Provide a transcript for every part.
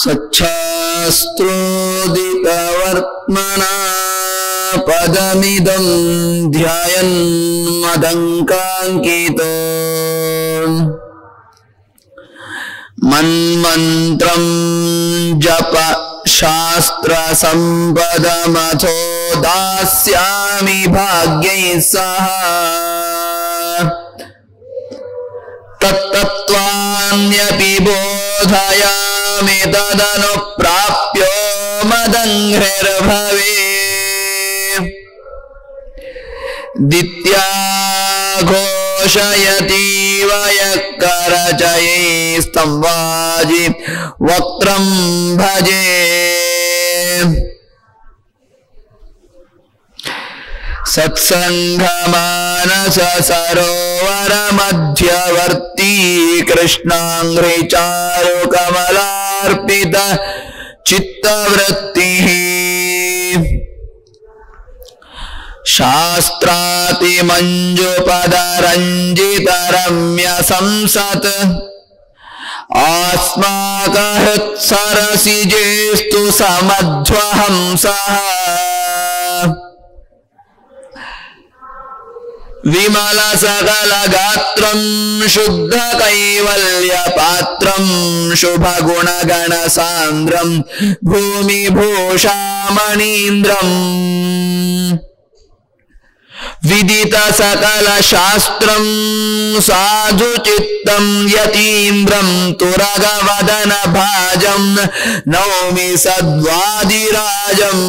सच्छास्त्रोदितवर्त्मना पदमिदं ध्यायन् मदङ्काङ्कितो मन्मन्त्रं जप शास्त्र संपदमथो दास्यामि भाग्यैः सह तत्तत्त्वान्यपि बोधयामि तदनुप्राप्यो मदङ्घ्रिर्भवे दित्या घोषयतीव यः करचयैस्तं वाजि वक्त्रं भजे सत्सङ्गमानस सरोवर मध्यवर्ती कृष्णाङ्घ्रिचारुकमलार्पित चित्तवृत्तिः शास्त्रातिमञ्जुपदरञ्जितरम्य संसत् अस्माकहृत्सरसिजेस्तु समध्वहंसः विमल सकल गात्रं शुद्ध कैवल्य पात्रं शुभ गुण गण सांद्रं भूमि भूषामणीन्द्रं विदित सकल शास्त्रं साधु चित्तं यतीन्द्रं तुरग वदन भाजं नौमि सद्वादिराजम्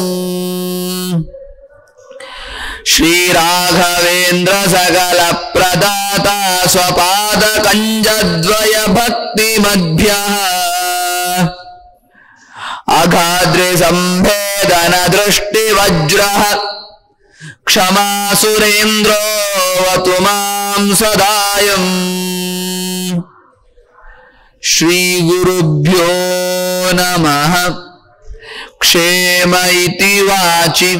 श्री राघवेन्द्र सकल प्रदाता स्वपाद कंजद्वय भक्ति मध्यः अघाद्रि संभेदन दृष्टि वज्रः क्षमा सुरेन्द्रो वतु मां सदायम् श्री गुरुभ्यो नमः क्षेम इति वाचि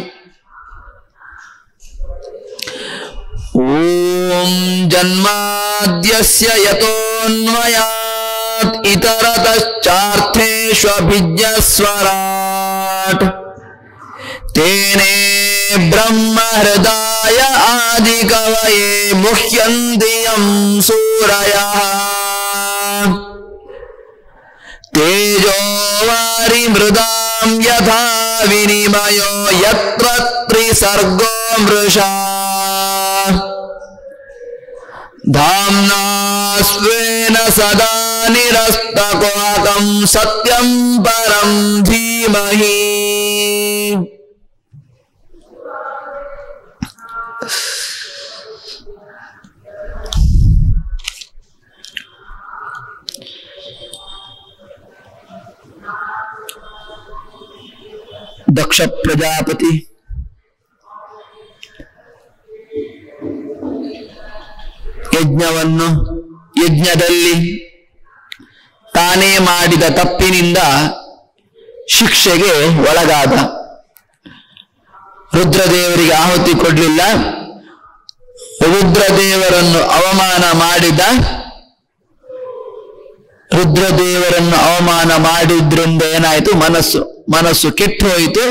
ओम जन्माद्यस्य यतोऽन्वयात् इतरतश्चार्थेष्वभिज्ञस्वराट् तेने ब्रह्म हृदय आदि कवये मुह्यन्ति यं सूरयः तेजो वारिमृदां यथा विनिमयो यत्र त्रिसर्गो मृषा धाम्ना स्वेन सदा निरस्तकुहकं सत्यं परं धीमहि दक्ष प्रजापति ಯಜ್ಞದಲ್ಲಿ ತಾನೇ ಮಾಡಿದ ತಪ್ಪಿನಿಂದ ಶಿಕ್ಷೆಗೆ ಒಳಗಾದ. ರುದ್ರದೇವರಿಗೆ ಆಹುತಿ ಕೊಡಲಿಲ್ಲ. ರುದ್ರದೇವರನ್ನು ಅವಮಾನ ಮಾಡಿದ್ರಿಂದ ಏನಾಯಿತು? ಮನಸ್ಸು ಕೆಟ್ಟು ಹೋಯಿತು.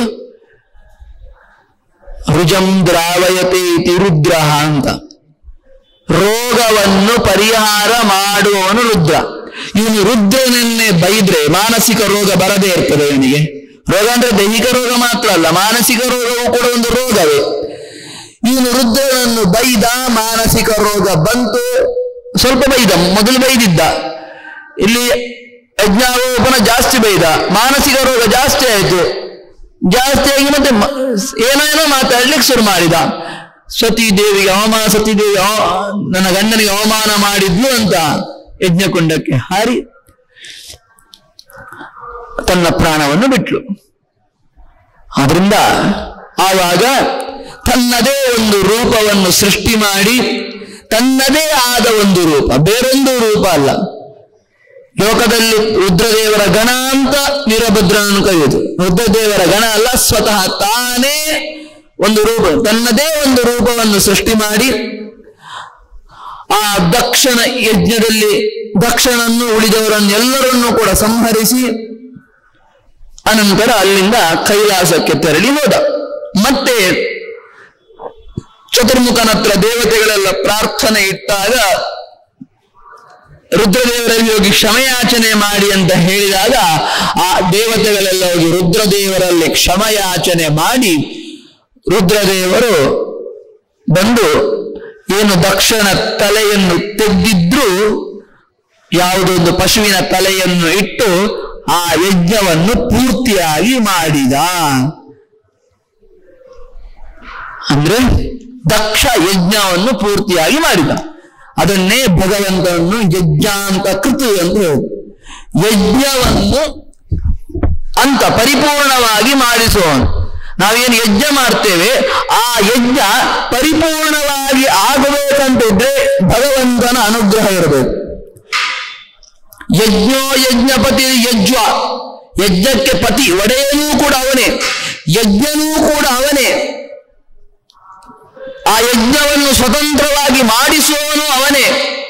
ರುಜಂ ದ್ರಾವಯತೆ ಇತಿ ರುದ್ರ ಅಂತ. ರೋಗವನ್ನು ಪರಿಹಾರ ಮಾಡುವವನು ರುದ್ರ. ಇವನು ರುದ್ರನನ್ನೇ ಬೈದ್ರೆ ಮಾನಸಿಕ ರೋಗ ಬರದೇ ಇರ್ತದೆ. ಇವನಿಗೆ ರೋಗ ಅಂದ್ರೆ ದೈಹಿಕ ರೋಗ ಮಾತ್ರ ಅಲ್ಲ, ಮಾನಸಿಕ ರೋಗವೂ ಕೂಡ ಒಂದು ರೋಗವೇ. ಇವನು ರುದ್ರನನ್ನು ಬೈದ, ಮಾನಸಿಕ ರೋಗ ಬಂತು. ಸ್ವಲ್ಪ ಬೈದ, ಮೊದಲು ಬೈದಿದ್ದ. ಇಲ್ಲಿ ಯಜ್ಞಾರೋಪಣ ಜಾಸ್ತಿ ಬೈದ, ಮಾನಸಿಕ ರೋಗ ಜಾಸ್ತಿ ಆಯಿತು. ಜಾಸ್ತಿಯಾಗಿ ಮತ್ತೆ ಏನೇನೋ ಮಾತಾಡ್ಲಿಕ್ಕೆ ಶುರು ಮಾಡಿದ. ಸತೀದೇವಿಗೆ ಅವಮಾನ, ಸತೀದೇವಿ ನನ್ನ ಗಂಡನಿಗೆ ಅವಮಾನ ಮಾಡಿದ್ಲು ಅಂತ ಯಜ್ಞಕುಂಡಕ್ಕೆ ಹಾರಿ ತನ್ನ ಪ್ರಾಣವನ್ನು ಬಿಟ್ಲು. ಆದ್ರಿಂದ ಆವಾಗ ತನ್ನದೇ ಒಂದು ರೂಪವನ್ನು ಸೃಷ್ಟಿ ಮಾಡಿ, ತನ್ನದೇ ಆದ ಒಂದು ರೂಪ, ಬೇರೊಂದು ರೂಪ ಅಲ್ಲ. ಲೋಕದಲ್ಲಿ ರುದ್ರದೇವರ ಗಣ ಅಂತ ವೀರಭದ್ರನನ್ನು ಕರೆಯುವುದು. ರುದ್ರದೇವರ ಗಣ ಅಲ್ಲ, ಸ್ವತಃ ತಾನೇ ಒಂದು ರೂಪ, ತನ್ನದೇ ಒಂದು ರೂಪವನ್ನು ಸೃಷ್ಟಿ ಮಾಡಿ ಆ ದಕ್ಷನ ಯಜ್ಞದಲ್ಲಿ ದಕ್ಷನನ್ನು ಉಳಿದವರನ್ನೆಲ್ಲರನ್ನೂ ಕೂಡ ಸಂಹರಿಸಿ ಅನಂತರ ಅಲ್ಲಿಂದ ಕೈಲಾಸಕ್ಕೆ ತೆರಳಿ ಹೋದ. ಮತ್ತೆ ಚತುರ್ಮುಖನ ಹತ್ರ ದೇವತೆಗಳೆಲ್ಲ ಪ್ರಾರ್ಥನೆ ಇಟ್ಟಾಗ ರುದ್ರದೇವರಲ್ಲಿ ಹೋಗಿ ಕ್ಷಮೆಯಾಚನೆ ಮಾಡಿ ಅಂತ ಹೇಳಿದಾಗ ಆ ದೇವತೆಗಳೆಲ್ಲ ಹೋಗಿ ರುದ್ರದೇವರಲ್ಲಿ ಕ್ಷಮೆಯಾಚನೆ ಮಾಡಿ ರುದ್ರದೇವರು ಬಂದು ಏನು ದಕ್ಷನ ತಲೆಯನ್ನು ತೆಗೆದಿದ್ರು ಯಾವುದೊಂದು ಪಶುವಿನ ತಲೆಯನ್ನು ಇಟ್ಟು ಆ ಯಜ್ಞವನ್ನು ಪೂರ್ತಿಯಾಗಿ ಮಾಡಿದ. ಅಂದ್ರೆ ದಕ್ಷ ಯಜ್ಞವನ್ನು ಪೂರ್ತಿಯಾಗಿ ಮಾಡಿದ. ಅದನ್ನೇ ಭಗವಂತನನ್ನು ಯಜ್ಞಾಂತ ಕೃತು ಅಂತ ಯಜ್ಞವನ್ನು ಅಂತ ಪರಿಪೂರ್ಣವಾಗಿ ಮಾಡಿಸುವನು. ನಾವೇನು ಯಜ್ಞ ಮಾಡ್ತೇವೆ ಆ ಯಜ್ಞ ಪರಿಪೂರ್ಣವಾಗಿ ಆಗಬೇಕಂತಿದ್ರೆ ಭಗವಂತನ ಅನುಗ್ರಹ ಇರಬೇಕು. ಯಜ್ಞೋ ಯಜ್ಞಪತಿ ಯಜ್ವ, ಯಜ್ಞಕ್ಕೆ ಪತಿ ಒಡೆಯನೂ ಕೂಡ ಅವನೇ, ಯಜ್ಞನೂ ಕೂಡ ಅವನೇ, ಆ ಯಜ್ಞವನ್ನು ಸ್ವತಂತ್ರವಾಗಿ ಮಾಡಿಸುವವನು ಅವನೇ.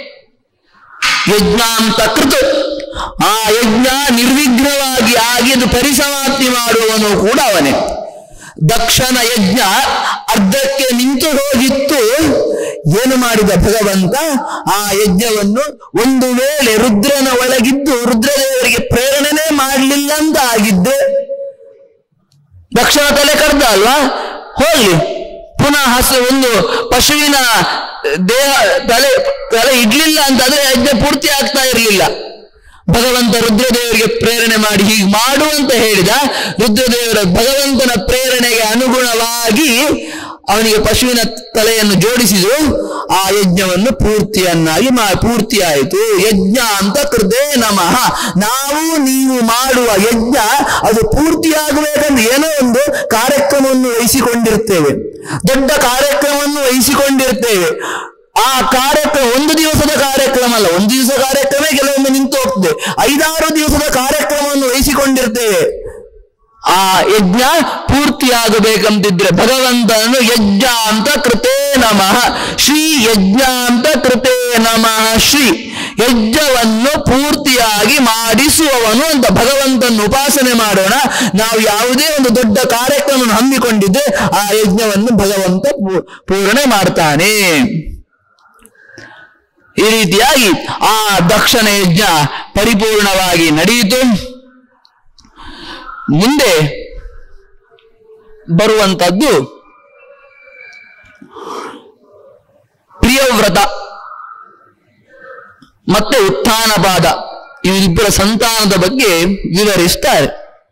ಯಜ್ಞಾಂತ ಕೃತ, ಆ ಯಜ್ಞ ನಿರ್ವಿಘ್ನವಾಗಿ ಆಗಿ ಅದು ಪರಿಸಮಾಪ್ತಿ ಮಾಡುವವನು ಕೂಡ ಅವನೇ. ದಕ್ಷನ ಯಜ್ಞ ಅರ್ಧಕ್ಕೆ ನಿಂತು ಹೋಗಿತ್ತು. ಏನು ಮಾಡಿದ ಭಗವಂತ? ಆ ಯಜ್ಞವನ್ನು ಒಂದು ವೇಳೆ ರುದ್ರನ ಒಳಗಿದ್ದು ರುದ್ರದೇವರಿಗೆ ಪ್ರೇರಣೆ ಮಾಡಲಿಲ್ಲ ಅಂತ ಆಗಿದ್ದೆ ದಕ್ಷನ ತಲೆ ಕರ್ದ ಅಲ್ವಾ, ಹೋಗ್ಲಿ ಪುನಃ ಒಂದು ಪಶುವಿನ ದೇಹ ತಲೆ ಇಡ್ಲಿಲ್ಲ ಅಂತಾದ್ರೆ ಯಜ್ಞ ಪೂರ್ತಿ ಆಗ್ತಾ ಇರಲಿಲ್ಲ. ಭಗವಂತ ರುದ್ರದೇವರಿಗೆ ಪ್ರೇರಣೆ ಮಾಡಿ ಹೀಗೆ ಮಾಡು ಅಂತ ಹೇಳಿದ. ರುದ್ರದೇವರ ಭಗವಂತನ ಪ್ರೇರಣೆಗೆ ಅನುಗುಣವಾಗಿ ಅವನಿಗೆ ಪಶುವಿನ ತಲೆಯನ್ನು ಜೋಡಿಸಿದ್ರು. ಆ ಯಜ್ಞವನ್ನು ಪೂರ್ತಿಯಾಯಿತು. ಯಜ್ಞ ಅಂತ ಕೃತೇ ನಮಃ. ನಾವು ನೀವು ಮಾಡುವ ಯಜ್ಞ ಅದು ಪೂರ್ತಿಯಾಗಬೇಕಂದ್ರೆ ಏನೋ ಒಂದು ಕಾರ್ಯಕ್ರಮವನ್ನು ವಹಿಸಿಕೊಂಡಿರ್ತೇವೆ, ದೊಡ್ಡ ಕಾರ್ಯಕ್ರಮವನ್ನು ವಹಿಸಿಕೊಂಡಿರ್ತೇವೆ. ಆ ಕಾರ್ಯಕ್ರಮ ಒಂದು ದಿವಸದ ಕಾರ್ಯಕ್ರಮ ಅಲ್ಲ, ಒಂದು ದಿವಸ ಕಾರ್ಯಕ್ರಮ ಕೆಲವೊಮ್ಮೆ ನಿಂತು ಹೋಗ್ತದೆ. 5-6 ದಿವಸದ ಕಾರ್ಯಕ್ರಮವನ್ನು ವಹಿಸಿಕೊಂಡಿರ್ತೇವೆ. ಆ ಯಜ್ಞ ಪೂರ್ತಿಯಾಗಬೇಕಂತಿದ್ರೆ ಭಗವಂತನನ್ನು ಯಜ್ಞ ಅಂತ ಕೃತೇ ನಮಃ ಶ್ರೀ, ಯಜ್ಞ ಅಂತ ಕೃತೇ ನಮಃ ಶ್ರೀ, ಯಜ್ಞವನ್ನು ಪೂರ್ತಿಯಾಗಿ ಮಾಡಿಸುವವನು ಅಂತ ಭಗವಂತನ ಉಪಾಸನೆ ಮಾಡೋಣ. ನಾವು ಯಾವುದೇ ಒಂದು ದೊಡ್ಡ ಕಾರ್ಯಕ್ರಮವನ್ನು ಹಮ್ಮಿಕೊಂಡಿದ್ದೆ ಆ ಯಜ್ಞವನ್ನು ಭಗವಂತ ಪೂರ್ಣೆ ಮಾಡ್ತಾನೆ. ಈ ರೀತಿಯಾಗಿ ಆ ದಕ್ಷನ ಯಜ್ಞ ಪರಿಪೂರ್ಣವಾಗಿ ನಡೆಯಿತು. ಮುಂದೆ ಬರುವಂತದ್ದು ಪ್ರಿಯವ್ರತ ಮತ್ತೆ ಉತ್ಥಾನಪಾದ, ಇವರಿಬ್ಬರ ಸಂತಾನದ ಬಗ್ಗೆ ವಿವರಿಸ್ತಾರೆ.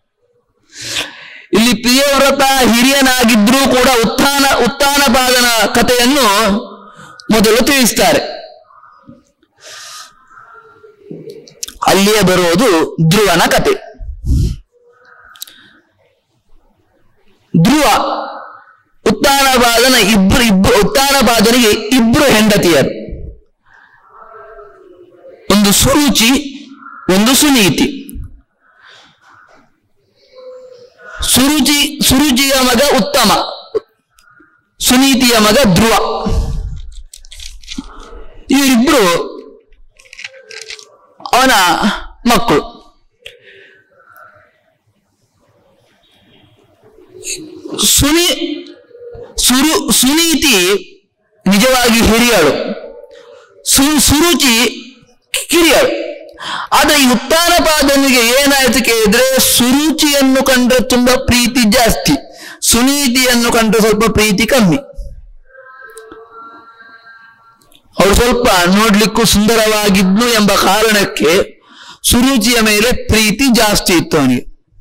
ಇಲ್ಲಿ ಪ್ರಿಯವ್ರತ ಹಿರಿಯನಾಗಿದ್ರೂ ಕೂಡ ಉತ್ಥಾನಪಾದನ ಕಥೆಯನ್ನು ಮೊದಲು ತಿಳಿಸ್ತಾರೆ. ಅಲ್ಲಿಯೇ ಬರುವುದು ಧ್ರುವನ ಕತೆ. ಧ್ರುವ ಉತ್ಥಾನಪಾದನಿಗೆ ಇಬ್ರು ಹೆಂಡತಿಯರು, ಒಂದು ಸುರುಚಿ, ಒಂದು ಸುನೀತಿ. ಸುರುಚಿಯ ಮಗ ಉತ್ತಮ, ಸುನೀತಿಯ ಮಗ ಧ್ರುವ. ಇವರಿಬ್ರು ಅವನ ಮಕ್ಕಳು. ಸುನೀತಿ ನಿಜವಾಗಿ ಹಿರಿಯಳು, ಸುರುಚಿ ಕಿರಿಯಳು. ಆದ್ರೆ ಈ ಉತ್ಥಾನಪಾದನಿಗೆ ಏನಾಯ್ತು ಕೇಳಿದ್ರೆ ಸುರುಚಿಯನ್ನು ಕಂಡ್ರೆ ತುಂಬಾ ಪ್ರೀತಿ ಜಾಸ್ತಿ, ಸುನೀತಿಯನ್ನು ಕಂಡ್ರೆ ಸ್ವಲ್ಪ ಪ್ರೀತಿ ಕಮ್ಮಿ. ಅವಳು ಸ್ವಲ್ಪ ನೋಡ್ಲಿಕ್ಕೂ ಸುಂದರವಾಗಿದ್ನು ಎಂಬ ಕಾರಣಕ್ಕೆ ಸುರುಚಿಯ ಮೇಲೆ ಪ್ರೀತಿ ಜಾಸ್ತಿ ಇತ್ತು ಅವನಿಗೆ.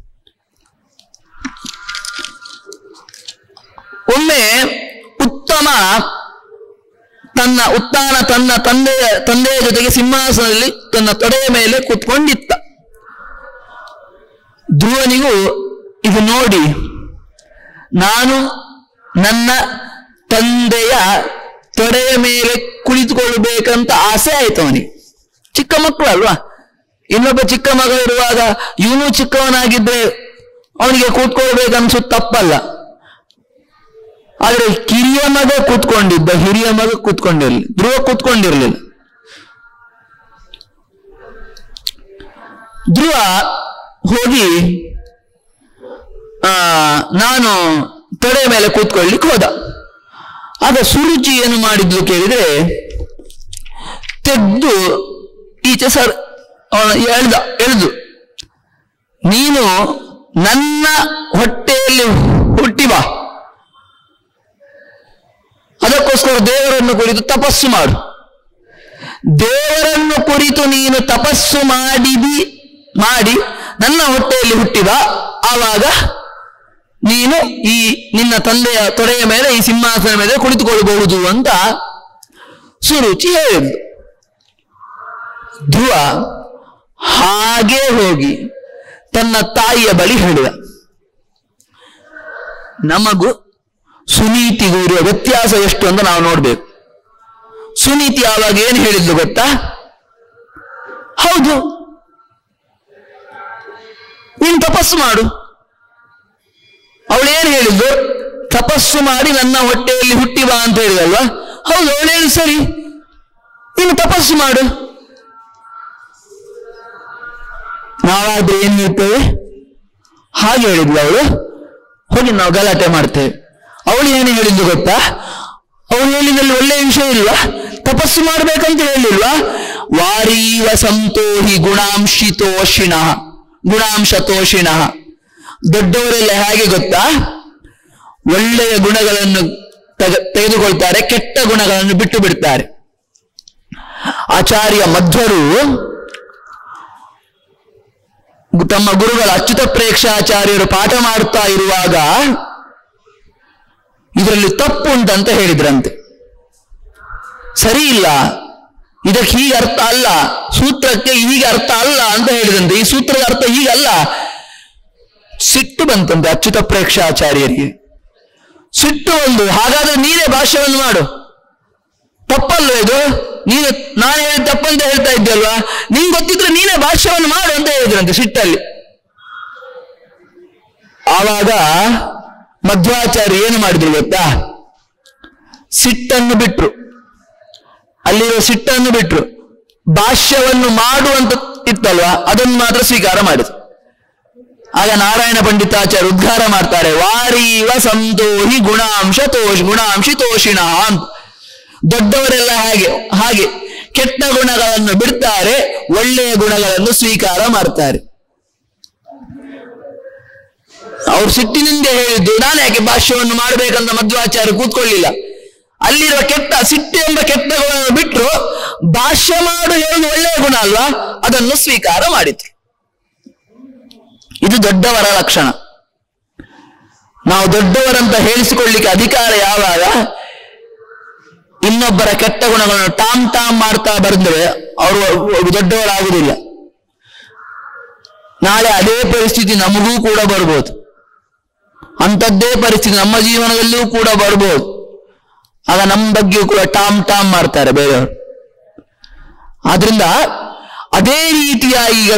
ಒಮ್ಮೆ ಉತ್ತಮ ತನ್ನ ತಂದೆಯ ಜೊತೆಗೆ ಸಿಂಹಾಸನದಲ್ಲಿ ತನ್ನ ತೊಡೆಯ ಮೇಲೆ ಕೂತ್ಕೊಂಡಿತ್ತ. ಧ್ರುವನಿಗೂ ಇದು ನೋಡಿ ನಾನು ನನ್ನ ತಂದೆಯ ತೊಡೆಯ ಮೇಲೆ ಕುಳಿತುಕೊಳ್ಬೇಕಂತ ಆಸೆ ಆಯ್ತು ಅವನಿಗೆ. ಚಿಕ್ಕ ಮಕ್ಕಳು ಅಲ್ವಾ, ಇನ್ನೊಬ್ಬ ಚಿಕ್ಕ ಮಗ ಇರುವಾಗ ಇವನು ಚಿಕ್ಕವನಾಗಿದ್ರೆ ಅವನಿಗೆ ಕೂತ್ಕೊಳ್ಬೇಕನ್ಸುತ್ತ ತಪ್ಪಲ್ಲ. ಆದ್ರೆ ಕಿರಿಯ ಮಗ ಕೂತ್ಕೊಂಡಿದ್ದ, ಹಿರಿಯ ಮಗ ಕೂತ್ಕೊಂಡಿರ್ಲಿಲ್ಲ, ಧ್ರುವ ಕೂತ್ಕೊಂಡಿರ್ಲಿಲ್ಲ. ಧ್ರುವ ಹೋಗಿ ನಾನು ತೊಡೆ ಮೇಲೆ ಕೂತ್ಕೊಳ್ಳಿಕ್ಕೆ ಹೋದ. ಆಗ ಸುರುಚಿ ಏನು ಮಾಡಿದ್ಲು ಕೇಳಿದ್ರೆ, ತೆಗೆದು ಈಚೆ ಸರ್ ಎಳೆದು, ನೀನು ನನ್ನ ಹೊಟ್ಟೆಯಲ್ಲಿ ಹುಟ್ಟಿ ಬಾ, ಅದಕ್ಕೋಸ್ಕರ ದೇವರನ್ನು ಕುರಿತು ತಪಸ್ಸು ಮಾಡು. ದೇವರನ್ನು ಕುರಿತು ನೀನು ತಪಸ್ಸು ಮಾಡಿ ನನ್ನ ಹೊಟ್ಟೆಯಲ್ಲಿ ಹುಟ್ಟಿದ, ಆವಾಗ ನೀನು ಈ ನಿನ್ನ ತಂದೆಯ ತೊಡೆಯ ಮೇಲೆ ಈ ಸಿಂಹಾಸನ ಮೇಲೆ ಕುಳಿತುಕೊಳ್ಳಬಹುದು ಅಂತ ಸುರುಚಿ ಹೇಳಿದ್ಲು. ಧ್ರುವ ಹಾಗೆ ಹೋಗಿ ತನ್ನ ತಾಯಿಯ ಬಳಿ ಹೇಳಿದ. ನಮಗೂ ಸುನೀತಿಗೂ ಇರುವ ವ್ಯತ್ಯಾಸ ಎಷ್ಟು ಅಂತ ನಾವು ನೋಡ್ಬೇಕು. ಸುನೀತಿ ಆವಾಗ ಏನು ಹೇಳಿದ್ಲು ಗೊತ್ತಾ? ಹೌದು, ನೀನು ತಪಸ್ಸು ಮಾಡು. ಅವಳು ಏನು ಹೇಳಿದ್ಲು? ತಪಸ್ಸು ಮಾಡಿ ನನ್ನ ಹೊಟ್ಟೆಯಲ್ಲಿ ಹುಟ್ಟಿ ಬಾ ಅಂತ ಹೇಳಿದಲ್ವಾ? ಹೌದು, ಅವಳು ಹೇಳಿ ಸರಿ, ನೀನು ತಪಸ್ಸು ಮಾಡು. ನಾವಾದ್ರೆ ಏನ್ ಹೇಳ್ತೇವೆ? ಹಾಗೆ ಹೇಳಿದ್ಲು ಅವಳು. ಹೋಗಿ ನಾವು ಗಲಾಟೆ ಮಾಡ್ತೇವೆ. ಅವಳು ಏನು ಹೇಳಿದ್ದು ಗೊತ್ತಾ? ಅವಳು ಹೇಳಿದಲ್ಲಿ ಒಳ್ಳೆಯ ವಿಷಯ ಇಲ್ವಾ? ತಪಸ್ಸು ಮಾಡ್ಬೇಕಂತ ಹೇಳಿಲ್ವಾ? ವಾರೀವ ಸಂತೋಹಿ ಗುಣಾಂಶತೋಷಿಣ. ದೊಡ್ಡವರೆಲ್ಲ ಹೇಗೆ ಗೊತ್ತಾ? ಒಳ್ಳೆಯ ಗುಣಗಳನ್ನು ತೆಗೆದುಕೊಳ್ತಾರೆ, ಕೆಟ್ಟ ಗುಣಗಳನ್ನು ಬಿಟ್ಟು ಬಿಡ್ತಾರೆ. ಆಚಾರ್ಯ ಮಧ್ವರು ತಮ್ಮ ಗುರುಗಳ ಅಚ್ಯುತ ಪ್ರೇಕ್ಷಾಚಾರ್ಯರು ಪಾಠ ಮಾಡುತ್ತಾ ಇರುವಾಗ ಇದರಲ್ಲಿ ತಪ್ಪು ಉಂಟಂತ ಹೇಳಿದ್ರಂತೆ. ಸರಿ ಇಲ್ಲ, ಇದಕ್ಕೆ ಹೀಗೆ ಅರ್ಥ ಅಲ್ಲ, ಸೂತ್ರಕ್ಕೆ ಹೀಗೆ ಅರ್ಥ ಅಲ್ಲ ಅಂತ ಹೇಳಿದಂತೆ. ಈ ಸೂತ್ರದ ಅರ್ಥ ಹೀಗಲ್ಲ. ಸಿಟ್ಟು ಬಂತಂತೆ ಅಚ್ಯುತ ಪ್ರೇಕ್ಷಾಚಾರ್ಯರಿಗೆ. ಸಿಟ್ಟು ಒಂದು, ಹಾಗಾದ್ರೆ ನೀನೇ ಭಾಷ್ಯವನ್ನು ಮಾಡು, ತಪ್ಪಲ್ವ ಇದು? ನೀನು ನಾನು ಹೇಳಿದ ತಪ್ಪಂತ ಹೇಳ್ತಾ ಇದ್ದಲ್ವಾ? ನಿಂಗೆ ಗೊತ್ತಿದ್ರೆ ನೀನೇ ಭಾಷ್ಯವನ್ನು ಮಾಡು ಅಂತ ಹೇಳಿದ್ರಂತೆ ಸಿಟ್ಟಲ್ಲಿ. ಆವಾಗ ಮಧ್ವಾಚಾರ್ಯ ಏನು ಮಾಡಿದ್ರು ಗೊತ್ತಾ? ಸಿಟ್ಟನ್ನು ಬಿಟ್ರು, ಅಲ್ಲಿರೋ ಸಿಟ್ಟನ್ನು ಬಿಟ್ರು. ಭಾಷ್ಯವನ್ನು ಮಾಡುವಂತ ಇತ್ತಲ್ವಾ, ಅದನ್ನು ಮಾತ್ರ ಸ್ವೀಕಾರ ಮಾಡಿದ್ರು. ಆಗ ನಾರಾಯಣ ಪಂಡಿತಾಚಾರ್ಯ ಉದ್ಗಾರ ಮಾಡ್ತಾರೆ, ವಾರೀವ ಸಂತೋಹಿ ಗುಣಾಂಶಿತೋಷಿಣ ಅಂತ. ದೊಡ್ಡವರೆಲ್ಲ ಹಾಗೆ ಕೆಟ್ಟ ಗುಣಗಳನ್ನು ಬಿಡ್ತಾರೆ, ಒಳ್ಳೆಯ ಗುಣಗಳನ್ನು ಸ್ವೀಕಾರ ಮಾಡ್ತಾರೆ. ಅವ್ರು ಸಿಟ್ಟಿನಿಂದ ಹೇಳಿದ್ದು, ನಾನು ಯಾಕೆ ಭಾಷ್ಯವನ್ನು ಮಾಡಬೇಕಂತ ಮಧ್ವಾಚಾರ್ಯ ಕೂತ್ಕೊಳ್ಳಿಲ್ಲ. ಅಲ್ಲಿರುವ ಸಿಟ್ಟು ಎಂಬ ಕೆಟ್ಟ ಗುಣವನ್ನು ಬಿಟ್ಟರು, ಭಾಷ್ಯ ಮಾಡು ಹೇಳುವುದು ಒಳ್ಳೆಯ ಗುಣ ಅಲ್ವಾ, ಅದನ್ನು ಸ್ವೀಕಾರ ಮಾಡಿದ್ರು. ಇದು ದೊಡ್ಡವರ ಲಕ್ಷಣ. ನಾವು ದೊಡ್ಡವರಂತ ಹೇಳಿಸಿಕೊಳ್ಳಿಕ್ಕೆ ಅಧಿಕಾರ ಯಾವಾಗ ಇನ್ನೊಬ್ಬರ ಕೆಟ್ಟ ಗುಣಗಳನ್ನು ಟಾಮ್ ಮಾಡ್ತಾ ಬಂದ್ರೆ ಅವರು ದೊಡ್ಡವರಾಗುವುದಿಲ್ಲ. ನಾಳೆ ಅದೇ ಪರಿಸ್ಥಿತಿ ನಮಗೂ ಕೂಡ ಬರ್ಬೋದು, ಅಂಥದ್ದೇ ಪರಿಸ್ಥಿತಿ ನಮ್ಮ ಜೀವನದಲ್ಲೂ ಕೂಡ ಬರ್ಬೋದು. ಆಗ ನಮ್ಮ ಬಗ್ಗೆ ಕೂಡ ಟಾಮ್ ಮಾಡ್ತಾರೆ ಬೇರೆಯವರು. ಆದ್ರಿಂದ ಅದೇ ರೀತಿಯ ಈಗ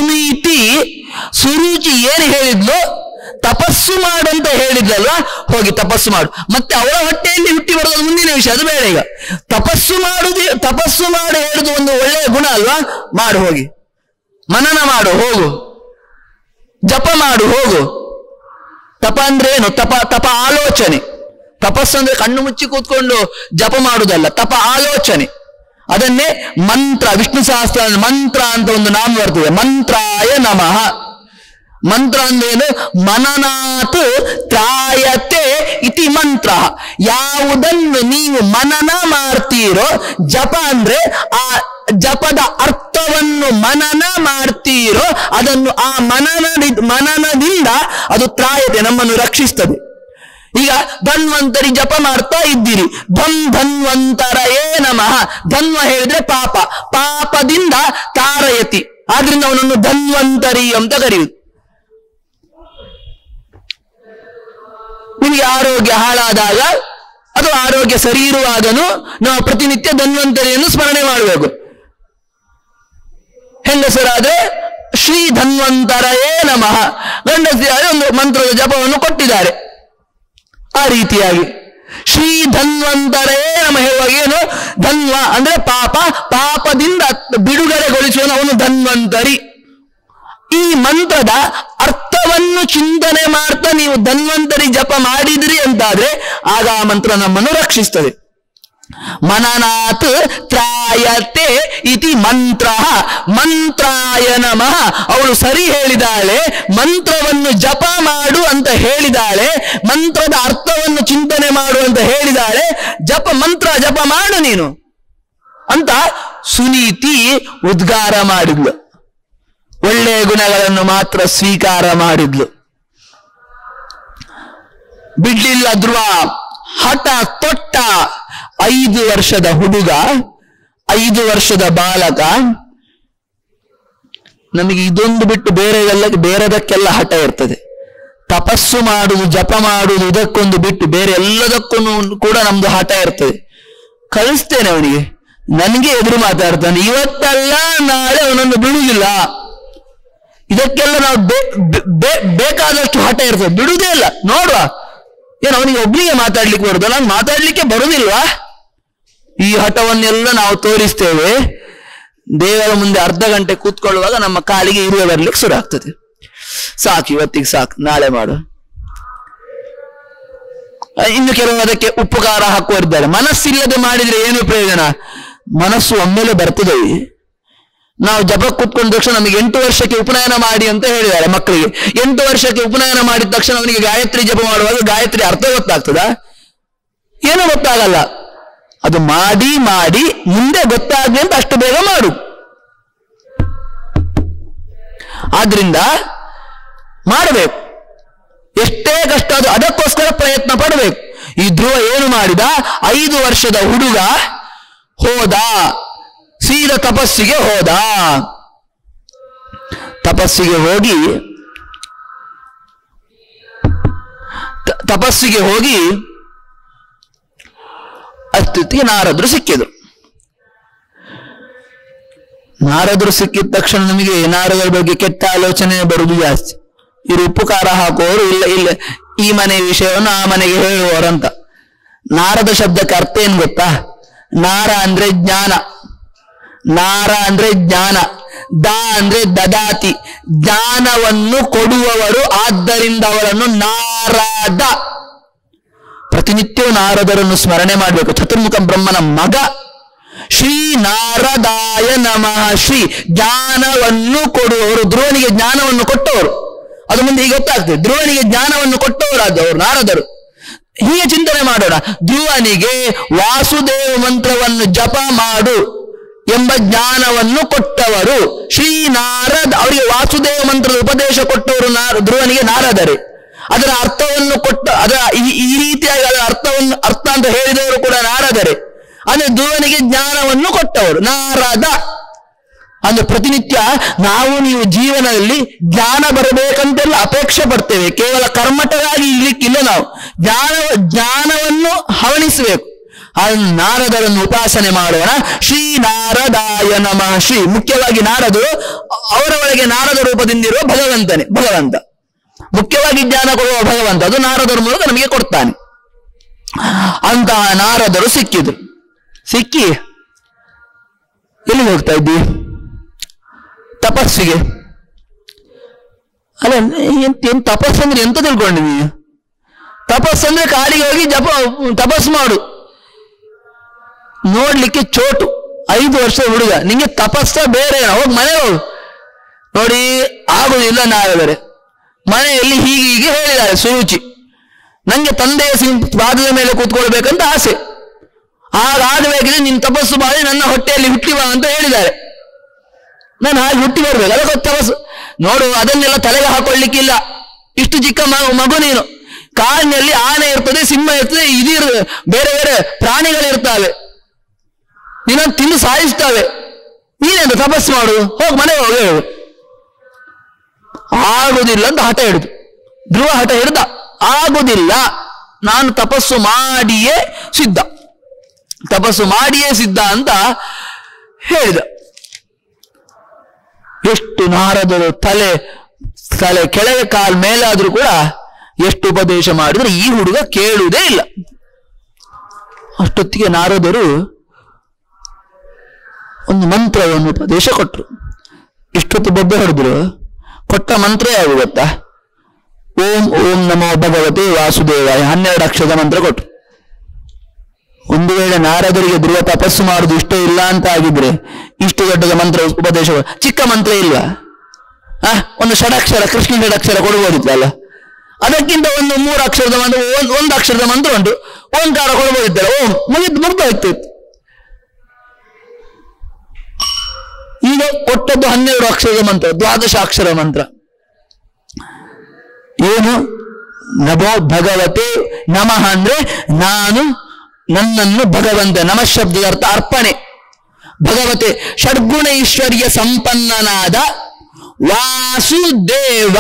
ಸುರುಚಿ ಏನು ಹೇಳಿದ್ಲು? ತಪಸ್ಸು ಮಾಡು ಅಂತ ಹೇಳಿದ್ಲಲ್ವಾ, ಹೋಗಿ ತಪಸ್ಸು ಮಾಡು. ಮತ್ತೆ ಅವಳ ಹೊಟ್ಟೆಯಲ್ಲಿ ಹುಟ್ಟಿ ಬರೋದು ಮುಂದಿನ ವಿಷಯ, ಅದು ಬೇಡ. ಈಗ ತಪಸ್ಸು ಮಾಡಿ ಹೇಳುದು ಒಂದು ಒಳ್ಳೆಯ ಗುಣ ಅಲ್ವಾ? ಮಾಡು, ಹೋಗಿ ಮನನ ಮಾಡು, ಹೋಗು, ಜಪ ಮಾಡು, ಹೋಗು. ತಪ ಅಂದ್ರೆ ಏನು? ತಪ ಆಲೋಚನೆ. ತಪಸ್ಸು ಅಂದ್ರೆ ಕಣ್ಣು ಮುಚ್ಚಿ ಕೂತ್ಕೊಂಡು ಜಪ ಮಾಡುವುದಲ್ಲ, ತಪ ಆಲೋಚನೆ. ಅದನ್ನೇ ಮಂತ್ರ, ವಿಷ್ಣು ಸಹಸ್ರ ಮಂತ್ರ ಅಂತ ಒಂದು ನಾಮ ಬರ್ತದೆ, ಮಂತ್ರಾಯ ನಮಃ. ಮಂತ್ರ ಅಂದ್ರೇನು? ಮನನಾತ್ ತ್ರಾಯತೆ ಇತಿ ಮಂತ್ರ. ಯಾವುದನ್ನು ನೀವು ಮನನ ಮಾಡ್ತೀರೋ, ಜಪ ಅಂದ್ರೆ ಆ ಜಪದ ಅರ್ಥವನ್ನು ಮನನ ಮಾಡ್ತೀರೋ, ಅದನ್ನು ಆ ಮನನದಿಂದ ಅದು ತ್ರಾಯತೆ, ನಮ್ಮನ್ನು ರಕ್ಷಿಸ್ತದೆ. ಈಗ ಧನ್ವಂತರಿ ಜಪ ಮಾಡ್ತಾ ಇದ್ದೀರಿ, ಧನ್ವಂತರಯೇ ನಮಃ. ಧನ್ವ ಹೇಳಿದ್ರೆ ಪಾಪದಿಂದ ತಾರಯತಿ, ಆದ್ರಿಂದ ಅವನನ್ನು ಧನ್ವಂತರಿ ಅಂತ ಕರೆಯುವುದು. ನಿಮಗೆ ಆರೋಗ್ಯ ಹಾಳಾದಾಗ ಅಥವಾ ಆರೋಗ್ಯ ಸರಿ ಇರುವಾಗನು ನಾವು ಪ್ರತಿನಿತ್ಯ ಧನ್ವಂತರಿಯನ್ನು ಸ್ಮರಣೆ ಮಾಡಬೇಕು. ಹೆಂಗಸರಾದ್ರೆ ಶ್ರೀ ಧನ್ವಂತರಯೇ ನಮಃ, ಗಂಡಸರಾದ್ರೆ ಒಂದು ಮಂತ್ರದ ಜಪವನ್ನು ಕೊಟ್ಟಿದ್ದಾರೆ. ಆ ರೀತಿಯಾಗಿ ಶ್ರೀ ಧನ್ವಂತರೇ ನಮ ಹೇಳುವಾಗ ಏನು? ಧನ್ವ ಅಂದ್ರೆ ಪಾಪದಿಂದ ಬಿಡುಗಡೆಗೊಳಿಸುವ ಅವನು ಧನ್ವಂತರಿ. ಈ ಮಂತ್ರದ ಅರ್ಥವನ್ನು ಚಿಂತನೆ ಮಾಡ್ತಾ ನೀವು ಧನ್ವಂತರಿ ಜಪ ಮಾಡಿದ್ರಿ ಅಂತಾದ್ರೆ ಆಗ ಆ ಮಂತ್ರ ನಮ್ಮನ್ನು ರಕ್ಷಿಸ್ತದೆ. ಮನನಾತ್ ತ್ರಾಯತೆ ಇತಿ ಮಂತ್ರ ಮಂತ್ರಾಯ ನಮಃ. ಅವಳು ಸರಿ ಹೇಳಿದಾಳೆ, ಮಂತ್ರವನ್ನು ಜಪ ಮಾಡು ಅಂತ ಹೇಳಿದಾಳೆ, ಮಂತ್ರದ ಅರ್ಥವನ್ನು ಚಿಂತನೆ ಮಾಡು ಅಂತ ಹೇಳಿದಾಳೆ. ಮಂತ್ರ ಜಪ ಮಾಡು ನೀನು ಅಂತ ಸುನೀತಿ ಉದ್ಗಾರ ಮಾಡಿದ್ಲು. ಒಳ್ಳೆಯ ಗುಣಗಳನ್ನು ಮಾತ್ರ ಸ್ವೀಕಾರ ಮಾಡಿದ್ಲು. ಬಿಡ್ಲಿಲ್ಲ ಧ್ರುವ. ಹಠ ತೊಟ್ಟ. 5 ವರ್ಷದ ಹುಡುಗ, 5 ವರ್ಷದ ಬಾಲಕ. ನಮಗೆ ಇದೊಂದು ಬಿಟ್ಟು ಬೇರೆದಕ್ಕೆಲ್ಲ ಹಠ ಇರ್ತದೆ. ತಪಸ್ಸು ಮಾಡುವುದು, ಜಪ ಮಾಡುವುದು, ಇದಕ್ಕೊಂದು ಬಿಟ್ಟು ಬೇರೆ ಎಲ್ಲದಕ್ಕೂ ಕೂಡ ನಮ್ದು ಹಠ ಇರ್ತದೆ. ಕಳಿಸ್ತೇನೆ ಅವನಿಗೆ, ನನಗೆ ಎದುರು ಮಾತಾಡ್ತಾನೆ. ಇವತ್ತಲ್ಲ ನಾಳೆ ಅವನನ್ನು ಬಿಡುವುದಿಲ್ಲ. ಇದಕ್ಕೆಲ್ಲ ನಾವು ಬೇಕಾದಷ್ಟು ಹಠ ಇರ್ತದೆ, ಬಿಡುವುದೇ ಇಲ್ಲ. ನೋಡುವ, ಏನು ಅವನಿಗೆ ಒಬ್ಳಿಗೆ ಮಾತಾಡ್ಲಿಕ್ಕೆ ಬರುದು, ನಾನು ಮಾತಾಡ್ಲಿಕ್ಕೆ ಬರುದಿಲ್ವಾ? ಈ ಹಠವನ್ನೆಲ್ಲ ನಾವು ತೋರಿಸ್ತೇವೆ. ದೇವರ ಮುಂದೆ ಅರ್ಧ ಗಂಟೆ ಕೂತ್ಕೊಳ್ಳುವಾಗ ನಮ್ಮ ಕಾಲಿಗೆ ಇರುವೆ ಬರ್ಲಿಕ್ಕೆ ಶುರು ಆಗ್ತದೆ. ಸಾಕು, ಇವತ್ತಿಗೆ ಸಾಕು, ನಾಳೆ ಮಾಡು. ಇನ್ನು ಕೆಲವು ಅದಕ್ಕೆ ಉಪಕಾರ ಹಾಕುವರಿದ್ದಾರೆ. ಮನಸ್ಸಿಲ್ಲದೆ ಮಾಡಿದ್ರೆ ಏನು ಪ್ರಯೋಜನ? ಮನಸ್ಸು ಒಮ್ಮೆಲೆ ಬರ್ತದೆ. ನಾವು ಜಪ ಕೂತ್ಕೊಂಡ ತಕ್ಷಣ ನಮಗೆ 8 ವರ್ಷಕ್ಕೆ ಉಪನಯನ ಮಾಡಿ ಅಂತ ಹೇಳಿದ್ದಾರೆ ಮಕ್ಕಳಿಗೆ. 8 ವರ್ಷಕ್ಕೆ ಉಪನಯನ ಮಾಡಿದ ತಕ್ಷಣ ಅವನಿಗೆ ಗಾಯತ್ರಿ ಜಪ ಮಾಡುವಾಗ ಗಾಯತ್ರಿ ಅರ್ಥ ಗೊತ್ತಾಗ್ತದ? ಏನೂ ಗೊತ್ತಾಗಲ್ಲ. ಅದು ಮಾಡಿ ಮಾಡಿ ಮುಂದೆ ಗೊತ್ತಾಗ್ಲಿ ಅಂತ ಅಷ್ಟು ಬೇಗ ಮಾಡು. ಆದ್ರಿಂದ ಮಾಡಬೇಕು, ಎಷ್ಟೇ ಕಷ್ಟ ಅದು, ಅದಕ್ಕೋಸ್ಕರ ಪ್ರಯತ್ನ ಪಡಬೇಕು. ಈ ಧ್ರುವ ಏನು ಮಾಡಿದ? 5 ವರ್ಷದ ಹುಡುಗ ಹೋದ, ಸೀದಾ ತಪಸ್ಸಿಗೆ ಹೋದ. ತಪಸ್ಸಿಗೆ ಹೋಗಿ ಅಷ್ಟೊತ್ತಿಗೆ ನಾರದರು ಸಿಕ್ಕಿದ್ರು. ನಾರದರು ಸಿಕ್ಕಿದ ತಕ್ಷಣ ನಮಗೆ ನಾರದರ ಬಗ್ಗೆ ಕೆಟ್ಟ ಆಲೋಚನೆ ಬರುವುದು ಜಾಸ್ತಿ. ಇವರು ಉಪಕಾರ ಹಾಕುವವರು, ಇಲ್ಲ ಈ ಮನೆ ವಿಷಯವನ್ನು ಆ ಮನೆಗೆ ಹೇಳುವವರಂತ. ನಾರದ ಶಬ್ದಕ್ಕೆ ಅರ್ಥ ಏನ್ ಗೊತ್ತಾ? ನಾರ ಅಂದ್ರೆ ಜ್ಞಾನ, ನಾರ ಅಂದ್ರೆ ಜ್ಞಾನ, ದ ಅಂದ್ರೆ ದದಾತಿ, ಜ್ಞಾನವನ್ನು ಕೊಡುವವರು. ಆದ್ದರಿಂದ ಅವರನ್ನು ನಾರದ. ಪ್ರತಿನಿತ್ಯವೂ ನಾರದರನ್ನು ಸ್ಮರಣೆ ಮಾಡಬೇಕು. ಚತುರ್ಮುಖ ಬ್ರಹ್ಮನ ಮಗ ಶ್ರೀ ನಾರದಾಯ ನಮಃ. ಶ್ರೀ ಜ್ಞಾನವನ್ನು ಕೊಡುವವರು, ಧ್ರುವನಿಗೆ ಜ್ಞಾನವನ್ನು ಕೊಟ್ಟವರು. ಅದು ಮುಂದೆ ಈಗ ಗೊತ್ತಾಗ್ತದೆ. ಧ್ರುವನಿಗೆ ಜ್ಞಾನವನ್ನು ಕೊಟ್ಟವರಾದವರು ನಾರದರು. ಹೀಗೆ ಚಿಂತನೆ ಮಾಡೋಣ. ಧ್ರುವನಿಗೆ ವಾಸುದೇವ ಮಂತ್ರವನ್ನು ಜಪ ಮಾಡು ಎಂಬ ಜ್ಞಾನವನ್ನು ಕೊಟ್ಟವರು ಶ್ರೀ ನಾರದ. ಅವರಿಗೆ ವಾಸುದೇವ ಮಂತ್ರದ ಉಪದೇಶ ಕೊಟ್ಟವರು ಧ್ರುವನಿಗೆ ನಾರದರೆ. ಅದರ ಅರ್ಥವನ್ನು ಅದರ ಈ ರೀತಿಯಾಗಿ ಅದರ ಅರ್ಥ ಅಂತ ಹೇಳಿದವರು ಕೂಡ ನಾರದರೆ. ಅಂದ್ರೆ ಧ್ರುವನಿಗೆ ಜ್ಞಾನವನ್ನು ಕೊಟ್ಟವರು ನಾರದ. ಅಂದ್ರೆ ಪ್ರತಿನಿತ್ಯ ನೀವು ಜೀವನದಲ್ಲಿ ಜ್ಞಾನ ಬರಬೇಕಂತೆಲ್ಲ ಅಪೇಕ್ಷೆ ಪಡ್ತೇವೆ. ಕೇವಲ ಕರ್ಮಟವಾಗಿ ಇರ್ಲಿಕ್ಕಿಲ್ಲ. ನಾವು ಜ್ಞಾನವನ್ನು ಹವಣಿಸಬೇಕು. ನಾರದರನ್ನು ಉಪಾಸನೆ ಮಾಡೋಣ. ಶ್ರೀ ನಾರದಾಯ ನಮಃ. ಶ್ರೀ ಮುಖ್ಯವಾಗಿ ನಾರದರು, ಅವರ ಒಳಗೆ ನಾರದ ರೂಪದಿಂದಿರುವ ಭಗವಂತ ಮುಖ್ಯವಾಗಿ ಜ್ಞಾನ ಕೊಡುವ ಭಗವಂತ. ಅದು ನಾರದರ ಮೂಲಕ ನಮಗೆ ಕೊಡ್ತಾನೆ. ಅಂತಹ ನಾರದರು ಸಿಕ್ಕಿದ್ರು. ಸಿಕ್ಕಿ ಎಲ್ಲಿ ಹೋಗ್ತಾ ಇದ್ದೀವಿ? ತಪಸ್ಸಿಗೆ. ಅಲ್ಲ, ಏನ್ ತಪಸ್ಸಂದ್ರೆ ಎಂತ ತಿಳ್ಕೊಂಡಿದ್ದೀವಿ? ತಪಸ್ಸಂದ್ರೆ ಕಾಡಿಗೆ ಹೋಗಿ ತಪಸ್ಸು ಮಾಡು. ನೋಡ್ಲಿಕ್ಕೆ ಚೋಟು, 5 ವರ್ಷದ ಹುಡುಗ. ನಿಂಗೆ ತಪಸ್ಸ ಬೇರೆ, ಹೋಗಿ ಮನೆ ಹೋಗು. ನೋಡಿ, ಆಗುದಿಲ್ಲ. ನಾರದರೆ ಮನೆಯಲ್ಲಿ ಹೀಗೆ ಹೇಳಿದ್ದಾರೆ ಸುರುಚಿ. ನಂಗೆ ತಂದೆಯ ಪಾದದ ಮೇಲೆ ಕೂತ್ಕೊಳ್ಬೇಕಂತ ಆಸೆ. ಹಾಗಾಗಬೇಕಿದ್ರೆ ನೀನು ತಪಸ್ಸು ಮಾಡಿ ನನ್ನ ಹೊಟ್ಟೆಯಲ್ಲಿ ಹುಟ್ಟಿವ ಅಂತ ಹೇಳಿದ್ದಾರೆ. ನಾನು ಹಾಗೆ ಹುಟ್ಟಿ ಬರ್ಬೇಕು, ಅದಕ್ಕೆ ತಪಸ್ಸು. ನೋಡು, ಅದನ್ನೆಲ್ಲ ತಲೆಗೆ ಹಾಕೊಳ್ಳಿಕ್ಕಿಲ್ಲ. ಇಷ್ಟು ಚಿಕ್ಕ ಮಗು ನೀನು. ಕಾಡಿನಲ್ಲಿ ಆನೆ ಇರ್ತದೆ, ಸಿಂಹ ಇರ್ತದೆ, ಬೇರೆ ಬೇರೆ ಪ್ರಾಣಿಗಳಿರ್ತವೆ. ನೀನನ್ನು ತಿಂದು ಸಾಯಿಸ್ತವೆ. ನೀನೆಂತ ತಪಸ್ಸು ಮಾಡು, ಹೋಗಿ ಮನೆಗೆ ಹೋಗಿ ಹೇಳು. ಆಗುದಿಲ್ಲ ಅಂತ ಹಠ ಹಿಡಿದು ಧ್ರುವ ಹಠ ಹಿಡ್ದ. ಆಗುದಿಲ್ಲ, ನಾನು ತಪಸ್ಸು ಮಾಡಿಯೇ ಸಿದ್ಧ ಅಂತ ಹೇಳಿದ. ಎಷ್ಟು ನಾರದರು ತಲೆ ಕೆಳಗೆ ಕಾಲ್ ಮೇಲಾದ್ರೂ ಕೂಡ ಎಷ್ಟು ಉಪದೇಶ ಮಾಡಿದ್ರು ಈ ಹುಡುಗ ಕೇಳುವುದೇ ಇಲ್ಲ. ಅಷ್ಟೊತ್ತಿಗೆ ನಾರದರು ಒಂದು ಮಂತ್ರವನ್ನು ಉಪದೇಶ ಕೊಟ್ಟರು. ಇಷ್ಟೊತ್ತು ಬೊಬ್ಬೆ ಹೊಡೆದ್ರು. ಕೊಟ್ಟ ಮಂತ್ರ ಯಾವುದು ಗೊತ್ತಾ? ಓಂ ಓಂ ನಮೋ ಭಗವತೆ ವಾಸುದೇವಾಯ 12 ಅಕ್ಷರದ ಮಂತ್ರ ಕೊಟ್ಟು. ಒಂದು ವೇಳೆ ನಾರದರಿಗೆ ಧ್ರುವ ತಪಸ್ಸು ಮಾಡುದು ಇಷ್ಟ ಇಲ್ಲ ಅಂತ ಆಗಿದ್ರೆ ಇಷ್ಟು ದೊಡ್ಡದ ಮಂತ್ರ ಉಪದೇಶ, ಚಿಕ್ಕ ಮಂತ್ರ ಇಲ್ವಾ? ಒಂದು ಷಡಕ್ಷರ, ಕೃಷ್ಣ ಷಡಕ್ಷರ ಕೊಡ್ಬೋದಿತ್ತಲ್ಲ. ಅದಕ್ಕಿಂತ ಒಂದು 3 ಅಕ್ಷರದ ಮಂತ್ರ, 1 ಅಕ್ಷರದ ಮಂತ್ರ ಉಂಟು, ಓಂಕಾರ ಕೊಡ್ಬೋದಿತ್ತಲ್ಲ. ಓಂ ಮುಗ್ದೋಯ್ತು. ಈಗ ಕೊಟ್ಟದ್ದು 12 ಅಕ್ಷರದ ಮಂತ್ರ, 12 ಅಕ್ಷರ ಮಂತ್ರ. ಏನು? ನಮೋ ಭಗವತೆ ನಮಃ ಅಂದ್ರೆ ನಾನು ನನ್ನನ್ನು ಭಗವಂತ, ನಮಃ ಶಬ್ದದ ಅರ್ಥ ಅರ್ಪಣೆ. ಭಗವತೆ ಷಡ್ಗುಣ ಐಶ್ವರ್ಯ ಸಂಪನ್ನನಾದ ವಾಸುದೇವ,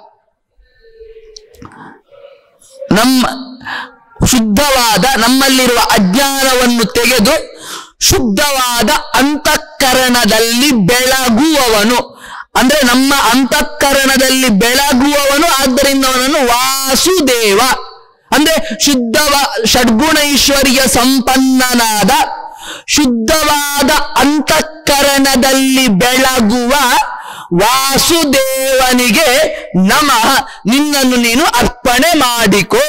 ನಮ್ಮ ಶುದ್ಧವಾದ ನಮ್ಮಲ್ಲಿರುವ ಅಜ್ಞಾನವನ್ನು ತೆಗೆದು ಶುದ್ಧವಾದ ಅಂತಃಕರಣದಲ್ಲಿ ಬೆಳಗುವವನು, ಅಂದ್ರೆ ನಮ್ಮ ಅಂತಃಕರಣದಲ್ಲಿ ಬೆಳಗುವವನು. ಆದ್ದರಿಂದ ಅವನನ್ನು ವಾಸುದೇವ ಅಂದ್ರೆ ಷಡ್ಗುಣೈಶ್ವರ್ಯ ಸಂಪನ್ನನಾದ ಶುದ್ಧವಾದ ಅಂತಃಕರಣದಲ್ಲಿ ಬೆಳಗುವ ವಾಸುದೇವನಿಗೆ ನಮಃ, ನಿನ್ನನ್ನು ನೀನು ಅರ್ಪಣೆ ಮಾಡಿಕೋ.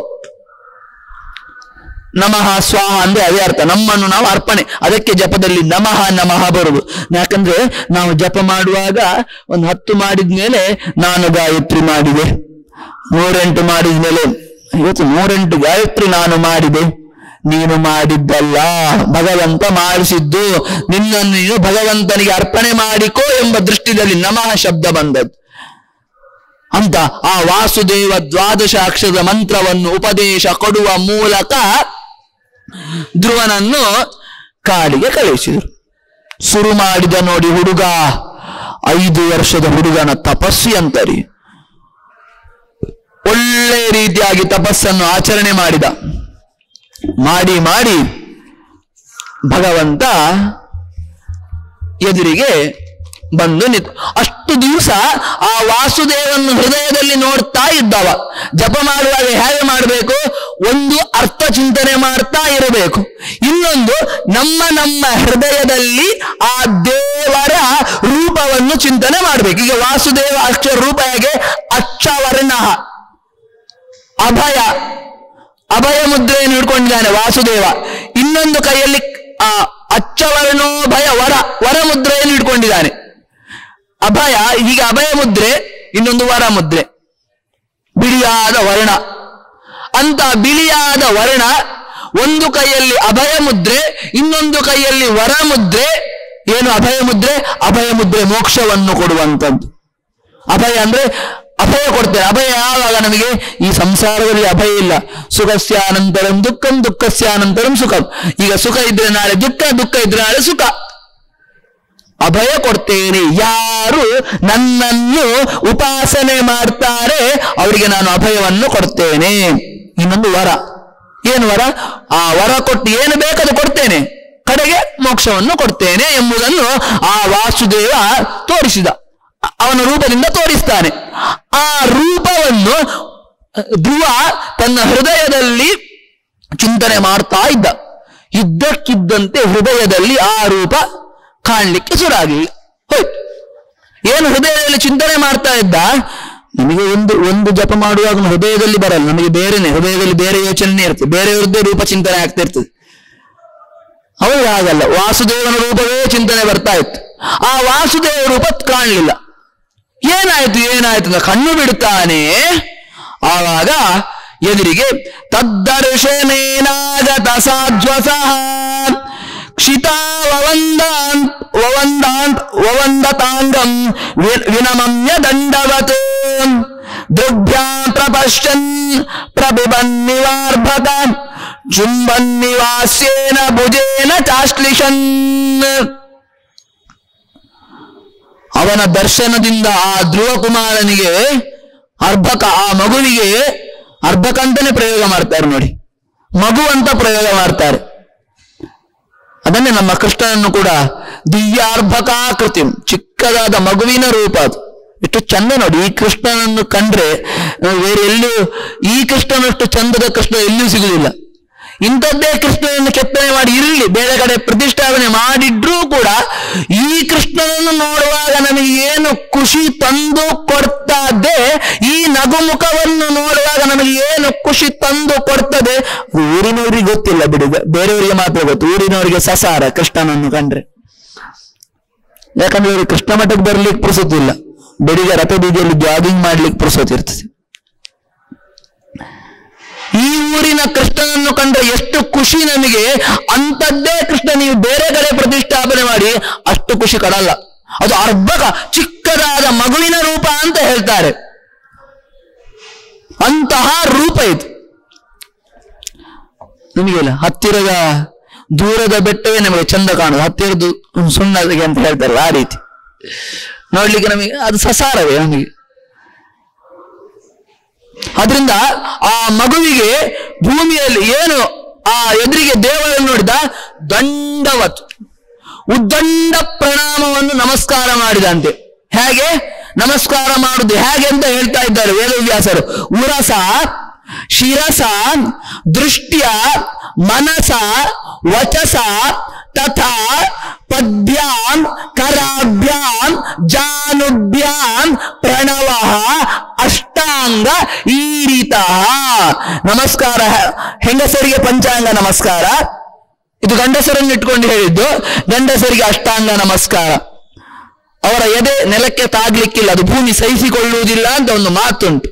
ನಮಃ ಸ್ವಾಹ ಅಂದ್ರೆ ಅದೇ ಅರ್ಥ, ನಮ್ಮನ್ನು ನಾವು ಅರ್ಪಣೆ. ಅದಕ್ಕೆ ಜಪದಲ್ಲಿ ನಮಃ ನಮಃ ಬರುದು. ಯಾಕಂದ್ರೆ ನಾವು ಜಪ ಮಾಡುವಾಗ ಒಂದು 10 ಮಾಡಿದ್ಮೇಲೆ ನಾನು ಗಾಯತ್ರಿ ಮಾಡಿದೆ, 108 ಮಾಡಿದ್ಮೇಲೆ ಇವತ್ತು 108 ಗಾಯತ್ರಿ ನಾನು ಮಾಡಿದೆ, ನೀನು ಮಾಡಿದ್ದಲ್ಲ, ಭಗವಂತ ಮಾಡಿಸಿದ್ದು. ನಿನ್ನನ್ನು ನೀನು ಭಗವಂತನಿಗೆ ಅರ್ಪಣೆ ಮಾಡಿಕೋ ಎಂಬ ದೃಷ್ಟಿಯಲ್ಲಿ ನಮಃ ಶಬ್ದ ಬಂದದ್ದು ಅಂತ. ಆ ವಾಸುದೇವ 12 ಅಕ್ಷರದ ಮಂತ್ರವನ್ನು ಉಪದೇಶ ಕೊಡುವ ಮೂಲಕ ಧ್ರುವನನ್ನು ಕಾಡಿಗೆ ಕಳುಹಿಸಿದರು. ಶುರು ಮಾಡಿದ ನೋಡಿ ಹುಡುಗ, 5 ವರ್ಷದ ಹುಡುಗನ ತಪಸ್ಸಿ ಅಂತರಿ. ಒಳ್ಳೆ ರೀತಿಯಾಗಿ ತಪಸ್ಸನ್ನು ಆಚರಣೆ ಮಾಡಿದ. ಮಾಡಿ ಮಾಡಿ ಭಗವಂತ ಎದುರಿಗೆ ಬಂದು ನಿಂತು. ಅಷ್ಟು ದಿವಸ ಆ ವಾಸುದೇವನ ಹೃದಯದಲ್ಲಿ ನೋಡ್ತಾ ಇದ್ದವ. ಜಪ ಮಾಡುವಾಗ ಹೇಗೆ ಮಾಡಬೇಕು? ಒಂದು ಅರ್ಥ ಚಿಂತನೆ ಮಾಡ್ತಾ ಇರಬೇಕು, ಇನ್ನೊಂದು ನಮ್ಮ ಹೃದಯದಲ್ಲಿ ಆ ದೇವರ ರೂಪವನ್ನು ಚಿಂತನೆ ಮಾಡಬೇಕು. ಈಗ ವಾಸುದೇವ ಅಕ್ಷರ ರೂಪ ಹೇಗೆ? ಅಚ್ಚವರ್ಣ, ಅಭಯ ಮುದ್ರೆಯನ್ನು ಹಿಡ್ಕೊಂಡಿದ್ದಾನೆ ವಾಸುದೇವ. ಇನ್ನೊಂದು ಕೈಯಲ್ಲಿ ಅಚ್ಚವರ್ಣೋಭಯ ವರ ಮುದ್ರೆಯನ್ನು ಹಿಡ್ಕೊಂಡಿದ್ದಾನೆ. ಅಭಯ, ಹೀಗೆ ಅಭಯ ಮುದ್ರೆ, ಇನ್ನೊಂದು ವರ ಮುದ್ರೆ, ಬಿಳಿಯಾದ ವರ್ಣ ಅಂತ. ಬಿಳಿಯಾದ ವರ್ಣ, ಒಂದು ಕೈಯಲ್ಲಿ ಅಭಯ ಮುದ್ರೆ, ಇನ್ನೊಂದು ಕೈಯಲ್ಲಿ ವರ ಮುದ್ರೆ. ಏನು ಅಭಯ ಮುದ್ರೆ? ಅಭಯ ಮುದ್ರೆ ಮೋಕ್ಷವನ್ನು ಕೊಡುವಂಥದ್ದು. ಅಭಯ ಅಂದ್ರೆ ಅಭಯ ಕೊಡ್ತೇನೆ. ಅಭಯ ಯಾವಾಗ ನಮಗೆ? ಈ ಸಂಸಾರದಲ್ಲಿ ಅಭಯ ಇಲ್ಲ. ಸುಖಸ್ಯಾನಂತರಂ ದುಃಖಂ, ದುಃಖಸ್ಯಾನಂತರಂ ಸುಖಂ. ಈಗ ಸುಖ ಇದ್ರೆ ನಾಳೆ ದುಃಖ, ದುಃಖ ಇದ್ರೆ ನಾಳೆ ಸುಖ. ಅಭಯ ಕೊಡ್ತೇನೆ. ಯಾರು ನನ್ನನ್ನು ಉಪಾಸನೆ ಮಾಡ್ತಾರೆ ಅವರಿಗೆ ನಾನು ಅಭಯವನ್ನು ಕೊಡ್ತೇನೆ. ಇನ್ನೊಂದು ವರ. ಏನು ವರ? ಆ ವರ ಕೊಟ್ಟು ಏನು ಬೇಕದು ಕೊಡ್ತೇನೆ, ಕಡೆಗೆ ಮೋಕ್ಷವನ್ನು ಕೊಡ್ತೇನೆ ಎಂಬುದನ್ನು ಆ ವಾಸುದೇವ ತೋರಿಸಿದ. ಅವನ ರೂಪದಿಂದ ತೋರಿಸ್ತಾನೆ. ಆ ರೂಪವನ್ನು ಧ್ರುವ ತನ್ನ ಹೃದಯದಲ್ಲಿ ಚಿಂತನೆ ಮಾಡ್ತಾ ಇದ್ದ. ಇದ್ದಕ್ಕಿದ್ದಂತೆ ಹೃದಯದಲ್ಲಿ ಆ ರೂಪ ಕಾಣಲಿಕ್ಕೆ ಶುರುವಾಗಿಲ್ಲ, ಹೋಯ್ತು. ಏನು ಹೃದಯದಲ್ಲಿ ಚಿಂತನೆ ಮಾಡ್ತಾ ಇದ್ದ? ನಮಗೆ ಒಂದು ಜಪ ಮಾಡುವಾಗ ಹೃದಯದಲ್ಲಿ ಬರಲ್ಲ, ನಮಗೆ ಬೇರೆನೆ, ಹೃದಯದಲ್ಲಿ ಬೇರೆ ಯೋಚನೆ ಇರ್ತದೆ, ಬೇರೆಯವ್ರದ್ದೇ ರೂಪ ಚಿಂತನೆ ಆಗ್ತಾ ಇರ್ತದೆ. ಅವರಿಗೆ ಆಗಲ್ಲ, ವಾಸುದೇವನ ರೂಪವೇ ಚಿಂತನೆ ಬರ್ತಾ ಇತ್ತು. ಆ ವಾಸುದೇವ ರೂಪ ಕಾಣಲಿಲ್ಲ. ಏನಾಯ್ತು ಅಂತ ಕಣ್ಣು ಬಿಡುತ್ತಾನೆ. ಆವಾಗ ಎದುರಿಗೆ ತದ್ದರ್ಶನೇನಾಗತ ಸಾಧ್ವಸಃ ಕ್ಷಿತಾವಂದಾಂಗಂ ವಿನಮಮ್ಯ ದಂಡವತ್ ದೃಢ್ಯಾ ಪ್ರಪಶ್ಯನ್ ಪ್ರಬುಬನ್ನಿವಾರ್ಭಕ ಚುಂಬನ್ನಿವಾಸ್ಯೇನ ಭುಜೇನ ಚಾಶ್ಲಿಷನ್. ಅವನ ದರ್ಶನದಿಂದ ಆ ಧ್ರುವ ಕುಮಾರನಿಗೆ ಅರ್ಭಕ, ಆ ಮಗುವಿಗೆ ಅರ್ಭಕ ಅಂತಾನೆ ಪ್ರಯೋಗ ಮಾಡ್ತಾರೆ ನೋಡಿ, ಮಗು ಅಂತ ಪ್ರಯೋಗ ಮಾಡ್ತಾರೆ. ಅದನ್ನೇ ನಮ್ಮ ಕೃಷ್ಣನನ್ನು ಕೂಡ ದಿವ್ಯಾರ್ಭಕಾಕೃತಿ, ಚಿಕ್ಕದಾದ ಮಗುವಿನ ರೂಪ. ಅದು ಎಷ್ಟು ಚಂದ ನೋಡಿ. ಈ ಕೃಷ್ಣನನ್ನು ಕಂಡ್ರೆ ಬೇರೆ ಎಲ್ಲೂ ಈ ಕೃಷ್ಣನಷ್ಟು ಚಂದದ ಕೃಷ್ಣ ಎಲ್ಲೂ ಸಿಗುವುದಿಲ್ಲ. ಇಂಥದ್ದೇ ಕೃಷ್ಣನನ್ನು ಕೆತ್ತನೆ ಮಾಡಿ ಇರಲಿ, ಬೇರೆ ಕಡೆ ಪ್ರತಿಷ್ಠಾಪನೆ ಮಾಡಿದ್ರೂ ಕೂಡ ಈ ಕೃಷ್ಣನನ್ನು ನೋಡುವಾಗ ನಮಗೆ ಏನು ಖುಷಿ ತಂದು ಕೊಡ್ತದೆ, ಈ ನಗುಮುಖವನ್ನು ನೋಡುವಾಗ ನಮಗೆ ಏನು ಖುಷಿ ತಂದು ಕೊಡ್ತದೆ, ಊರಿನವರಿಗೆ ಗೊತ್ತಿಲ್ಲ ಬಿಡಿ, ಬೇರೆಯವರಿಗೆ ಮಾತ್ರ ಗೊತ್ತು. ಊರಿನವರಿಗೆ ಸಸಾರ ಕೃಷ್ಣನನ್ನು ಕಂಡ್ರೆ. ಯಾಕಂದ್ರೆ ಇವರು ಕೃಷ್ಣ ಮಠಕ್ಕೆ ಬರ್ಲಿಕ್ಕೆ ಪುರುಸೊತ್ತಿಲ್ಲ, ಬೆಳಿಗ್ಗೆ ರಥ ಬೀದಿಯಲ್ಲಿ ಜಾಗಿಂಗ್ ಮಾಡ್ಲಿಕ್ಕೆ ಪುರುಸೊತ್ತಿರ್ತದೆ. ಈ ಊರಿನ ಕೃಷ್ಣನನ್ನು ಕಂಡ್ರೆ ಎಷ್ಟು ಖುಷಿ ನಮಗೆ, ಅಂಥದ್ದೇ ಕೃಷ್ಣ ನೀವು ಬೇರೆ ಕಡೆ ಪ್ರತಿಷ್ಠಾಪನೆ ಮಾಡಿ ಅಷ್ಟು ಖುಷಿ ಕೊಡಲ್ಲ. ಅದು ಅರ್ಭಕ ಚಿಕ್ಕದಾದ ಮಗುವಿನ ರೂಪ ಅಂತ ಹೇಳ್ತಾರೆ, ಅಂತಹ ರೂಪ ಇದು. ನಿಮಗೆಲ್ಲ ಹತ್ತಿರದ ದೂರದ ಬೆಟ್ಟವೇ ನಮಗೆ ಚಂದ ಕಾಣುದು, ಹತ್ತಿರದ್ದು ಸುಣ್ಣಗೆ ಅಂತ ಹೇಳ್ತಾರಲ್ಲ ಆ ರೀತಿ ನೋಡ್ಲಿಕ್ಕೆ ನಮಗೆ ಅದು ಸಸಾರವೇ ನಮಗೆ. ಅದರಿಂದ ಆ ಮಗುವಿಗೆ ಭೂಮಿಯಲ್ಲಿ ಏನು ಆ ಎದುರಿಗೆ ದೇವರನ್ನು ನೋಡಿದ ದಂಡವತ್ ಉದ್ದಂಡ ಪ್ರಣಾಮವನ್ನು ನಮಸ್ಕಾರ ಮಾಡಿದಂತೆ. ಹೇಗೆ ನಮಸ್ಕಾರ ಮಾಡುದು ಹೇಗೆ ಅಂತ ಹೇಳ್ತಾ ಇದ್ದಾರೆ ವೇದವ್ಯಾಸರು. ಉರಸ ಶಿರಸ ದೃಷ್ಟ್ಯ ಮನಸ ವಚಸ ತಥಾ ಪದ್ಭ್ಯಾಂ ಕರಾಭ್ಯಾಂ ಜಾನುಭ್ಯಾಂ ಪ್ರಣವ ಅಷ್ಟಾಂಗ ಈರಿತ. ನಮಸ್ಕಾರ ಹೆಂಗಸರಿಗೆ ಪಂಚಾಂಗ ನಮಸ್ಕಾರ, ಇದು ಗಂಡಸರನ್ನು ಇಟ್ಕೊಂಡು ಹೇಳಿದ್ದು. ಗಂಡಸರಿಗೆ ಅಷ್ಟಾಂಗ ನಮಸ್ಕಾರ. ಅವರ ಎದೆ ನೆಲಕ್ಕೆ ತಾಗ್ಲಿಕ್ಕಿಲ್ಲ, ಅದು ಭೂಮಿ ಸಹಿಸಿಕೊಳ್ಳುವುದಿಲ್ಲ ಅಂತ ಒಂದು ಮಾತುಂಟು.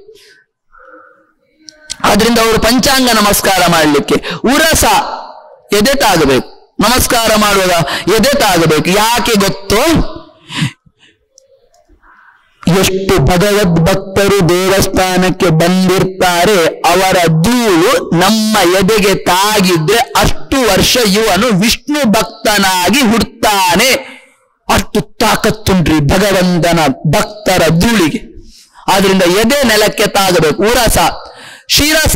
ಆದ್ರಿಂದ ಅವರು ಪಂಚಾಂಗ ನಮಸ್ಕಾರ ಮಾಡಲಿಕ್ಕೆ ಉರಸ ಎದೆ ತಾಗಬೇಕು, ನಮಸ್ಕಾರ ಮಾಡುವಾಗ ಎದೆ ತಾಗಬೇಕು. ಯಾಕೆ ಗೊತ್ತೋ, ಎಷ್ಟು ಭಗವದ್ ಭಕ್ತರು ದೇವಸ್ಥಾನಕ್ಕೆ ಬಂದಿರ್ತಾರೆ, ಅವರ ಧೂಳು ನಮ್ಮ ಎದೆಗೆ ತಾಗಿದ್ರೆ ಅಷ್ಟು ವರ್ಷ ಇವನು ವಿಷ್ಣು ಭಕ್ತನಾಗಿ ಹುಡ್ತಾನೆ. ಅಷ್ಟು ತಾಕತ್ತುಂಟ್ರಿ ಭಗವಂತನ ಭಕ್ತರ ಧೂಳಿಗೆ. ಆದ್ರಿಂದ ಎದೆ ನೆಲಕ್ಕೆ ತಾಗಬೇಕು. ಉರಸ ಶಿರಸ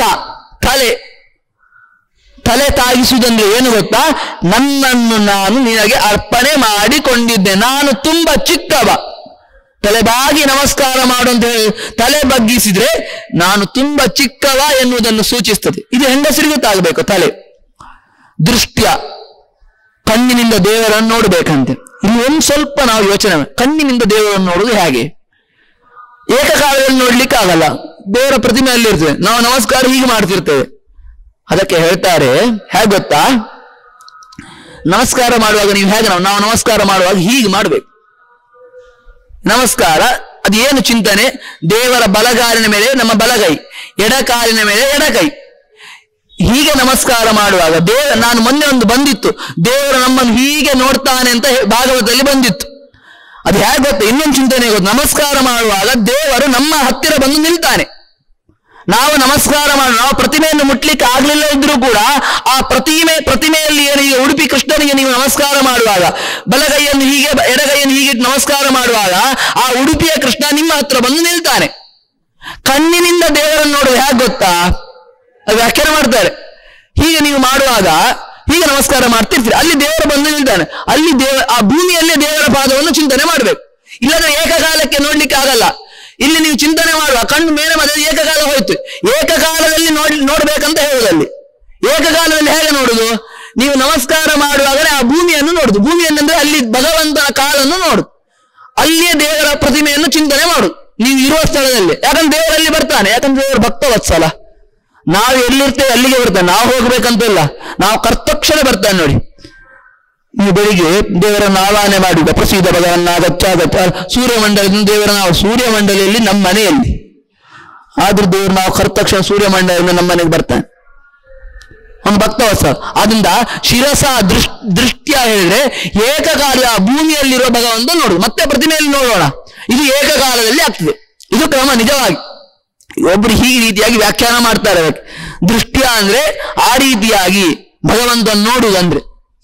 ತಲೆ ತಾಗಿಸುವುದಂದ್ರೆ ಏನು ಗೊತ್ತಾ, ನನ್ನನ್ನು ನಾನು ನಿನಗೆ ಅರ್ಪಣೆ ಮಾಡಿಕೊಂಡಿದ್ದೆ, ನಾನು ತುಂಬಾ ಚಿಕ್ಕವ. ತಲೆಬಾಗಿ ನಮಸ್ಕಾರ ಮಾಡು ಅಂತ ಹೇಳಿ ತಲೆ ಬಗ್ಗಿಸಿದ್ರೆ ನಾನು ತುಂಬಾ ಚಿಕ್ಕವ ಎನ್ನುವುದನ್ನು ಸೂಚಿಸ್ತದೆ. ಇದು ಹೆಂಗಸರಿಗೂ ತಾಗಬೇಕು. ತಲೆ ದೃಷ್ಟ್ಯ ಕಣ್ಣಿನಿಂದ ದೇವರನ್ನು ನೋಡ್ಬೇಕಂತೆ. ಇಲ್ಲಿ ಒಂದು ಸ್ವಲ್ಪ ನಾವು ಯೋಚನೆ ಕಣ್ಣಿನಿಂದ ದೇವರನ್ನು ನೋಡುವುದು ಹೇಗೆ, ಏಕಕಾಲದಲ್ಲಿ ನೋಡ್ಲಿಕ್ಕೆ ಆಗಲ್ಲ, ದೇವರ ಪ್ರತಿಮೆ ಅಲ್ಲಿರ್ತೇವೆ, ನಾವು ನಮಸ್ಕಾರ ಹೀಗೆ ಮಾಡ್ತಿರ್ತೇವೆ. ಅದಕ್ಕೆ ಹೇಳ್ತಾರೆ ಹೇಗೆ ಗೊತ್ತಾ, ನಮಸ್ಕಾರ ಮಾಡುವಾಗ ನೀವು ಹೇಗೆ ನಾವು ನಮಸ್ಕಾರ ಮಾಡುವಾಗ ಹೀಗೆ ಮಾಡ್ಬೇಕು. ನಮಸ್ಕಾರ ಅದು ಏನು ಚಿಂತನೆ, ದೇವರ ಬಲಗಾಲಿನ ಮೇಲೆ ನಮ್ಮ ಬಲಗೈ, ಎಡಕಾಲಿನ ಮೇಲೆ ಎಡಕೈ, ಹೀಗೆ ನಮಸ್ಕಾರ ಮಾಡುವಾಗ ನಾನು ಮೊನ್ನೆ ಒಂದು ಬಂದಿತ್ತು, ದೇವರು ನಮ್ಮನ್ನು ಹೀಗೆ ನೋಡ್ತಾನೆ ಅಂತ ಭಾಗವತದಲ್ಲಿ ಬಂದಿತ್ತು. ಅದು ಹೇಗೆ ಗೊತ್ತಾ, ಇನ್ನೊಂದು ಚಿಂತನೆ ಗೊತ್ತು, ನಮಸ್ಕಾರ ಮಾಡುವಾಗ ದೇವರು ನಮ್ಮ ಹತ್ತಿರ ಬಂದು ನಿಲ್ತಾನೆ. ನಾವು ನಮಸ್ಕಾರ ನಾವು ಪ್ರತಿಮೆಯನ್ನು ಮುಟ್ಲಿಕ್ಕೆ ಆಗ್ಲಿಲ್ಲ ಇದ್ರೂ ಕೂಡ ಆ ಪ್ರತಿಮೆಯಲ್ಲಿ ಏನು, ಈಗ ಉಡುಪಿ ಕೃಷ್ಣನಿಗೆ ನೀವು ನಮಸ್ಕಾರ ಮಾಡುವಾಗ ಬಲಗೈಯನ್ನು ಹೀಗೆ ಎಡಗೈಯನ್ನು ಹೀಗೆ ನಮಸ್ಕಾರ ಮಾಡುವಾಗ ಆ ಉಡುಪಿಯ ಕೃಷ್ಣ ನಿಮ್ಮ ಹತ್ರ ಬಂದು ನಿಲ್ತಾನೆ. ಕಣ್ಣಿನಿಂದ ದೇವರನ್ನು ನೋಡುವುದು ಹೇಗೆ ಗೊತ್ತಾ, ಅದು ವ್ಯಾಖ್ಯಾನ ಮಾಡ್ತಾರೆ. ಹೀಗೆ ನೀವು ಮಾಡುವಾಗ ಹೀಗೆ ನಮಸ್ಕಾರ ಮಾಡ್ತಿರ್ತೀರಿ, ಅಲ್ಲಿ ದೇವರು ಬಂದು ನಿಲ್ತಾನೆ. ಅಲ್ಲಿ ಆ ಭೂಮಿಯಲ್ಲೇ ದೇವರ ಪಾದವನ್ನು ಚಿಂತನೆ ಮಾಡ್ಬೇಕು, ಇಲ್ಲದ್ರೆ ಏಕಕಾಲಕ್ಕೆ ನೋಡ್ಲಿಕ್ಕೆ ಆಗಲ್ಲ. ಇಲ್ಲಿ ನೀವು ಚಿಂತನೆ ಮಾಡುವ ಕಣ್ಣು ಮೇಲೆ ಮತ್ತೆ ಏಕಕಾಲ ಹೋಯ್ತು, ಏಕಕಾಲದಲ್ಲಿ ನೋಡ್ಬೇಕಂತ ಹೇಳುದಲ್ಲಿ. ಏಕಕಾಲದಲ್ಲಿ ಹೇಗೆ ನೋಡುದು, ನೀವು ನಮಸ್ಕಾರ ಮಾಡುವಾಗಲೇ ಆ ಭೂಮಿಯನ್ನು ನೋಡುದು. ಭೂಮಿಯನ್ನಂದ್ರೆ ಅಲ್ಲಿ ಭಗವಂತನ ಕಾಲನ್ನು ನೋಡುದು, ಅಲ್ಲಿಯೇ ದೇವರ ಪ್ರತಿಮೆಯನ್ನು ಚಿಂತನೆ ಮಾಡುದು ನೀವು ಇರುವ ಸ್ಥಳದಲ್ಲಿ. ಯಾಕಂದ್ರೆ ದೇವರಲ್ಲಿ ಬರ್ತಾನೆ, ಯಾಕಂದ್ರೆ ದೇವರು ಭಕ್ತ ವತ್ಸಲ. ನಾವು ಎಲ್ಲಿರ್ತೇವೆ ಅಲ್ಲಿಗೆ ಬರ್ತಾನೆ, ನಾವು ಹೋಗ್ಬೇಕಂತ ಇಲ್ಲ, ನಾವು ಕರ್ತಕ್ಷಣ ಬರ್ತಾನೆ. ನೋಡಿ, ನೀವು ಬೆಳಿಗ್ಗೆ ದೇವರನ್ನು ಆವಾಹನೆ ಮಾಡಿದ ಪ್ರಸಿದ್ಧ ಭಗವನ್ನ ಗಚ್ಚ ಸೂರ್ಯಮಂಡಲದಿಂದ ದೇವರ ನಾವು ಸೂರ್ಯಮಂಡಲಿಯಲ್ಲಿ ನಮ್ಮ ಮನೆಯಲ್ಲಿ ಆದ್ರೂ ದೇವರು ನಾವು ಕರ್ತಕ್ಷಣ ಸೂರ್ಯಮಂಡಲದಿಂದ ನಮ್ಮ ಮನೆಗೆ ಬರ್ತಾನೆ, ಒಂದು ಭಕ್ತವತ್ಸವ. ಆದ್ರಿಂದ ಶಿರಸ ದೃಷ್ಟ್ಯ ಹೇಳಿದ್ರೆ ಏಕಕಾಲ ಆ ಭೂಮಿಯಲ್ಲಿರುವ ಭಗವಂತ ನೋಡುದು, ಮತ್ತೆ ಪ್ರತಿಮೆಯಲ್ಲಿ ನೋಡೋಣ, ಇದು ಏಕಕಾಲದಲ್ಲಿ ಆಗ್ತದೆ. ಇದು ಕ್ರಮ ನಿಜವಾಗಿ. ಒಬ್ರು ಹೀಗೆ ರೀತಿಯಾಗಿ ವ್ಯಾಖ್ಯಾನ ಮಾಡ್ತಾರೆ. ದೃಷ್ಟ್ಯ ಅಂದ್ರೆ ಆ ರೀತಿಯಾಗಿ ಭಗವಂತನ ನೋಡುವುದಂದ್ರೆ.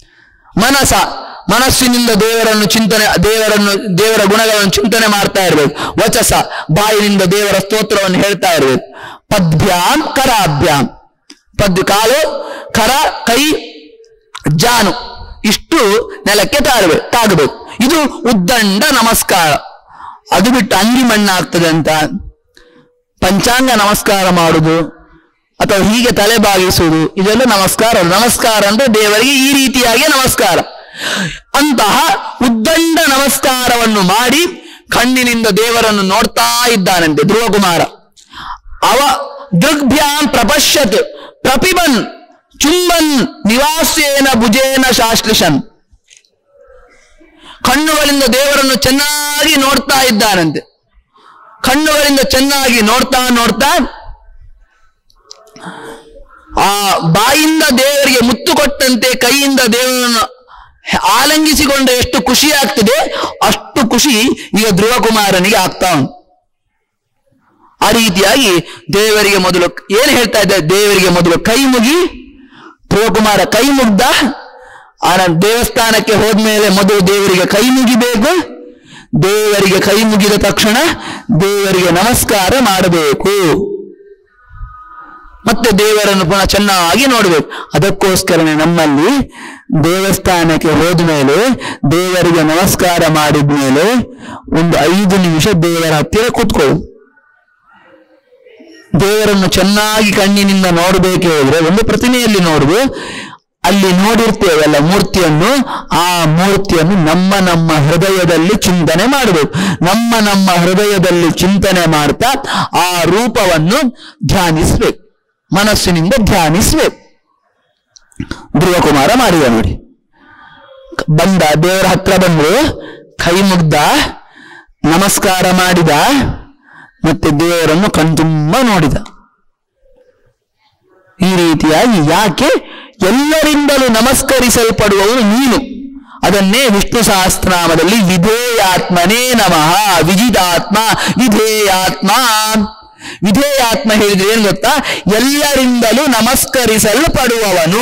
ಮನಸ್ಸಿನಿಂದ ದೇವರನ್ನು ಚಿಂತನೆ, ದೇವರ ಗುಣಗಳನ್ನು ಚಿಂತನೆ ಮಾಡ್ತಾ ಇರ್ಬೇಕು. ವಚಸ ಬಾಯಿನಿಂದ ದೇವರ ಸ್ತೋತ್ರವನ್ನು ಹೇಳ್ತಾ ಇರ್ಬೇಕು. ಪದ್ಭ್ಯಾಂ ಕರಾಭ್ಯಾಂ, ಕಾಲು ಕರ ಕೈ ಜಾನು ಇಷ್ಟು ನೆಲಕ್ಕೆ ತಾಗಬೇಕು. ಇದು ಉದ್ದಂಡ ನಮಸ್ಕಾರ. ಅದು ಬಿಟ್ಟು ಅಂಗಿ ಮಣ್ಣಾಗ್ತದೆ ಅಂತ ಪಂಚಾಂಗ ನಮಸ್ಕಾರ ಮಾಡುದು, ಅಥವಾ ಹೀಗೆ ತಲೆ ಬಾಗಿಸುವುದು, ಇದೆಲ್ಲ ನಮಸ್ಕಾರ. ನಮಸ್ಕಾರ ಅಂದ್ರೆ ದೇವರಿಗೆ ಈ ರೀತಿಯಾಗಿ ನಮಸ್ಕಾರ. ಅಂತಹ ಉದ್ದಂಡ ನಮಸ್ಕಾರವನ್ನು ಮಾಡಿ ಕಣ್ಣಿನಿಂದ ದೇವರನ್ನು ನೋಡ್ತಾ ಇದ್ದಾನಂತೆ ಧ್ರುವಕುಮಾರ. ಅವ ದೃಗ್ಭ್ಯಾಂ ಪ್ರಪಶ್ಯತ್ ಪ್ರಪಿಬನ್ ಚುಂಬನ್ ನಿವಾಸೇನ ಭುಜೇನ ಶಾಶ್ಲಿಷನ್. ಕಣ್ಣುಗಳಿಂದ ದೇವರನ್ನು ಚೆನ್ನಾಗಿ ನೋಡ್ತಾ ಇದ್ದಾನಂತೆ. ಕಣ್ಣುಗಳಿಂದ ಚೆನ್ನಾಗಿ ನೋಡ್ತಾ ನೋಡ್ತಾ ಆ ಬಾಯಿಂದ ದೇವರಿಗೆ ಮುತ್ತು ಕೊಟ್ಟಂತೆ ಕೈಯಿಂದ ದೇವರನ್ನು ಆಲಂಗಿಸಿಕೊಂಡ್ರೆ ಎಷ್ಟು ಖುಷಿ ಆಗ್ತದೆ ಅಷ್ಟು ಖುಷಿ ಈಗ ಧ್ರುವಕುಮಾರನಿಗೆ ಆಗ್ತಾ ಉಂಟು. ಆ ರೀತಿಯಾಗಿ ದೇವರಿಗೆ ಮೊದಲು ಏನು ಹೇಳ್ತಾ ಇದ್ದಾರೆ, ದೇವರಿಗೆ ಮೊದಲು ಕೈ ಮುಗಿ. ಧ್ರುವಕುಮಾರ ಕೈ ಮುಗ್ದ. ಆನಂದ ದೇವಸ್ಥಾನಕ್ಕೆ ಹೋದ್ಮೇಲೆ ಮೊದಲು ದೇವರಿಗೆ ಕೈ ಮುಗಿಬೇಕು. ದೇವರಿಗೆ ಕೈ ಮುಗಿದ ತಕ್ಷಣ ದೇವರಿಗೆ ನಮಸ್ಕಾರ ಮಾಡಬೇಕು. ಮತ್ತೆ ದೇವರನ್ನು ಪುನಃ ಚೆನ್ನಾಗಿ ನೋಡ್ಬೇಕು. ಅದಕ್ಕೋಸ್ಕರನೇ ನಮ್ಮಲ್ಲಿ ದೇವಸ್ಥಾನಕ್ಕೆ ಹೋದ್ಮೇಲೆ ದೇವರಿಗೆ ನಮಸ್ಕಾರ ಮಾಡಿದ್ಮೇಲೆ ಒಂದು 5 ನಿಮಿಷ ದೇವರ ಹತ್ತಿರ ಕೂತ್ಕೊಳ್ಳು. ದೇವರನ್ನು ಚೆನ್ನಾಗಿ ಕಣ್ಣಿನಿಂದ ನೋಡಬೇಕು ಹೇಳಿದ್ರೆ ಒಂದು ಪ್ರತಿಮೆಯಲ್ಲಿ ನೋಡುದು, ಅಲ್ಲಿ ನೋಡಿರ್ತೇವಲ್ಲ ಮೂರ್ತಿಯನ್ನು, ಆ ಮೂರ್ತಿಯನ್ನು ನಮ್ಮ ಹೃದಯದಲ್ಲಿ ಚಿಂತನೆ ಮಾಡಬೇಕು. ನಮ್ಮ ಹೃದಯದಲ್ಲಿ ಚಿಂತನೆ ಮಾಡ್ತಾ ಆ ರೂಪವನ್ನು ಧ್ಯಾನಿಸ್ಬೇಕು, ಮನಸ್ಸಿನಿಂದ ಧ್ಯಾನಿಸ್ಬೇಕು. ಧ್ರುವಕುಮಾರ ಮಾಡಿದ ನೋಡಿ. ಬಂದ, ದೇವರ ಹತ್ರ ಬಂದು ಕೈ ಮುಗ್ದ, ನಮಸ್ಕಾರ ಮಾಡಿದ, ಮತ್ತೆ ದೇವರನ್ನು ಕಣ್ತುಂಬ ನೋಡಿದ. ಈ ರೀತಿಯಾಗಿ ಯಾಕೆ ಎಲ್ಲರಿಂದಲೂ ನಮಸ್ಕರಿಸಲ್ಪಡುವವನು ನೀನು. ಅದನ್ನೇ ವಿಷ್ಣು ಸಹಸ್ರನಾಮದಲ್ಲಿ ವಿಧೇಯಾತ್ಮನೇ ನಮಃ, ವಿಜಿತಾತ್ಮ ವಿಧೇಯಾತ್ಮ. ವಿಧೇಯಾತ್ಮ ಹೇಳಿದ್ರೆ ಏನ್ ಗೊತ್ತಾ, ಎಲ್ಲರಿಂದಲೂ ನಮಸ್ಕರಿಸಲ್ಪಡುವವನು.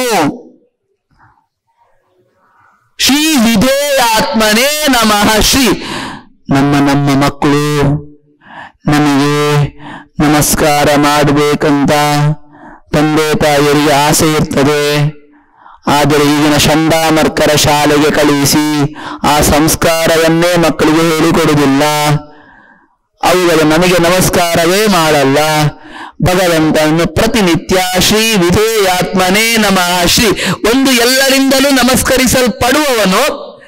ಶ್ರೀ ವಿಧೇಯಾತ್ಮನೇ ನಮಃ. ಶ್ರೀ ನಮ್ಮ ಮಕ್ಕಳು ನಮಗೆ ನಮಸ್ಕಾರ ಮಾಡಬೇಕಂತ ತಂದೆ ತಾಯಿಯರಿಗೆ ಆಸೆ ಇರ್ತದೆ. ಆದರೆ ಈಗಿನ ಚಂಡಾಮರ್ಕರ ಶಾಲೆಗೆ ಕಳುಹಿಸಿ ಆ ಸಂಸ್ಕಾರವನ್ನೇ ಮಕ್ಕಳಿಗೆ ಹೇಳಿಕೊಡುವುದಿಲ್ಲ. ಅವುಗಳು ನಮಗೆ ನಮಸ್ಕಾರವೇ ಮಾಡಲ್ಲ. ಭಗವಂತನನ್ನು ಪ್ರತಿನಿತ್ಯ ಶ್ರೀ ವಿಧೇಯಾತ್ಮನೇ ನಮಃ ಶ್ರೀ ಒಂದು ಎಲ್ಲರಿಂದಲೂ ನಮಸ್ಕರಿಸಲ್ಪಡುವವನು.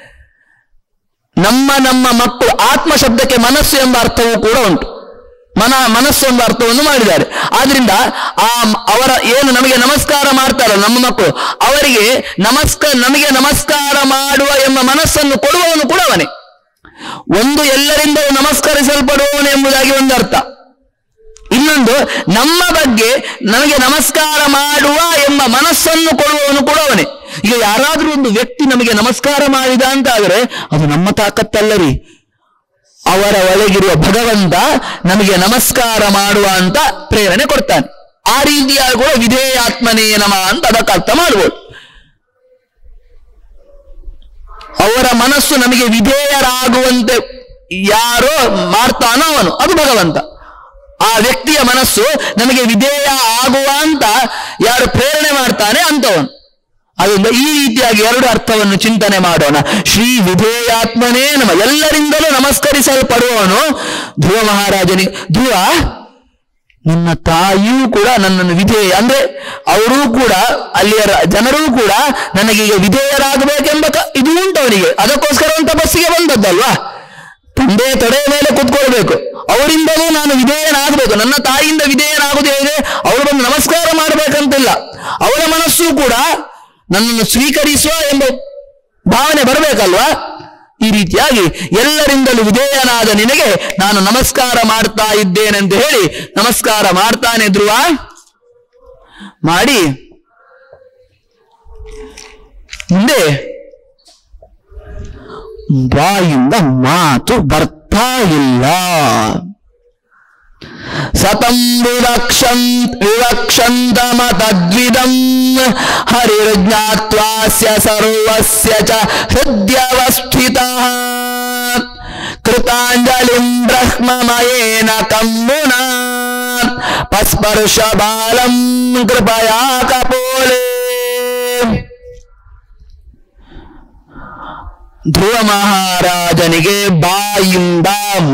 ನಮ್ಮ ಮಕ್ಕಳು, ಆತ್ಮ ಶಬ್ದಕ್ಕೆ ಮನಸ್ಸು ಎಂಬ ಅರ್ಥವೂ ಕೂಡ ಉಂಟು. ಮನಸ್ಸು ಎಂಬ ಅರ್ಥವನ್ನು ಮಾಡಿದ್ದಾರೆ. ಆದ್ರಿಂದ ಅವರ ಏನು ನಮಗೆ ನಮಸ್ಕಾರ ಮಾಡ್ತಾರಲ್ಲ ನಮ್ಮ ಮಕ್ಕಳು, ಅವರಿಗೆ ನಮಗೆ ನಮಸ್ಕಾರ ಮಾಡುವ ಎಂಬ ಮನಸ್ಸನ್ನು ಕೊಡುವವನು ಕೂಡ ಅವನೇ. ಒಂದು ಎಲ್ಲರಿಂದಲೂ ನಮಸ್ಕರಿಸಲ್ಪಡುವವನು ಎಂಬುದಾಗಿ ಒಂದು ಅರ್ಥ. ಇನ್ನೊಂದು ನಮ್ಮ ಬಗ್ಗೆ ನಮಗೆ ನಮಸ್ಕಾರ ಮಾಡುವ ಎಂಬ ಮನಸ್ಸನ್ನು ಕೊಡುವವನು ಕೂಡ ಅವನೇ. ಈಗ ಯಾರಾದ್ರೂ ಒಂದು ವ್ಯಕ್ತಿ ನಮಗೆ ನಮಸ್ಕಾರ ಮಾಡಿದ ಅಂತ ಆದರೆ ಅದು ನಮ್ಮ ತಾಕತ್ತಲ್ಲರಿ, ಅವರ ಒಳಗಿರುವ ಭಗವಂತ ನಮಗೆ ನಮಸ್ಕಾರ ಮಾಡುವ ಅಂತ ಪ್ರೇರಣೆ ಕೊಡ್ತಾನೆ. ಆ ರೀತಿಯಾಗಿ ಕೂಡ ವಿಧೇಯಾತ್ಮನೇ ನಮಃ ಅಂತ ಅದಕ್ಕೆ ಅರ್ಥ ಮಾಡ್ಬೋದು. ಅವರ ಮನಸ್ಸು ನಮಗೆ ವಿಧೇಯರಾಗುವಂತೆ ಯಾರೋ ಮಾಡ್ತಾನೋ ಅವನು, ಅದು ಭಗವಂತ. ಆ ವ್ಯಕ್ತಿಯ ಮನಸ್ಸು ನಮಗೆ ವಿಧೇಯ ಆಗುವ ಅಂತ ಯಾರು ಪ್ರೇರಣೆ ಮಾಡ್ತಾನೆ ಅಂತವನು. ಅದರಿಂದ ಈ ರೀತಿಯಾಗಿ 2 ಅರ್ಥವನ್ನು ಚಿಂತನೆ ಮಾಡೋಣ. ಶ್ರೀ ವಿಧೇಯಾತ್ಮನೇ ನಮ, ಎಲ್ಲರಿಂದಲೂ ನಮಸ್ಕರಿಸಲ್ಪಡುವವನು ಧ್ರುವ ಮಹಾರಾಜನಿಗೆ. ಧ್ರುವ, ನಿನ್ನ ತಾಯಿಯೂ ಕೂಡ ನನ್ನನ್ನು ವಿಧೇಯ ಅಂದ್ರೆ ಅವರೂ ಕೂಡ ಅಲ್ಲಿಯ ಜನರೂ ಕೂಡ ನನಗೀಗ ವಿಧೇಯರಾಗಬೇಕೆಂಬ ಇದು ಉಂಟವನಿಗೆ. ಅದಕ್ಕೋಸ್ಕರ ಒಂದು ತಪಸ್ಸಿಗೆ ಬಂದದ್ದಲ್ವಾ. ತಂದೆ ತೊಡೆಯ ಮೇಲೆ ಕೂತ್ಕೊಳ್ಬೇಕು, ಅವರಿಂದಲೂ ನಾನು ವಿಧೇಯನಾಗಬೇಕು. ನನ್ನ ತಾಯಿಯಿಂದ ವಿಧೇಯನಾಗುವುದು ಹೇಗೆ, ಅವರು ಬಂದು ನಮಸ್ಕಾರ ಮಾಡಬೇಕಂತಿಲ್ಲ. ಅವರ ಮನಸ್ಸು ಕೂಡ ನನ್ನನ್ನು ಸ್ವೀಕರಿಸುವ ಎಂಬ ಭಾವನೆ ಬರಬೇಕಲ್ವಾ. ಈ ರೀತಿಯಾಗಿ ಎಲ್ಲರಿಂದಲೂ ವಿಧೇಯನಾದ ನಿನಗೆ ನಾನು ನಮಸ್ಕಾರ ಮಾಡ್ತಾ ಇದ್ದೇನೆಂತ ಹೇಳಿ ನಮಸ್ಕಾರ ಮಾಡ್ತಾನೆ ಧ್ರುವ. ಮಾಡಿ ಮುಂದೆ ಬಾಯಿಂದ ಮಾತು ಬರ್ತಾ ಇಲ್ಲ. ಸತಂ ವಿವಕ್ಷಂತಮತದ್ವಿದಂ ಹರಿರ್ಜ್ಞಾತ್ವಾಸ್ಯ ಸರ್ವಸ್ಯ ಚ ಹೃದ್ಯವಸ್ಥಿತಃ ಕೃತಾಂಜಲಿಂ ಬ್ರಹ್ಮಮಯೇನ ಕಮ್ಮುನಾ ಪಸ್ಪರ್ಶ ಬಾಲಂ ಕೃಪಯಾ ಕಪೋಲೆ. ಧ್ರುವ ಮಹಾರಾಜನಿಗೆ ಬಾಯಿಂದ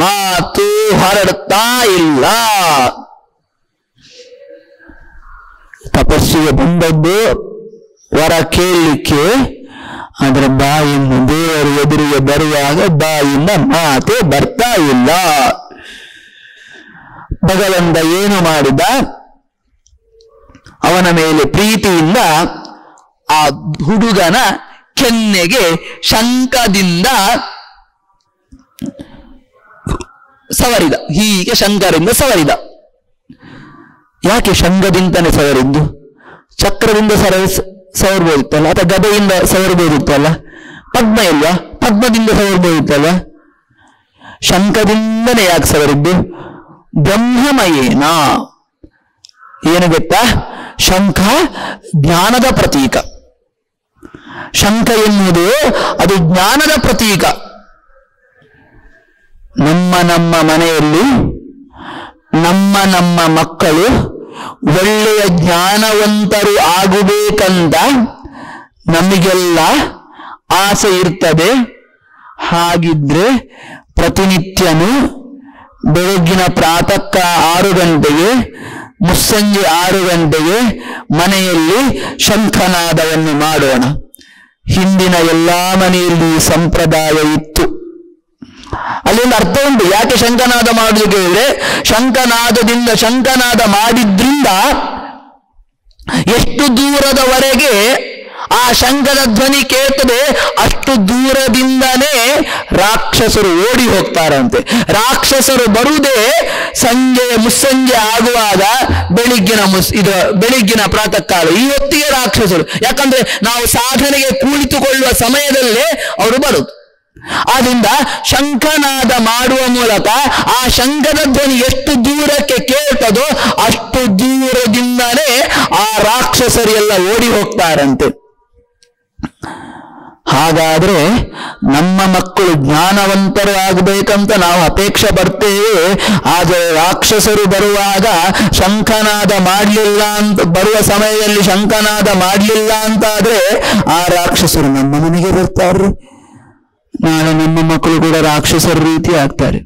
ಮಾತು ಹೊರಡ್ತಾ ಇಲ್ಲ. ತಪಸ್ಸಿಗೆ ಬಂದದ್ದು ವರ ಕೇಳಲಿಕ್ಕೆ, ಆದರೆ ಬಾಯಿಂದ ದೇವರು ಎದುರಿಗೆ ಬರುವಾಗ ಬಾಯಿಂದ ಮಾತೆ ಬರ್ತಾ ಇಲ್ಲ. ಭಗವಂತ ಏನು ಮಾಡಿದ? ಅವನ ಮೇಲೆ ಪ್ರೀತಿಯಿಂದ ಆ ಹುಡುಗನ ಕೆನ್ನೆಗೆ ಶಂಖದಿಂದ ಸವರಿದ. ಹೀಗೆ ಶಂಕರಿಂದ ಸವರಿದ. ಯಾಕೆ ಶಂಖದಿಂದನೇ ಸವರಿದ್ದು? ಚಕ್ರದಿಂದ ಸವರ್ಬೋದಿತ್ತಲ್ಲ, ಅಥವಾ ಗದೆಯಿಂದ ಸವರ್ಬೋದಿತ್ತಲ್ಲ. ಪದ್ಮ ಇಲ್ವಾ? ಪದ್ಮದಿಂದ ಸವರ್ಬೋದಿತ್ತಲ್ಲ. ಶಂಖದಿಂದನೇ ಯಾಕೆ ಸವರಿದ್ದು? ಬ್ರಹ್ಮಮಯೇನ. ಏನು ಗೊತ್ತಾ? ಶಂಖ ಜ್ಞಾನದ ಪ್ರತೀಕ. ಶಂಖ ಎನ್ನುವುದು ಅದು ಜ್ಞಾನದ ಪ್ರತೀಕ. ನಮ್ಮ ಮನೆಯಲ್ಲಿ ನಮ್ಮ ಮಕ್ಕಳು ಒಳ್ಳೆಯ ಜ್ಞಾನವಂತರು ಆಗಬೇಕಂತ ನಮಗೆಲ್ಲ ಆಸೆ ಇರ್ತದೆ. ಹಾಗಿದ್ರೆ ಪ್ರತಿನಿತ್ಯನೂ ಬೆಳಗ್ಗಿನ ಪ್ರಾತಃ 6 ಗಂಟೆಗೆ, ಮುಸ್ಸಂಜೆ 6 ಗಂಟೆಗೆ ಮನೆಯಲ್ಲಿ ಶಂಖನಾದವನ್ನು ಮಾಡೋಣ. ಹಿಂದಿನ ಎಲ್ಲಾ ಮನೆಯಲ್ಲಿ ಸಂಪ್ರದಾಯ ಇತ್ತು. ಅಲ್ಲಿಂದ ಅರ್ಥ ಉಂಟು. ಯಾಕೆ ಶಂಖನಾದ ಮಾಡುದು ಕೇಳಿದ್ರೆ, ಶಂಖನಾದ ಮಾಡಿದ್ರಿಂದ ಎಷ್ಟು ದೂರದವರೆಗೆ ಆ ಶಂಖದ ಧ್ವನಿ ಕೇಳ್ತದೆ, ಅಷ್ಟು ದೂರದಿಂದಲೇ ರಾಕ್ಷಸರು ಓಡಿ ಹೋಗ್ತಾರಂತೆ. ರಾಕ್ಷಸರು ಬರುವುದೇ ಮುಸ್ಸಂಜೆ ಆಗುವಾಗ, ಬೆಳಿಗ್ಗಿನ ಪ್ರಾತಃ ಕಾಲ. ಈ ಹೊತ್ತಿಗೆ ರಾಕ್ಷಸರು, ಯಾಕಂದ್ರೆ ನಾವು ಸಾಧನೆಗೆ ಕುಳಿತುಕೊಳ್ಳುವ ಸಮಯದಲ್ಲೇ ಅವರು ಬರುದು. ಆದ್ರಿಂದ ಶಂಖನಾದ ಮಾಡುವ ಮೂಲಕ ಆ ಶಂಖದ ಧ್ವನಿ ಎಷ್ಟು ದೂರಕ್ಕೆ ಕೇಳ್ತದೋ ಅಷ್ಟು ದೂರದಿಂದಲೇ ಆ ರಾಕ್ಷಸರೆಲ್ಲ ಓಡಿ ಹೋಗ್ತಾರಂತೆ. ಹಾಗಾದ್ರೆ ನಮ್ಮ ಮಕ್ಕಳು ಜ್ಞಾನವಂತರು ಆಗಬೇಕಂತ ನಾವು ಅಪೇಕ್ಷೆ ಪಡ್ತೇವೆ. ಆದರೆ ರಾಕ್ಷಸರು ಬರುವಾಗ ಶಂಖನಾದ ಮಾಡಲಿಲ್ಲ ಅಂತ, ಬರುವ ಸಮಯದಲ್ಲಿ ಶಂಖನಾದ ಮಾಡಲಿಲ್ಲ ಅಂತಾದ್ರೆ ಆ ರಾಕ್ಷಸರು ನಮ್ಮ ಮನೆಗೆ ಬರ್ತಾರ್ರಿ. ನಾಳೆ ನಮ್ಮ ಮಕ್ಕಳು ಕೂಡ ರಾಕ್ಷಸರ ರೀತಿ ಆಗ್ತಾರೆ.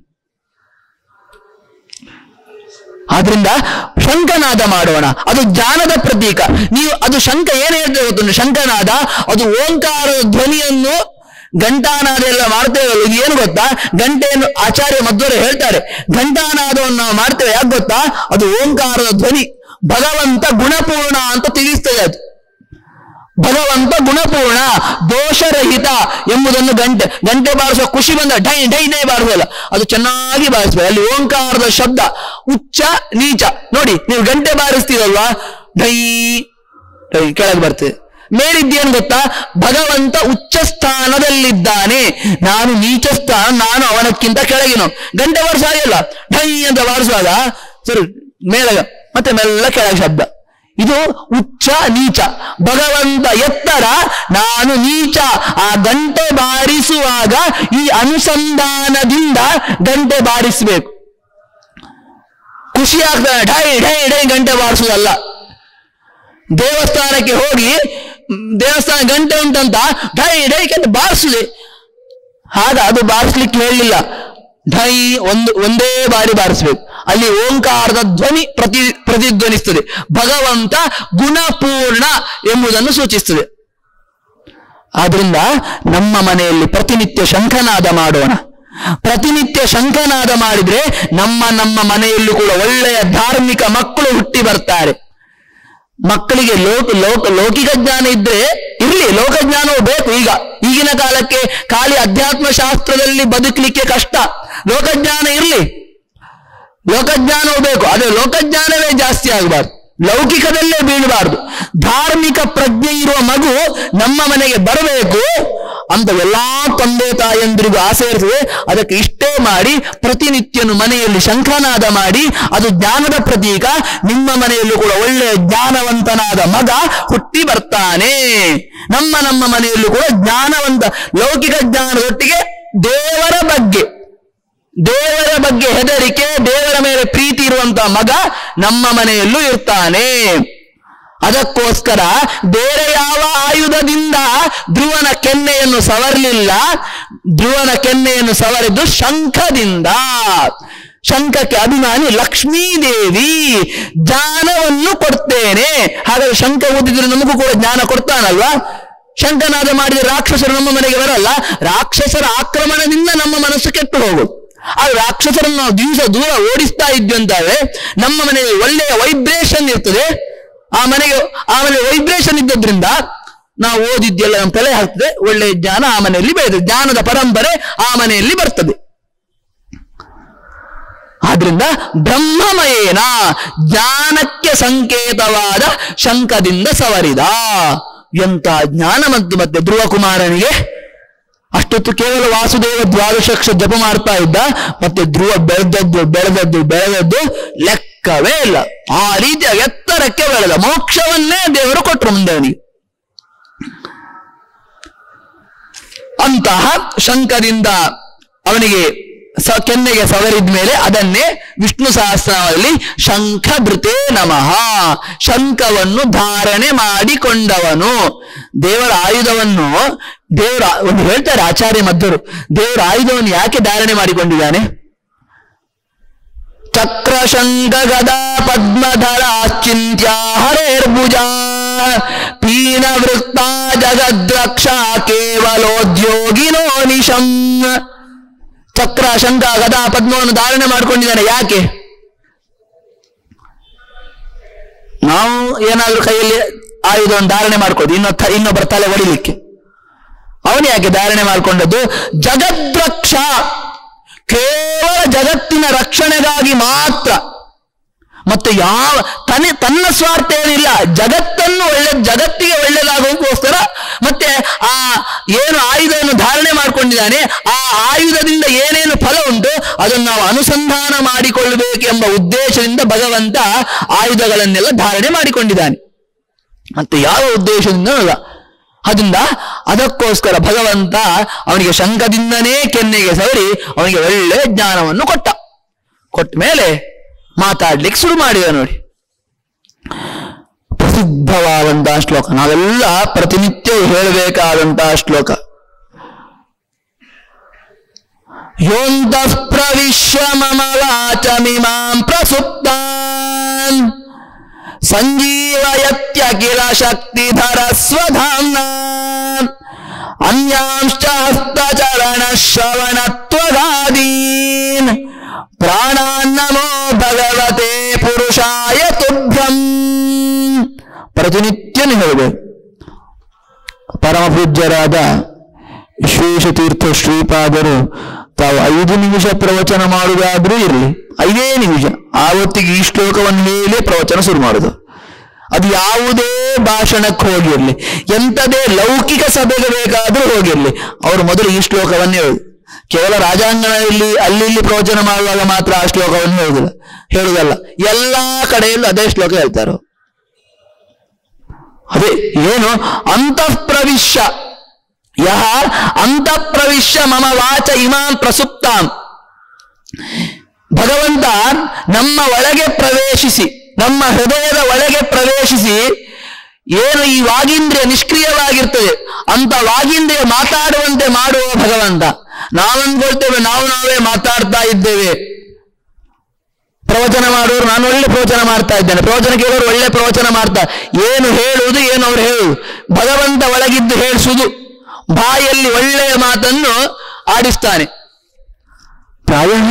ಆದ್ರಿಂದ ಶಂಖನಾದ ಮಾಡೋಣ, ಅದು ಜ್ಞಾನದ ಪ್ರತೀಕ. ಅದು ಶಂಖ ಏನ್ ಹೇಳ್ತೇವೆ ಗೊತ್ತುಂಟು? ಶಂಖನಾದ ಅದು ಓಂಕಾರದ ಧ್ವನಿಯನ್ನು, ಘಂಟಾನಾದ ಎಲ್ಲ ಮಾಡ್ತೇವಲ್ಲ, ಇದು ಏನು ಗೊತ್ತಾ? ಗಂಟೆಯನ್ನು ಆಚಾರ್ಯ ಮಧ್ವರು ಹೇಳ್ತಾರೆ, ಘಂಟಾನಾದವನ್ನು ನಾವು ಮಾಡ್ತೇವೆ. ಯಾಕೆ ಗೊತ್ತಾ? ಅದು ಓಂಕಾರದ ಧ್ವನಿ. ಭಗವಂತ ಗುಣಪೂರ್ಣ ಅಂತ ತಿಳಿಸ್ತದೆ. ಅದು ಭಗವಂತ ಗುಣಪೂರ್ಣ, ದೋಷರಹಿತ ಎಂಬುದನ್ನು ಗಂಟೆ ಬಾರಿಸುವ ಖುಷಿ ಬಂದ ಡೈ ಡೈ ಡೈ ಬಾರಿಸಲ್ಲ, ಅದು ಚೆನ್ನಾಗಿ ಬಾರಿಸ್ಬೇಕು. ಅಲ್ಲಿ ಓಂಕಾರದ ಶಬ್ದ ಉಚ್ಚ ನೀಚ ನೋಡಿ. ನೀವು ಗಂಟೆ ಬಾರಿಸ್ತೀರಲ್ವಾ, ಡೈ ಡೈ ಕೆಳಗೆ ಬರ್ತದೆ. ಮೇಲಿದ್ದೇನು ಗೊತ್ತಾ? ಭಗವಂತ ಉಚ್ಚ ಸ್ಥಾನದಲ್ಲಿದ್ದಾನೆ, ನಾನು ನೀಚ ಸ್ಥಾನ, ನಾನು ಅವನಕ್ಕಿಂತ ಕೆಳಗಿನ. ಗಂಟೆ ಬಾರಿಸುವಾಗಲ್ಲ ಡೈ ಅಂತ ಬಾರಿಸುವಾಗ ಸರಿ ಮೇಲ ಮತ್ತೆ ಮೆಲ್ಲ ಕೆಳಗೆ ಶಬ್ದ. ಇದು ಉಚ್ಚ ನೀಚ. ಭಗವಂತ ಎತ್ತರ, ನಾನು ನೀಚ. ಆ ಗಂಟೆ ಬಾರಿಸುವಾಗ ಈ ಅನುಸಂಧಾನದಿಂದ ಗಂಟೆ ಬಾರಿಸಬೇಕು. ಖುಷಿ ಆಗ್ತದೆ. ಡೈ ಡೈ ಡೈ ಗಂಟೆ ಬಾರಿಸುವುದಲ್ಲ. ದೇವಸ್ಥಾನಕ್ಕೆ ಹೋಗಿ ದೇವಸ್ಥಾನ ಗಂಟೆ ಉಂಟಂತ ಡೈ ಡೈ ಅಂತ ಬಾರಿಸುದೆ. ಆಗ ಅದು ಬಾರಿಸ್ಲಿಕ್ಕೆ ಹೇಳಲಿಲ್ಲ. ಢೈ ಒಂದೇ ಬಾರಿ ಬಾರಿಸಬೇಕು. ಅಲ್ಲಿ ಓಂಕಾರದ ಧ್ವನಿ ಪ್ರತಿಧ್ವನಿಸ್ತದೆ. ಭಗವಂತ ಗುಣಪೂರ್ಣ ಎಂಬುದನ್ನು ಸೂಚಿಸ್ತದೆ. ಆದ್ರಿಂದ ನಮ್ಮ ಮನೆಯಲ್ಲಿ ಪ್ರತಿನಿತ್ಯ ಶಂಖನಾದ ಮಾಡೋಣ. ಪ್ರತಿನಿತ್ಯ ಶಂಖನಾದ ಮಾಡಿದ್ರೆ ನಮ್ಮ ಮನೆಯಲ್ಲೂ ಕೂಡ ಒಳ್ಳೆಯ ಧಾರ್ಮಿಕ ಮಕ್ಕಳು ಹುಟ್ಟಿ ಬರ್ತಾರೆ. ಮಕ್ಕಳಿಗೆ ಲೌಕಿಕ ಜ್ಞಾನ ಇದ್ರೆ ಇರ್ಲಿ, ಲೋಕಜ್ಞಾನವೂ ಬೇಕು. ಈಗಿನ ಕಾಲಕ್ಕೆ ಖಾಲಿ ಅಧ್ಯಾತ್ಮ ಶಾಸ್ತ್ರದಲ್ಲಿ ಬದುಕಲಿಕ್ಕೆ ಕಷ್ಟ. ಲೋಕಜ್ಞಾನ ಇರ್ಲಿ, ಲೋಕಜ್ಞಾನವೂ ಬೇಕು. ಆದರೆ ಲೋಕಜ್ಞಾನವೇ ಜಾಸ್ತಿ ಆಗಬಾರ್ದು, ಲೌಕಿಕದಲ್ಲೇ ಬೀಳಬಾರ್ದು. ಧಾರ್ಮಿಕ ಪ್ರಜ್ಞೆ ಇರುವ ಮಗು ನಮ್ಮ ಮನೆಗೆ ಬರಬೇಕು ಅಂತ ಎಲ್ಲಾ ತಂದೆ ತಾಯಂದಿರಿಗೂ ಆಸೆ ಇರ್ತದೆ. ಅದಕ್ಕೆ ಇಷ್ಟೇ ಮಾಡಿ ಪ್ರತಿನಿತ್ಯನು ಮನೆಯಲ್ಲಿ ಶಂಖನಾದ ಮಾಡಿ, ಅದು ಜ್ಞಾನದ ಪ್ರತೀಕ. ನಿಮ್ಮ ಮನೆಯಲ್ಲೂ ಕೂಡ ಒಳ್ಳೆಯ ಜ್ಞಾನವಂತನಾದ ಮಗ ಹುಟ್ಟಿ ಬರ್ತಾನೆ. ನಮ್ಮ ಮನೆಯಲ್ಲೂ ಕೂಡ ಜ್ಞಾನವಂತ, ಲೌಕಿಕ ಜ್ಞಾನದೊಟ್ಟಿಗೆ ದೇವರ ಬಗ್ಗೆ ಹೆದರಿಕೆ, ದೇವರ ಮೇಲೆ ಪ್ರೀತಿ ಇರುವಂತಹ ಮಗ ನಮ್ಮ ಮನೆಯಲ್ಲೂ ಇರ್ತಾನೆ. ಅದಕ್ಕೋಸ್ಕರ ಬೇರೆ ಯಾವ ಆಯುಧದಿಂದ ಧ್ರುವನ ಕೆನ್ನೆಯನ್ನು ಸವರಲಿಲ್ಲ. ಧ್ರುವನ ಕೆನ್ನೆಯನ್ನು ಸವರಿದ್ದು ಶಂಖದಿಂದ. ಶಂಖಕ್ಕೆ ಅಭಿಮಾನಿ ಲಕ್ಷ್ಮೀದೇವಿ, ಜ್ಞಾನವನ್ನು ಕೊಡ್ತೇನೆ. ಹಾಗಾದ್ರೆ ಶಂಖ ಓದಿದ್ರೆ ನಮಗೂ ಕೂಡ ಜ್ಞಾನ ಕೊಡ್ತಾನಲ್ವಾ? ಶಂಖನಾದ ಮಾಡಿದ್ರೆ ರಾಕ್ಷಸರು ನಮ್ಮ ಮನೆಗೆ ಬರಲ್ಲ. ರಾಕ್ಷಸರ ಆಕ್ರಮಣದಿಂದ ನಮ್ಮ ಮನಸ್ಸು ಕೆಟ್ಟು ಹೋಗುದು. ಆ ರಾಕ್ಷಸರನ್ನು ನಾವು ದಿವಸ ದೂರ ಓಡಿಸ್ತಾ ಇದ್ವಿ ಅಂತಾದ್ರೆ ನಮ್ಮ ಮನೆಯಲ್ಲಿ ಒಳ್ಳೆಯ ವೈಬ್ರೇಷನ್ ಇರ್ತದೆ. ಆಮೇಲೆ ವೈಬ್ರೇಷನ್ ಇದ್ದದ್ರಿಂದ ನಾವು ಓದಿದ್ದೆಲ್ಲ ನಮ್ಮ ತಲೆ ಹಾಕ್ತದೆ, ಒಳ್ಳೆಯ ಜ್ಞಾನ ಆ ಮನೆಯಲ್ಲಿ ಬೆಳೆದ ಜ್ಞಾನದ ಪರಂಪರೆ ಆ ಮನೆಯಲ್ಲಿ ಬರ್ತದೆ. ಆದ್ರಿಂದ ಬ್ರಹ್ಮಮಯೇನ, ಜ್ಞಾನಕ್ಕೆ ಸಂಕೇತವಾದ ಶಂಖದಿಂದ ಸವರಿದ. ಎಂತ ಜ್ಞಾನ. ಮತ್ತೆ ಧ್ರುವ ಕುಮಾರನಿಗೆ ಅಷ್ಟೊತ್ತು ಕೇವಲ ವಾಸುದೇವ ದ್ವಾದಶಾಕ್ಷರ ಜಪ ಮಾಡ್ತಾ ಇದ್ದ. ಮತ್ತೆ ಧ್ರುವ ಬೆಳೆದದ್ದು ಲೆಕ್ಕವೇ ಇಲ್ಲ. ಆ ರೀತಿಯ ಎತ್ತರಕ್ಕೆ ಬೆಳೆದ. ಮೋಕ್ಷವನ್ನೇ ದೇವರು ಕೊಟ್ಟರು ಮುಂದೆ ಅವನಿಗೆ. ಅಂತಹ ಶಂಖದಿಂದ ಅವನಿಗೆ ಕೆನ್ನೆಗೆ ಸವರಿದ ಮೇಲೆ ಅದನ್ನೇ ವಿಷ್ಣು ಸಹಸ್ರನಾಮದಲ್ಲಿ ಶಂಖಭೃತೆ ನಮಃ, ಶಂಖವನ್ನು ಧಾರಣೆ ಮಾಡಿಕೊಂಡವನು. ದೇವರ ಆಯುಧವನ್ನು ಒಂದು ಹೇಳ್ತಾರೆ ಆಚಾರ್ಯ ಮಧ್ವರು, ದೇವರ ಆಯುಧವನ್ನು ಯಾಕೆ ಧಾರಣೆ ಮಾಡಿಕೊಂಡಿದ್ದಾನೆ? ಚಕ್ರ ಶಂಖ ಗದಾ ಪದ್ಮಧರ ಚಿಂತ್ಯ ಹರೇರ್ಭುಜ ಪೀನ ವೃತ್ತ ಜಗದ್ರಕ್ಷ ಕೇವಲೋದ್ಯೋಗಿನೋ ನಿಶಂ. ಚಕ್ರ ಶಂಖ ಗದಾ ಪದ್ಮವನ್ನು ಧಾರಣೆ ಮಾಡಿಕೊಂಡಿದ್ದಾನೆ. ಯಾಕೆ? ನಾವು ಏನಾದ್ರೂ ಕೈಯಲ್ಲಿ ಆಯುಧವನ್ನು ಧಾರಣೆ ಮಾಡ್ಕೋದು ಇನ್ನೊಬ್ಬರ ತಲೆ ಹೊಡಿಲಿಕ್ಕೆ. ಅವನು ಯಾಕೆ ಧಾರಣೆ ಮಾಡಿಕೊಂಡದ್ದು? ಜಗದ್ರಕ್ಷ, ಕೇವಲ ಜಗತ್ತಿನ ರಕ್ಷಣೆಗಾಗಿ ಮಾತ್ರ. ಮತ್ತು ತನ್ನ ಸ್ವಾರ್ಥ ಏನಿಲ್ಲ, ಜಗತ್ತಿಗೆ ಒಳ್ಳೆಯದಾಗೋಕ್ಕೋಸ್ಕರ. ಮತ್ತೆ ಆ ಏನು ಆಯುಧವನ್ನು ಧಾರಣೆ ಮಾಡಿಕೊಂಡಿದ್ದಾನೆ, ಆ ಆಯುಧದಿಂದ ಏನೇನು ಫಲ ಉಂಟು ಅದನ್ನು ನಾವು ಅನುಸಂಧಾನ ಮಾಡಿಕೊಳ್ಳಬೇಕೆಂಬ ಉದ್ದೇಶದಿಂದ ಭಗವಂತ ಆಯುಧಗಳನ್ನೆಲ್ಲ ಧಾರಣೆ ಮಾಡಿಕೊಂಡಿದ್ದಾನೆ. ಮತ್ತೆ ಯಾವ ಉದ್ದೇಶದಿಂದ ಅಲ್ಲ. ಅದರಿಂದ ಅದಕ್ಕೋಸ್ಕರ ಭಗವಂತ ಅವನಿಗೆ ಶಂಖದಿಂದನೇ ಕೆನ್ನೆಗೆ ಸವರಿ ಅವನಿಗೆ ಒಳ್ಳೆ ಜ್ಞಾನವನ್ನು ಕೊಟ್ಟ ಮೇಲೆ ಮಾತಾಡ್ಲಿಕ್ಕೆ ಶುರು ಮಾಡಿದ. ನೋಡಿ, ಪ್ರಸಿದ್ಧವಾದಂತಹ ಶ್ಲೋಕ, ನಾವೆಲ್ಲ ಪ್ರತಿನಿತ್ಯ ಹೇಳಬೇಕಾದಂತಹ ಶ್ಲೋಕ. ಯೋಂತಃ ಪ್ರವಿಶ್ಯ ಮಮ ವಾಚಮಿಮಾಂ ಪ್ರಸುಪ್ತಾನ್ ಸಂಜೀವಯತ್ಯಖಿಲ ಶಕ್ತಿಧರ ಸ್ವಧಾಮ್ನಾ ಅನ್ಯಾಂಶ್ಚ ಹಸ್ತಚರಣ ಶ್ರವಣತ್ವಗಾದೀನ್ ಪ್ರಾಣಾನ್ನಮೋ ಭಗವತೆ ಪುರುಷಾಯ ತುಭ್ಯಂ. ಪ್ರತಿನಿತ್ಯನೂ ಹೇಳಬೇಕು. ಪರಮ ಪೂಜ್ಯರಾದ ವಿಶ್ವೇಶತೀರ್ಥ ಶ್ರೀಪಾದರು ತಾವು 5 ನಿಮಿಷ ಪ್ರವಚನ ಮಾಡುವುದಾದ್ರೂ ಇರಲಿ, 5 ನಿಮಿಷ ಆವತ್ತಿಗೆ ಈ ಶ್ಲೋಕವನ್ನು ಹೇಳಿ ಪ್ರವಚನ ಶುರು ಮಾಡುದು. ಅದು ಯಾವುದೇ ಭಾಷಣಕ್ಕೆ ಹೋಗಿರ್ಲಿ, ಎಂಥದೇ ಲೌಕಿಕ ಸಭೆಗೆ ಬೇಕಾದ್ರೂ ಹೋಗಿರ್ಲಿ, ಅವರು ಮೊದಲು ಈ ಶ್ಲೋಕವನ್ನೇ ಹೇಳುದು. ಕೇವಲ ರಾಜಾಂಗಣದಲ್ಲಿ ಅಲ್ಲಿ ಪ್ರವಚನ ಮಾಡುವಾಗ ಮಾತ್ರ ಆ ಶ್ಲೋಕವನ್ನು ಹೇಳುದಲ್ಲ, ಎಲ್ಲಾ ಕಡೆಯಲ್ಲೂ ಅದೇ ಶ್ಲೋಕ ಹೇಳ್ತಾರೆ. ಅದೇ ಏನು? ಅಂತಃ ಪ್ರವಿಶ್ಯ ಯಹ ಅಂತಃ ಪ್ರವಿಶ್ಯ ಮಮ ವಾಚ ಇಮಾಂ ಪ್ರಸುಪ್ತಾಂ. ಭಗವಂತ ನಮ್ಮ ಒಳಗೆ ಪ್ರವೇಶಿಸಿ, ನಮ್ಮ ಹೃದಯದ ಒಳಗೆ ಪ್ರವೇಶಿಸಿ, ಏನು ಈ ವಾಗೀಂದ್ರಿಯ ನಿಷ್ಕ್ರಿಯವಾಗಿರ್ತದೆ ಅಂತ ವಾಗೀಂದ್ರಿಯ ಮಾತಾಡುವಂತೆ ಮಾಡುವ ಭಗವಂತ. ನಾವನ್ಕೊಳ್ತೇವೆ ನಾವೇ ಮಾತಾಡ್ತಾ ಇದ್ದೇವೆ. ಪ್ರವಚನ ಮಾಡುವವರು ನಾನು ಒಳ್ಳೆ ಪ್ರವಚನ ಮಾಡ್ತಾ ಇದ್ದೇನೆ, ಪ್ರವಚನ ಕೇಳೋರು ಒಳ್ಳೆ ಪ್ರವಚನ ಮಾಡ್ತಾ, ಏನು ಹೇಳುವುದು ಏನು ಅವ್ರು ಹೇಳುವುದು, ಭಗವಂತ ಒಳಗಿದ್ದು ಹೇಳಿಸುವುದು, ಬಾಯಲ್ಲಿ ಒಳ್ಳೆಯ ಮಾತನ್ನು ಆಡಿಸ್ತಾನೆ. ಪ್ರಾಯಃ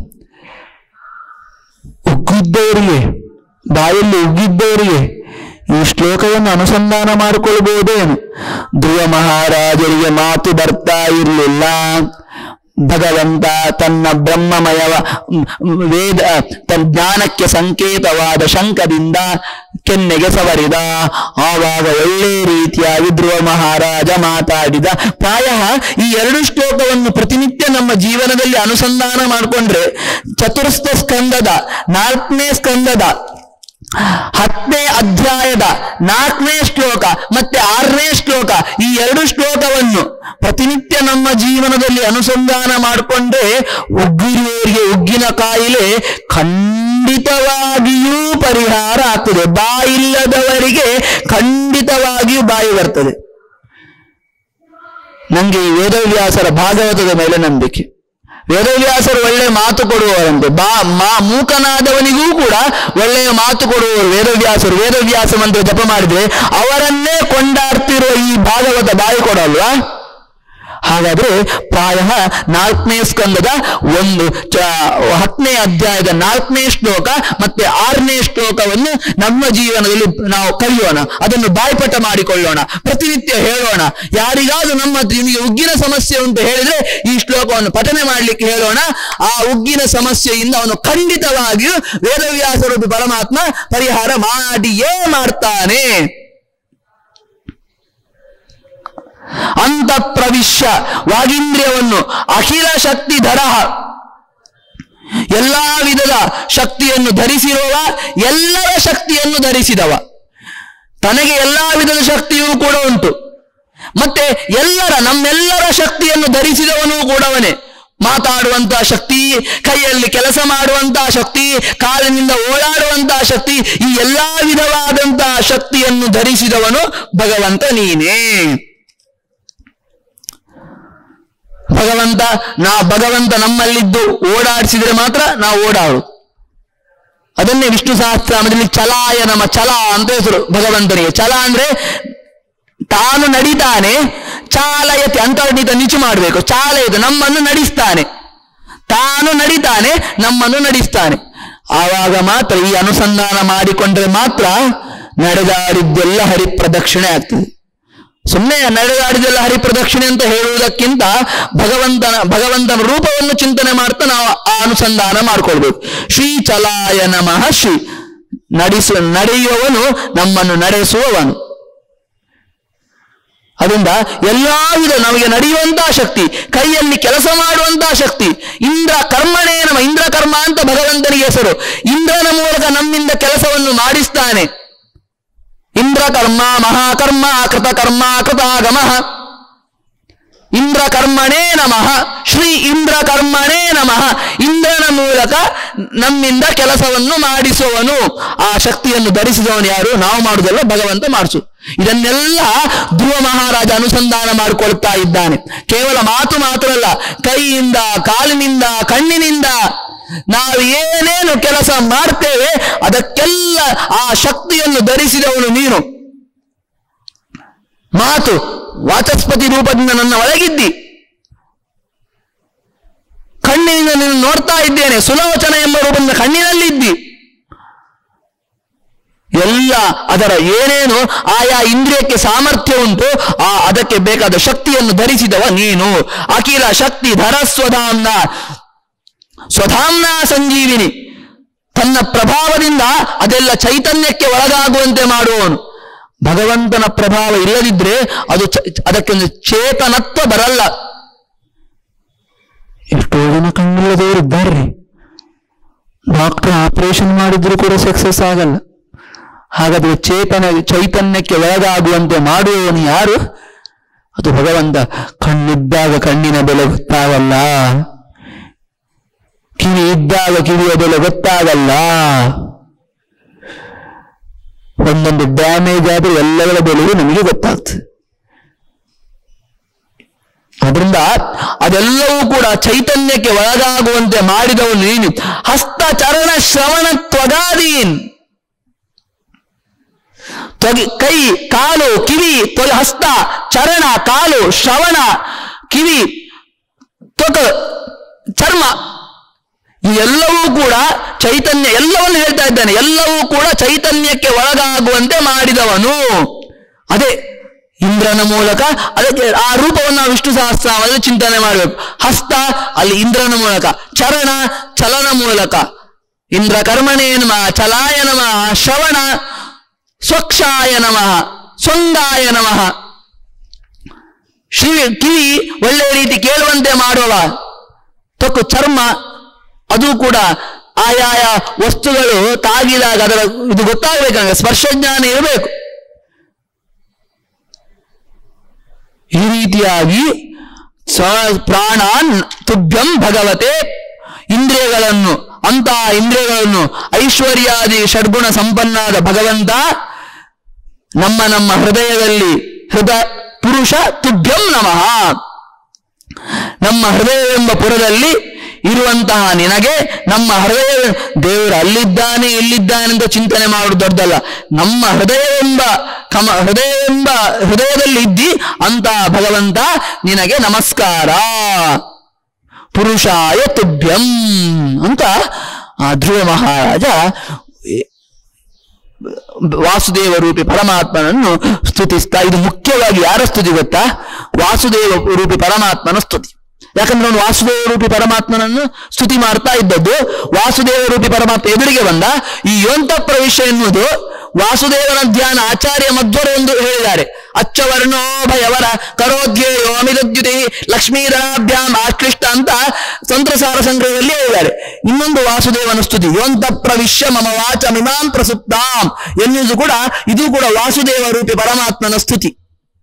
ಬಾಯಲ್ಲಿ ಉಗ್ಗಿದ್ದವರಿಗೆ ಈ ಶ್ಲೋಕವನ್ನು ಅನುಸಂಧಾನ ಮಾಡಿಕೊಳ್ಬಹುದೇನು? ಧ್ರುವ ಮಹಾರಾಜರಿಗೆ ಮಾತು ಬರ್ತಾ ಇರಲಿಲ್ಲ. ಭಗವಂತ ತನ್ನ ಬ್ರಹ್ಮಮಯ ತನ್ನ ಜ್ಞಾನಕ್ಕೆ ಸಂಕೇತವಾದ ಶಂಖದಿಂದ ಕೆನ್ನೆಗೆ ಸವರಿದ. ಆವಾಗ ಒಳ್ಳೆ ರೀತಿಯಾಗಿ ಧ್ರುವ ಮಹಾರಾಜ ಮಾತಾಡಿದ. ಪ್ರಾಯಃ ಈ 2 ಶ್ಲೋಕವನ್ನು ಪ್ರತಿನಿತ್ಯ ನಮ್ಮ ಜೀವನದಲ್ಲಿ ಅನುಸಂಧಾನ ಮಾಡಿಕೊಂಡ್ರೆ ಚತುರ್ಥ ಸ್ಕಂದದ 4ನೇ ಸ್ಕಂದದ 10ನೇ ಅಧ್ಯಾಯದ 4ನೇ ಶ್ಲೋಕ ಮತ್ತೆ 6ನೇ ಶ್ಲೋಕ, ಈ 2 ಶ್ಲೋಕವನ್ನು ಪ್ರತಿನಿತ್ಯ ನಮ್ಮ ಜೀವನದಲ್ಲಿ ಅನುಸಂಧಾನ ಮಾಡಿಕೊಂಡ್ರೆ ಉಗ್ಗಿರುವವರಿಗೆ ಉಗ್ಗಿನ ಕಾಯಿಲೆ ಖಂಡಿತವಾಗಿಯೂ ಪರಿಹಾರ ಆಗ್ತದೆ. ಬಾಯಿಲ್ಲದವರಿಗೆ ಖಂಡಿತವಾಗಿಯೂ ಬಾಯಿ ಬರ್ತದೆ. ನನಗೆ ಈ ವೇದವ್ಯಾಸರ ಭಾಗವತದ ಮೇಲೆ ನಂಬಿಕೆ. ವೇದವ್ಯಾಸರು ಒಳ್ಳೆಯ ಮಾತು ಕೊಡುವವರಂತೆ. ಮೂಕನಾದವನಿಗೂ ಕೂಡ ಒಳ್ಳೆಯ ಮಾತು ಕೊಡುವವರು ವೇದವ್ಯಾಸರು. ವೇದವ್ಯಾಸ ಮಂತ್ರ ಜಪ ಮಾಡಿದ್ರೆ ಅವರನ್ನೇ ಕೊಂಡಾಡ್ತಿರುವ ಈ ಭಾಗವತ ಬಾಯಿ ಕೊಡಲ್ವಾ? ಹಾಗಾದ್ರೆ ಪ್ರಾಯ 4ನೇ ಸ್ಕಂದದ 10ನೇ ಅಧ್ಯಾಯದ 4ನೇ ಶ್ಲೋಕ ಮತ್ತೆ 6ನೇ ಶ್ಲೋಕವನ್ನು ನಮ್ಮ ಜೀವನದಲ್ಲಿ ನಾವು ಕಲಿಯೋಣ, ಅದನ್ನು ಬಾಯ್ಪಾಠ ಮಾಡಿಕೊಳ್ಳೋಣ, ಪ್ರತಿನಿತ್ಯ ಹೇಳೋಣ. ಯಾರಿಗಾದ್ರೂ ನಿಮಗೆ ಉಗ್ಗಿನ ಸಮಸ್ಯೆ ಉಂಟು ಹೇಳಿದ್ರೆ ಈ ಶ್ಲೋಕವನ್ನು ಪಠನೆ ಮಾಡ್ಲಿಕ್ಕೆ ಹೇಳೋಣ. ಆ ಉಗ್ಗಿನ ಸಮಸ್ಯೆಯಿಂದ ಅವನು ಖಂಡಿತವಾಗಿಯೂ ವೇದವ್ಯಾಸರೂಪಿ ಪರಮಾತ್ಮ ಪರಿಹಾರ ಮಾಡಿಯೇ ಮಾಡ್ತಾನೆ. ಅಂತ ಪ್ರವಿಶ್ಯ ವಾಗೀಂದ್ರಿಯವನ್ನು ಅಖಿಲ ಶಕ್ತಿಧರ, ಎಲ್ಲಾ ವಿಧದ ಶಕ್ತಿಯನ್ನು ಧರಿಸಿರುವ, ಎಲ್ಲರ ಶಕ್ತಿಯನ್ನು ಧರಿಸಿದವ. ತನಗೆ ಎಲ್ಲಾ ವಿಧದ ಶಕ್ತಿಯೂ ಕೂಡ ಉಂಟು, ಮತ್ತೆ ನಮ್ಮೆಲ್ಲರ ಶಕ್ತಿಯನ್ನು ಧರಿಸಿದವನೂ ಕೂಡವನೇ. ಮಾತಾಡುವಂತಹ ಶಕ್ತಿ, ಕೈಯಲ್ಲಿ ಕೆಲಸ ಮಾಡುವಂತಹ ಶಕ್ತಿ, ಕಾಲಿನಿಂದ ಓಡಾಡುವಂತಹ ಶಕ್ತಿ, ಈ ಎಲ್ಲಾ ವಿಧವಾದಂತಹ ಶಕ್ತಿಯನ್ನು ಧರಿಸಿದವನು ಭಗವಂತ ನೀನೇ. ಭಗವಂತ ನಮ್ಮಲ್ಲಿದ್ದು ಓಡಾಡಿಸಿದ್ರೆ ಮಾತ್ರ ನಾವು ಓಡಾಡು. ಅದನ್ನೇ ವಿಷ್ಣು ಸಹಸ್ರನಾಮದಲ್ಲಿ ಚಲಾಯ ನಮ, ಚಲ ಅಂತ ಹೆಸರು ಭಗವಂತನಿಗೆ. ಚಲ ಅಂದ್ರೆ ತಾನು ನಡೀತಾನೆ, ಚಾಲಯತೆ ಅಂತರ್ನಿತ ನಿಚು ಮಾಡಬೇಕು. ಚಾಲಯತೆ ನಮ್ಮನ್ನು ನಡೆಸ್ತಾನೆ, ತಾನು ನಡೀತಾನೆ, ನಮ್ಮನ್ನು ನಡೆಸ್ತಾನೆ. ಆವಾಗ ಮಾತ್ರ ಈ ಅನುಸಂಧಾನ ಮಾಡಿಕೊಂಡ್ರೆ ಮಾತ್ರ ನಡೆದಾಡಿದ್ದೆಲ್ಲ ಹರಿಪ್ರದಕ್ಷಿಣೆ ಆಗ್ತದೆ. ಸುಮ್ಮನೆ ನಡೆದಾಡಿದೆಲ್ಲ ಹರಿಪ್ರದಕ್ಷಿಣೆ ಅಂತ ಹೇಳುವುದಕ್ಕಿಂತ ಭಗವಂತನ ರೂಪವನ್ನು ಚಿಂತನೆ ಮಾಡ್ತಾ ನಾವು ಆ ಅನುಸಂಧಾನ ಮಾಡ್ಕೊಳ್ಬೇಕು. ಶ್ರೀ ಚಲಾಯ ನಮಃ. ಶ್ರೀ ನಡೆಯುವವನು, ನಮ್ಮನ್ನು ನಡೆಸುವವನು. ಅದರಿಂದ ಎಲ್ಲಾ ವಿಧ ನಮಗೆ ನಡೆಯುವಂತಹ ಶಕ್ತಿ, ಕೈಯಲ್ಲಿ ಕೆಲಸ ಮಾಡುವಂತಹ ಶಕ್ತಿ. ಇಂದ್ರ ಕರ್ಮಣೇ ನಮ, ಇಂದ್ರ ಕರ್ಮ ಅಂತ ಭಗವಂತನಿಗೆ ಹೆಸರು. ಇಂದ್ರನ ಮೂಲಕ ನಮ್ಮಿಂದ ಕೆಲಸವನ್ನು ಮಾಡಿಸ್ತಾನೆ. ಇಂದ್ರ ಕರ್ಮ ಮಹಾಕರ್ಮ ಕೃತಕರ್ಮ ಕೃತಾಗಮ. ಇಂದ್ರ ಕರ್ಮಣೇ ನಮಃ. ಶ್ರೀ ಇಂದ್ರ ಕರ್ಮಣೇ ನಮಃ. ಇಂದ್ರನ ಮೂಲಕ ನಮ್ಮಿಂದ ಕೆಲಸವನ್ನು ಮಾಡಿಸುವವನು. ಆ ಶಕ್ತಿಯನ್ನು ಧರಿಸಿದವನು ಯಾರು? ನಾವು ಮಾಡುವುದಲ್ಲ, ಭಗವಂತ ಮಾಡಿಸು. ಇದನ್ನೆಲ್ಲ ಧ್ರುವ ಮಹಾರಾಜ ಅನುಸಂಧಾನ ಮಾಡಿಕೊಳ್ತಾ ಇದ್ದಾನೆ. ಕೇವಲ ಮಾತು ಮಾತ್ರ ಅಲ್ಲ, ಕೈಯಿಂದ, ಕಾಲಿನಿಂದ, ಕಣ್ಣಿನಿಂದ ನಾವು ಏನೇನು ಕೆಲಸ ಮಾಡ್ತೇವೆ ಅದಕ್ಕೆಲ್ಲ ಆ ಶಕ್ತಿಯನ್ನು ಧರಿಸಿದವನು ನೀನು. ಮಾತು ವಾಚಸ್ಪತಿ ರೂಪದಿಂದ ನನ್ನ ಒಳಗಿದ್ದಿ, ಕಣ್ಣಿನಿಂದ ನೀನು ನೋಡ್ತಾ ಇದ್ದೇನೆ, ಸುಲೋಚನ ಎಂಬ ರೂಪದಿಂದ ಕಣ್ಣಿನಲ್ಲಿದ್ದಿ. ಎಲ್ಲ ಅದರ ಏನೇನು ಆಯಾ ಇಂದ್ರಿಯಕ್ಕೆ ಸಾಮರ್ಥ್ಯ ಉಂಟು ಅದಕ್ಕೆ ಬೇಕಾದ ಶಕ್ತಿಯನ್ನು ಧರಿಸಿದವ ನೀನು. ಅಖಿಲ ಶಕ್ತಿ ಧರ ಸ್ವಧಾಮ್ನ, ಸ್ವಧಾಮ್ನ ಸಂಜೀವಿನಿ. ತನ್ನ ಪ್ರಭಾವದಿಂದ ಅದೆಲ್ಲ ಚೈತನ್ಯಕ್ಕೆ ಒಳಗಾಗುವಂತೆ ಮಾಡುವವನು. ಭಗವಂತನ ಪ್ರಭಾವ ಇಲ್ಲದಿದ್ರೆ ಅದಕ್ಕೊಂದು ಚೇತನತ್ವ ಬರಲ್ಲ. ಎಷ್ಟೋ ಜನ ಕಣ್ಣಿಲ್ಲದವರು ಇದ್ದಾರೆ, ಡಾಕ್ಟರ್ ಆಪರೇಷನ್ ಮಾಡಿದ್ರು ಕೂಡ ಸಕ್ಸಸ್ ಆಗಲ್ಲ. ಹಾಗಾದ್ರೆ ಚೈತನ್ಯಕ್ಕೆ ಒಳಗಾಗುವಂತೆ ಮಾಡುವವನು ಯಾರು? ಅದು ಭಗವಂತ. ಕಣ್ಣಿದ್ದಾಗ ಕಣ್ಣಿನ ಬೆಲೆ ಗೊತ್ತಾಗಲ್ಲ, ಕಿವಿ ಇದ್ದಾಗ ಕಿವಿಯ ಬೆಲೆ ಗೊತ್ತಾಗಲ್ಲ. ಒಂದೊಂದು ಡ್ಯಾಮೇಜ್ ಆದ್ರೆ ಎಲ್ಲಗಳ ಬೆಲೆಯೂ ನಮಗೆ ಗೊತ್ತಾಗ್ತದೆ. ಅದರಿಂದ ಅದೆಲ್ಲವೂ ಕೂಡ ಚೈತನ್ಯಕ್ಕೆ ಒಳಗಾಗುವಂತೆ ಮಾಡಿದವನು ನೀನು. ಹಸ್ತ ಚರಣ ಶ್ರವಣ ತ್ವಗಾದೀನ್. ಕೈ, ಕಾಲು, ಕಿವಿ, ಹಸ್ತ, ಚರಣ, ಕಾಲು, ಶ್ರವಣ, ಕಿವಿ, ತ್ವಕ, ಚರ್ಮ, ಇವೆಲ್ಲವೂ ಕೂಡ ಚೈತನ್ಯ. ಎಲ್ಲವನ್ನು ಹೇಳ್ತಾ ಇದ್ದಾನೆ. ಎಲ್ಲವೂ ಕೂಡ ಚೈತನ್ಯಕ್ಕೆ ಒಳಗಾಗುವಂತೆ ಮಾಡಿದವನು. ಅದೇ ಇಂದ್ರನ ಮೂಲಕ. ಅದಕ್ಕೆ ಆ ರೂಪವನ್ನು ನಾವು ವಿಷ್ಣು ಸಹಸ್ರನಾಮದಲ್ಲಿ ಚಿಂತನೆ ಮಾಡಬೇಕು. ಹಸ್ತ ಅಲ್ಲಿ ಇಂದ್ರನ ಮೂಲಕ, ಚರಣ ಚಲನ ಮೂಲಕ. ಇಂದ್ರ ಕರ್ಮಣೇ ನಮಃ, ಚಲಾಯ ನಮಃ, ಶ್ರವಣ ಸ್ವಕ್ಷಾಯ ನಮಃ, ಸ್ವಂಗಾಯ ನಮಃ. ಕಿವಿ ಒಳ್ಳೆಯ ರೀತಿ ಕೇಳುವಂತೆ ಮಾಡುವ. ತ್ವಕ್ ಚರ್ಮ, ಅದು ಕೂಡ ಆಯಾಯ ವಸ್ತುಗಳು ತಾಗಿದಾಗ ಅದರ ಇದು ಗೊತ್ತಾಗಬೇಕಂದ್ರೆ ಸ್ಪರ್ಶಜ್ಞಾನ ಇರಬೇಕು. ಈ ರೀತಿಯಾಗಿ ಪ್ರಾಣಾನ್ ತುಭ್ಯಂ ಭಗವತೆ. ಇಂದ್ರಿಯಗಳನ್ನು, ಅಂತಹ ಇಂದ್ರಿಯಗಳನ್ನು ಐಶ್ವರ್ಯಾದಿ ಷಡ್ಗುಣ ಸಂಪನ್ನಾದ ಭಗವಂತ ನಮ್ಮ ಹೃದಯದಲ್ಲಿ ಪುರುಷ ತುಭ್ಯಂ ನಮಃ. ನಮ್ಮ ಹೃದಯವೆಂಬ ಪುರದಲ್ಲಿ ಇರುವಂತಹ ನಿನಗೆ ನಮ್ಮ ಹೃದಯ, ದೇವರು ಅಲ್ಲಿದ್ದಾನೆ ಇಲ್ಲಿದ್ದಾನೆ ಅಂತ ಚಿಂತನೆ ಮಾಡುವುದು ದೊಡ್ಡದಲ್ಲ, ನಮ್ಮ ಹೃದಯದಲ್ಲಿ ಇದ್ದಿ ಅಂತ ಭಗವಂತ ನಿನಗೆ ನಮಸ್ಕಾರ. ಪುರುಷಾಯ ತುಭ್ಯಂ ಅಂತ ಧ್ರುವ ಮಹಾರಾಜ ವಾಸುದೇವ ರೂಪಿ ಪರಮಾತ್ಮನನ್ನು ಸ್ತುತಿಸ್ತಾ. ಇದು ಮುಖ್ಯವಾಗಿ ಯಾರ ಸ್ತುತಿ ಗೊತ್ತಾ? ವಾಸುದೇವ ರೂಪಿ ಪರಮಾತ್ಮನ ಸ್ತುತಿ. ಯಾಕಂದ್ರೆ ಅವನು ವಾಸುದೇವ ರೂಪಿ ಪರಮಾತ್ಮನನ್ನು ಸ್ತುತಿ ಮಾಡ್ತಾ ಇದ್ದದ್ದು. ವಾಸುದೇವ ರೂಪಿ ಪರಮಾತ್ಮ ಎದುರಿಗೆ ಬಂದ. ಈ ಯೋಂತ ಪ್ರವೇಶ ಎನ್ನುವುದು ವಾಸುದೇವನ ಧ್ಯಾನ ಆಚಾರ್ಯ ಮಧ್ವರು ಎಂದು ಹೇಳಿದ್ದಾರೆ. ಅಚ್ಚವರ್ಣೋಭಯವರ ಕರೋಧ್ಯೇಯೋ ಅಮಿರುದ್ಯುತಿ ಲಕ್ಷ್ಮೀಧರಾಭ್ಯಾಂ ಆಕೃಷ್ಟ ಅಂತ ತಂತ್ರಸಾರ ಸಂಗ್ರಹದಲ್ಲಿ ಹೇಳಿದ್ದಾರೆ. ಇನ್ನೊಂದು ವಾಸುದೇವನ ಸ್ತುತಿ ಯೋಂತ ಪ್ರವಿಶ್ಯ ಮಮ ವಾಚ ಮಿಮಾಂ ಪ್ರಸುಪ್ತಾಂ ಎನ್ನುವುದು ಕೂಡ, ಇದು ಕೂಡ ವಾಸುದೇವ ರೂಪಿ ಪರಮಾತ್ಮನ ಸ್ತುತಿ.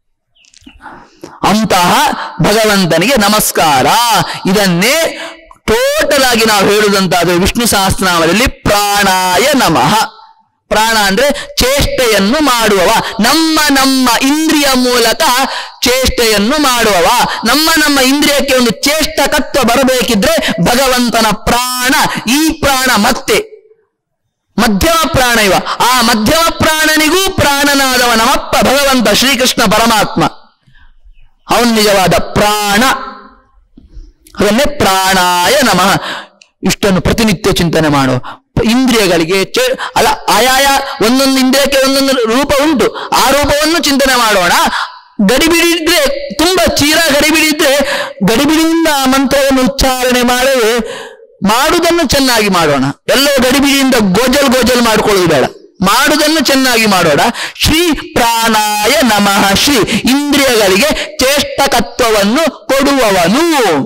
ಅಂತಹ ಭಗವಂತನಿಗೆ ನಮಸ್ಕಾರ. ಇದನ್ನೇ ಟೋಟಲ್ ಆಗಿ ನಾವು ಹೇಳುವುದಂತಾದ್ರೆ ವಿಷ್ಣು ಸಹಸ್ರನಾಮದಲ್ಲಿ ಪ್ರಾಣಾಯ ನಮಃ. ಪ್ರಾಣ ಅಂದ್ರೆ ಚೇಷ್ಟೆಯನ್ನು ಮಾಡುವವ, ನಮ್ಮ ಇಂದ್ರಿಯ ಮೂಲಕ ಚೇಷ್ಟೆಯನ್ನು ಮಾಡುವವ. ನಮ್ಮ ಇಂದ್ರಿಯಕ್ಕೆ ಒಂದು ಚೇಷ್ಟಕತ್ವ ಬರಬೇಕಿದ್ರೆ ಭಗವಂತನ ಪ್ರಾಣ, ಈ ಪ್ರಾಣ ಮತ್ತೆ ಮಧ್ಯಮ ಪ್ರಾಣ ಇವ, ಆ ಮಧ್ಯಮ ಪ್ರಾಣನಿಗೂ ಪ್ರಾಣನಾದವ ನಮ್ಮಪ್ಪ ಭಗವಂತ ಶ್ರೀಕೃಷ್ಣ ಪರಮಾತ್ಮ, ಅವನು ನಿಜವಾದ ಪ್ರಾಣ. ಅದನ್ನೇ ಪ್ರಾಣಾಯ ನಮಃ. ಇಷ್ಟನ್ನು ಪ್ರತಿನಿತ್ಯ ಚಿಂತನೆ ಮಾಡುವ. ಇಂದ್ರಿಯಗಳಿಗೆ ಅಲ್ಲ, ಆಯಾಯ ಒಂದೊಂದು ಇಂದ್ರಿಯಕ್ಕೆ ಒಂದೊಂದು ರೂಪ ಉಂಟು, ಆ ರೂಪವನ್ನು ಚಿಂತನೆ ಮಾಡೋಣ. ಗಡಿಬಿಡಿದ್ರೆ, ತುಂಬಾ ಗಡಿಬಿಡಿದ್ರೆ ಗಡಿಬಿಡಿಯಿಂದ ಮಂತ್ರವನ್ನು ಉಚ್ಚಾರಣೆ ಮಾಡುವುದನ್ನು ಚೆನ್ನಾಗಿ ಮಾಡೋಣ. ಎಲ್ಲೋ ಗಡಿಬಿಡಿಯಿಂದ ಗೋಜಲ್ ಮಾಡ್ಕೊಳ್ಳೋದು ಬೇಡ, ಮಾಡುವುದನ್ನು ಚೆನ್ನಾಗಿ ಮಾಡೋಣ. ಶ್ರೀ ಪ್ರಾಣಾಯ ನಮಃ. ಶ್ರೀ ಇಂದ್ರಿಯಗಳಿಗೆ ಚೇಷ್ಟಕತ್ವವನ್ನು ಕೊಡುವವನು.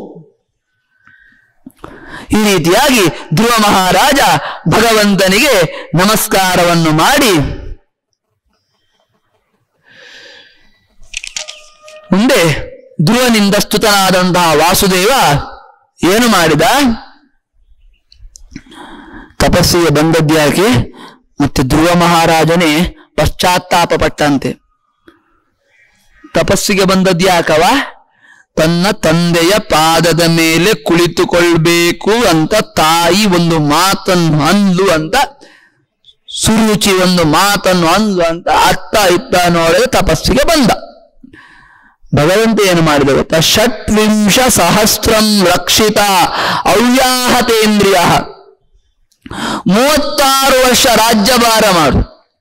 ಈ ರೀತಿಯಾಗಿ ಧ್ರುವ ಮಹಾರಾಜ ಭಗವಂತನಿಗೆ ನಮಸ್ಕಾರವನ್ನು ಮಾಡಿ ಮುಂದೆ ಧ್ರುವನಿಂದ ಸ್ತುತನಾದಂತಹ ವಾಸುದೇವ ಏನು ಮಾಡಿದ? ತಪಸ್ಸಿಗೆ ಬಂದದ್ಯಾಕೆ? ಮತ್ತೆ ಧ್ರುವ ಮಹಾರಾಜನೇ ಪಶ್ಚಾತ್ತಾಪ ಪಟ್ಟಂತೆ. ತಪಸ್ಸಿಗೆ ಬಂದದ್ಯಾಕವ? ತನ್ನ ತಂದೆಯ ಪಾದದ ಮೇಲೆ ಕುಳಿತುಕೊಳ್ಬೇಕು ಅಂತ ತಾಯಿ ಒಂದು ಮಾತನ್ನು ಅಂದ್ಲು ಅಂತ, ಸುರುಚಿ ಒಂದು ಮಾತನ್ನು ಅಂದ್ಲು ಅಂತ ಅತ್ತ ಇತ್ತ ನೋಡಿದ ತಪಸ್ಸಿಗೆ ಬಂದ. ಭಗವಂತ ಏನು ಮಾಡಿದ ಗೊತ್ತಾ? ಷಟ್ವಿಂಶ ಸಹಸ್ರಂ ರಕ್ಷಿತ ಅವ್ಯಾಹತೇಂದ್ರಿಯ. 36 ವರ್ಷ ರಾಜ್ಯಭಾರ ಮಾಡು.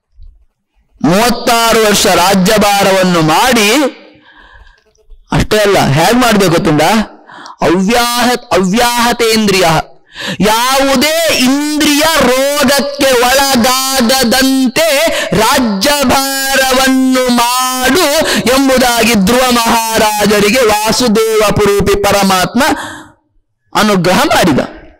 36 ವರ್ಷ ರಾಜ್ಯಭಾರವನ್ನು ಮಾಡಿ, ಅಷ್ಟೇ ಅಲ್ಲ, ಹೇಗೆ ಮಾಡ್ಬೇಕು ಗೊತ್ತುಂಟ? ಅವ್ಯಾಹತೇಂದ್ರಿಯ, ಯಾವುದೇ ಇಂದ್ರಿಯ ರೋಗಕ್ಕೆ ಒಳಗಾಗದಂತೆ ರಾಜ್ಯಭಾರವನ್ನು ಮಾಡು ಎಂಬುದಾಗಿ ಧ್ರುವ ಮಹಾರಾಜರಿಗೆ ವಾಸುದೇವ ಪುರೂಪಿ ಪರಮಾತ್ಮ ಅನುಗ್ರಹ ಮಾಡಿದ.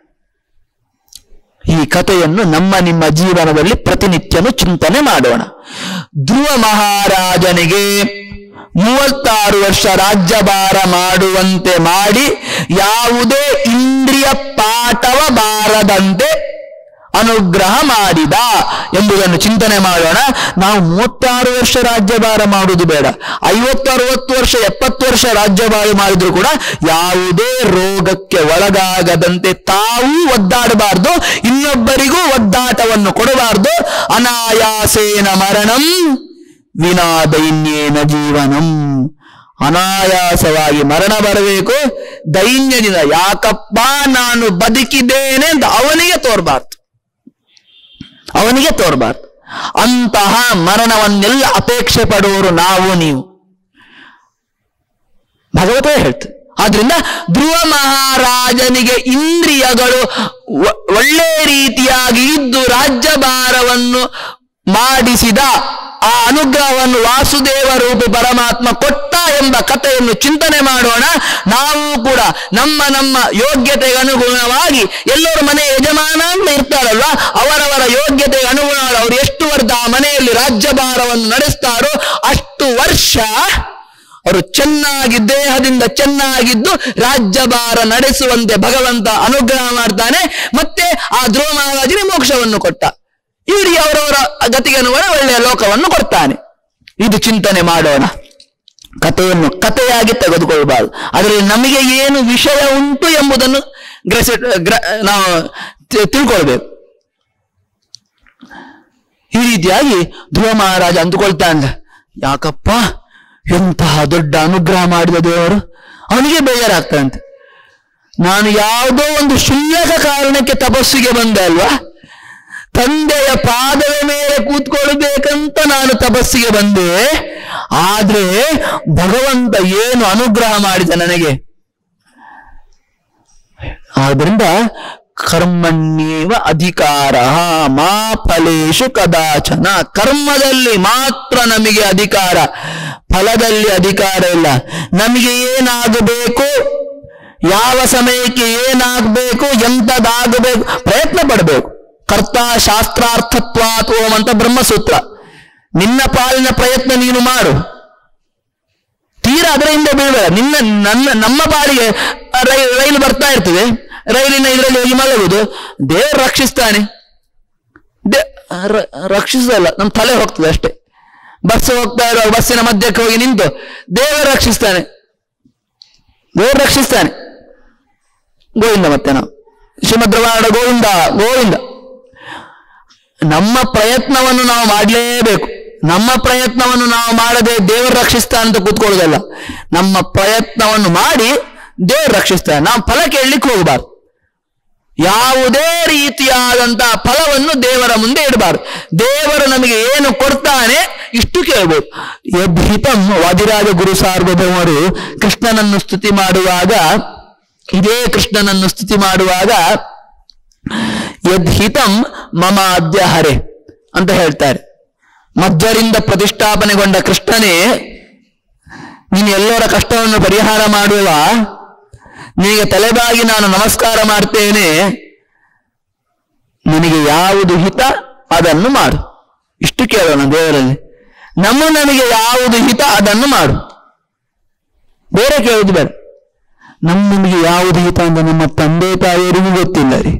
ಈ ಕಥೆಯನ್ನು ನಿಮ್ಮ ಜೀವನದಲ್ಲಿ ಪ್ರತಿನಿತ್ಯನೂ ಚಿಂತನೆ ಮಾಡೋಣ. ಧ್ರುವ ಮಹಾರಾಜನಿಗೆ 36 ವರ್ಷ ರಾಜ್ಯಭಾರ ಮಾಡುವಂತೆ ಮಾಡಿ, ಯಾವುದೇ ಇಂದ್ರಿಯ ಪಾಠವ ಬಾರದಂತೆ ಅನುಗ್ರಹ ಮಾಡಿದ ಎಂಬುದನ್ನು ಚಿಂತನೆ ಮಾಡೋಣ. ನಾವು 36 ವರ್ಷ ರಾಜ್ಯಭಾರ ಮಾಡುವುದು ಬೇಡ, 50, 60 ವರ್ಷ, 70 ವರ್ಷ ರಾಜ್ಯಭಾರ ಮಾಡಿದ್ರು ಕೂಡ ಯಾವುದೇ ರೋಗಕ್ಕೆ ಒಳಗಾಗದಂತೆ ತಾವೂ ಒದ್ದಾಡಬಾರ್ದು, ಇನ್ನೊಬ್ಬರಿಗೂ ಒದ್ದಾಟವನ್ನು ಕೊಡಬಾರ್ದು. ಅನಾಯಾಸೇನ ಮರಣಂ ವಿನಾ ದೈನ್ಯೇನ ಜೀವನಂ. ಅನಾಯಾಸವಾಗಿ ಮರಣ ಬರಬೇಕು, ದೈನ್ಯದಿಂದ ಯಾಕಪ್ಪ ನಾನು ಬದುಕಿದ್ದೇನೆ ಅಂತ ಅವನಿಗೆ ತೋರ್ಬಾರ್ದು. ಅಂತಹ ಮರಣವನ್ನೆಲ್ಲ ಅಪೇಕ್ಷೆ ಪಡುವವರು ನಾವು ನೀವು, ಭಗವತ ಹೇಳ್ತಾರೆ. ಆದ್ರಿಂದ ಧ್ರುವ ಮಹಾರಾಜನಿಗೆ ಇಂದ್ರಿಯಗಳು ಒಳ್ಳೆ ರೀತಿಯಾಗಿ ಇದ್ದು ರಾಜ್ಯಭಾರವನ್ನು ಮಾಡಿಸಿದ ಆ ಅನುಗ್ರಹವನ್ನು ವಾಸುದೇವ ರೂಪಿ ಪರಮಾತ್ಮ ಕೊಟ್ಟ ಎಂಬ ಕಥೆಯನ್ನು ಚಿಂತನೆ ಮಾಡೋಣ. ನಾವು ಕೂಡ ನಮ್ಮ ಯೋಗ್ಯತೆಗೆ ಅನುಗುಣವಾಗಿ, ಎಲ್ಲರೂ ಮನೆ ಯಜಮಾನ ಅಂತ ಇರ್ತಾರಲ್ವ, ಅವರವರ ಯೋಗ್ಯತೆಗೆ ಅನುಗುಣವಾಗಿ ಅವರು ಎಷ್ಟು ವರ್ಷ ಆ ಮನೆಯಲ್ಲಿ ರಾಜ್ಯಭಾರವನ್ನು ನಡೆಸ್ತಾರೋ ಅಷ್ಟು ವರ್ಷ ಅವರು ಚೆನ್ನಾಗಿ ದೇಹದಿಂದ ಚೆನ್ನಾಗಿದ್ದು ರಾಜ್ಯಭಾರ ನಡೆಸುವಂತೆ ಭಗವಂತ ಅನುಗ್ರಹ ಮಾಡ್ತಾನೆ. ಮತ್ತೆ ಆ ಧ್ರುವ ಮಹಾರಾಜನಿಗೆ ಮೋಕ್ಷವನ್ನು ಕೊಟ್ಟ. ಇವರಿಗೆ ಅವರವರ ಗತಿಗೆ ಅನುಗುಣ ಒಳ್ಳೆಯ ಲೋಕವನ್ನು ಕೊಡ್ತಾನೆ. ಇದು ಚಿಂತನೆ ಮಾಡೋಣ. ಕಥೆಯನ್ನು ಕಥೆಯಾಗಿ ತೆಗೆದುಕೊಳ್ಬಾರ್ದು, ಅದರಲ್ಲಿ ನಮಗೆ ಏನು ವಿಷಯ ಉಂಟು ಎಂಬುದನ್ನು ನಾವು ತಿಳ್ಕೊಳ್ಬೇಕು. ಈ ರೀತಿಯಾಗಿ ಧ್ರುವ ಮಹಾರಾಜ ಅಂದುಕೊಳ್ತಾನೆ, ಯಾಕಪ್ಪ ಎಂತಹ ದೊಡ್ಡ ಅನುಗ್ರಹ ಮಾಡಿದ ದೇವರು. ಅವನಿಗೆ ಬೇಜಾರಾಗ್ತಂತೆ, ನಾನು ಯಾವುದೋ ಒಂದು ಕ್ಷುಲ್ಲಕ ಕಾರಣಕ್ಕೆ ತಪಸ್ಸಿಗೆ ಬಂದೆ ಅಲ್ವಾ, ತಂದೆಯ ಪಾದದ ಮೇಲೆ ಕೂತ್ಕೊಳ್ಬೇಕಂತ ನಾನು ತಪಸ್ಸಿಗೆ ಬಂದೆ, ಆದ್ರೆ ಭಗವಂತ ಏನು ಅನುಗ್ರಹ ಮಾಡಿದ ನನಗೆ. ಆದ್ರಿಂದ ಕರ್ಮಣ್ಯೇವ ಅಧಿಕಾರ ಮಾ ಫಲೇಶು ಕದಾಚನ, ಕರ್ಮದಲ್ಲಿ ಮಾತ್ರ ನಮಗೆ ಅಧಿಕಾರ, ಫಲದಲ್ಲಿ ಅಧಿಕಾರ ಇಲ್ಲ. ನಮಗೆ ಏನಾಗಬೇಕು, ಯಾವ ಸಮಯಕ್ಕೆ ಏನಾಗಬೇಕು, ಎಂಥದಾಗಬೇಕು ಪ್ರಯತ್ನ ಪಡಬೇಕು. ಕರ್ತ ಶಾಸ್ತ್ರಾರ್ಥತ್ವಾತ್ ಓಂ ಅಂತ ಬ್ರಹ್ಮಸೂತ್ರ. ನಿನ್ನ ಪಾಲಿನ ಪ್ರಯತ್ನ ನೀನು ಮಾಡು, ತೀರಾ ಅದರ ಹಿಂದೆ ಬೀಳಬೇಡ. ನಮ್ಮ ಪಾಲಿಗೆ ರೈಲು ಬರ್ತಾ ಇರ್ತದೆ, ರೈಲಿನ ಇದರಲ್ಲಿ ಹೋಗಿ ಮಲಗುದು, ದೇವರು ರಕ್ಷಿಸ್ತಾನೆ. ರಕ್ಷಿಸಲ್ಲ, ನಮ್ಮ ತಲೆ ಹೋಗ್ತದೆ ಅಷ್ಟೇ. ಬಸ್ ಹೋಗ್ತಾ ಇರೋ ಬಸ್ಸಿನ ಮಧ್ಯಕ್ಕೆ ಹೋಗಿ ನಿಂತು ದೇವರು ರಕ್ಷಿಸ್ತಾನೆ, ದೇವರು ರಕ್ಷಿಸ್ತಾನೆ. ಗೋವಿಂದ. ಮತ್ತೆ ನಾವು ಶ್ರೀಮದ್ ರಮಣ ಗೋವಿಂದ ಗೋವಿಂದ. ನಮ್ಮ ಪ್ರಯತ್ನವನ್ನು ನಾವು ಮಾಡಲೇಬೇಕು. ನಮ್ಮ ಪ್ರಯತ್ನವನ್ನು ನಾವು ಮಾಡದೆ ದೇವರು ರಕ್ಷಿಸ್ತಾನೆ ಅಂತ ಕೂತ್ಕೊಳ್ಳೋದಲ್ಲ. ನಮ್ಮ ಪ್ರಯತ್ನವನ್ನು ಮಾಡಿ ದೇವರು ರಕ್ಷಿಸ್ತಾನೆ. ನಾವು ಫಲ ಕೇಳಲಿಕ್ಕೆ ಹೋಗಬಾರ್ದು. ಯಾವುದೇ ರೀತಿಯಾದಂತಹ ಫಲವನ್ನು ದೇವರ ಮುಂದೆ ಇಡಬಾರ್ದು. ದೇವರು ನಮಗೆ ಏನು ಕೊಡ್ತಾನೆ ಇಷ್ಟು ಕೇಳಬಹುದು. ಯದ್ಹಿತಂ ವಾದಿರಾಜ ಗುರು ಸಾರ್ವಭೌಮರು ಕೃಷ್ಣನನ್ನು ಸ್ತುತಿ ಮಾಡುವಾಗ, ಇದೇ ಕೃಷ್ಣನನ್ನು ಸ್ತುತಿ ಮಾಡುವಾಗ ಯದ್ಹಿತಂ ಮಮ ಅದ್ಯ ಹರೆ ಅಂತ ಹೇಳ್ತಾರೆ. ಮಧ್ವರಿಂದ ಪ್ರತಿಷ್ಠಾಪನೆಗೊಂಡ ಕೃಷ್ಣನೇ, ನೀನು ಎಲ್ಲರ ಕಷ್ಟವನ್ನು ಪರಿಹಾರ ಮಾಡುವ, ನಿನಗೆ ತಲೆಬಾಗಿ ನಾನು ನಮಸ್ಕಾರ ಮಾಡ್ತೇನೆ, ನಿನಗೆ ಯಾವುದು ಹಿತ ಅದನ್ನು ಮಾಡು. ಇಷ್ಟು ಕೇಳೋಣ ದೇವರಲ್ಲಿ. ನಮಗೆ ಯಾವುದು ಹಿತ ಅದನ್ನು ಮಾಡು, ಬೇರೆ ಕೇಳುದು ಬೇಡ. ನಮಗೆ ಯಾವುದು ಹಿತ ಅಂತ ನಮ್ಮ ತಂದೆ ತಾಯಿಯರಿಗೂ ಗೊತ್ತಿಲ್ಲ ರೀ.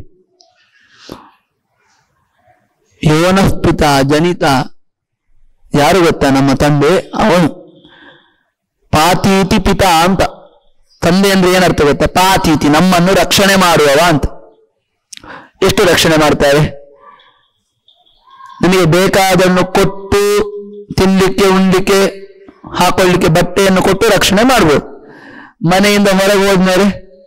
ಯೋನಃ ಪಿತ ಜನಿತ, ಯಾರು ಗೊತ್ತಾ? ನಮ್ಮ ತಂದೆ ಅವನು. ಪಾತೀತಿ ಪಿತ ಅಂತ. ತಂದೆ ಅಂದ್ರೆ ಏನರ್ಥ ಗೊತ್ತಾ? ಪಾತೀತಿ, ನಮ್ಮನ್ನು ರಕ್ಷಣೆ ಮಾಡುವವ ಅಂತ. ಎಷ್ಟು ರಕ್ಷಣೆ ಮಾಡ್ತಾರೆ? ನಿಮಗೆ ಬೇಕಾದನ್ನು ಕೊಟ್ಟು, ತಿನ್ಲಿಕ್ಕೆ ಉಣ್ಲಿಕ್ಕೆ ಹಾಕೊಳ್ಳಿಕ್ಕೆ ಬಟ್ಟೆಯನ್ನು ಕೊಟ್ಟು ರಕ್ಷಣೆ ಮಾಡ್ಬೋದು. ಮನೆಯಿಂದ ಹೊರಗೆ ಹೋದ್ಮೇಲೆ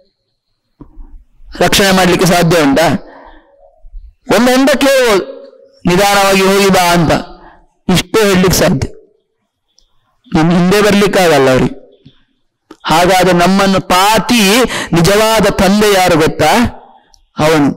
ರಕ್ಷಣೆ ಮಾಡ್ಲಿಕ್ಕೆ ಸಾಧ್ಯ ಉಂಟಾ? ಒಮ್ಮೆ ಕೇಳ್ಬೋದು, ನಿಧಾನವಾಗಿ ಹೋಗಿ ಬಾ ಅಂತ, ಇಷ್ಟೇ ಹೇಳಲಿಕ್ಕೆ ಸಾಧ್ಯ. ನಮ್ಮ ಹಿಂದೆ ಬರ್ಲಿಕ್ಕಾಗಲ್ಲ ಅವ್ರಿಗೆ. ಹಾಗಾದ್ರೆ ನಮ್ಮನ್ನು ಪಾತಿ ನಿಜವಾದ ತಂದೆ ಯಾರು ಗೊತ್ತಾ? ಅವನು.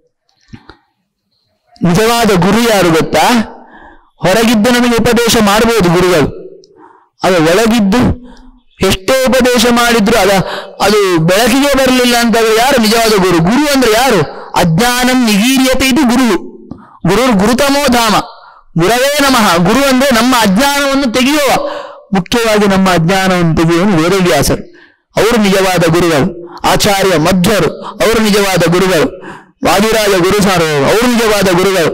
ನಿಜವಾದ ಗುರು ಯಾರು ಗೊತ್ತಾ? ಹೊರಗಿದ್ದು ನಮಗೆ ಉಪದೇಶ ಮಾಡಬಹುದು ಗುರುಗಳು, ಅದು ಒಳಗಿದ್ದು ಎಷ್ಟೇ ಉಪದೇಶ ಮಾಡಿದ್ರು ಅದು ಬೆಳಕಿಗೆ ಬರಲಿಲ್ಲ ಅಂತಂದ್ರೆ ಯಾರು ನಿಜವಾದ ಗುರು? ಗುರು ಅಂದ್ರೆ ಯಾರು? ಅಜ್ಞಾನಂ ನಿಗೀರ್ಯತೆ ಇದು ಗುರು. ಗುರುತಮೋ ಧಾಮ, ಗುರವೇ ನಮಃ. ಗುರು ಅಂದ್ರೆ ನಮ್ಮ ಅಜ್ಞಾನವನ್ನು ತೆಗೆಯುವ, ಮುಖ್ಯವಾಗಿ ನಮ್ಮ ಅಜ್ಞಾನವನ್ನು ತೆಗೆಯುವ ವೇದವ್ಯಾಸರು. ಅವರು ನಿಜವಾದ ಗುರುಗಳು. ಆಚಾರ್ಯ ಮಧ್ವರು ಅವರು ನಿಜವಾದ ಗುರುಗಳು. ವಾದಿರಾಜ ಗುರು ಸಾರ್ವಭೌಮ ಅವರು ನಿಜವಾದ ಗುರುಗಳು.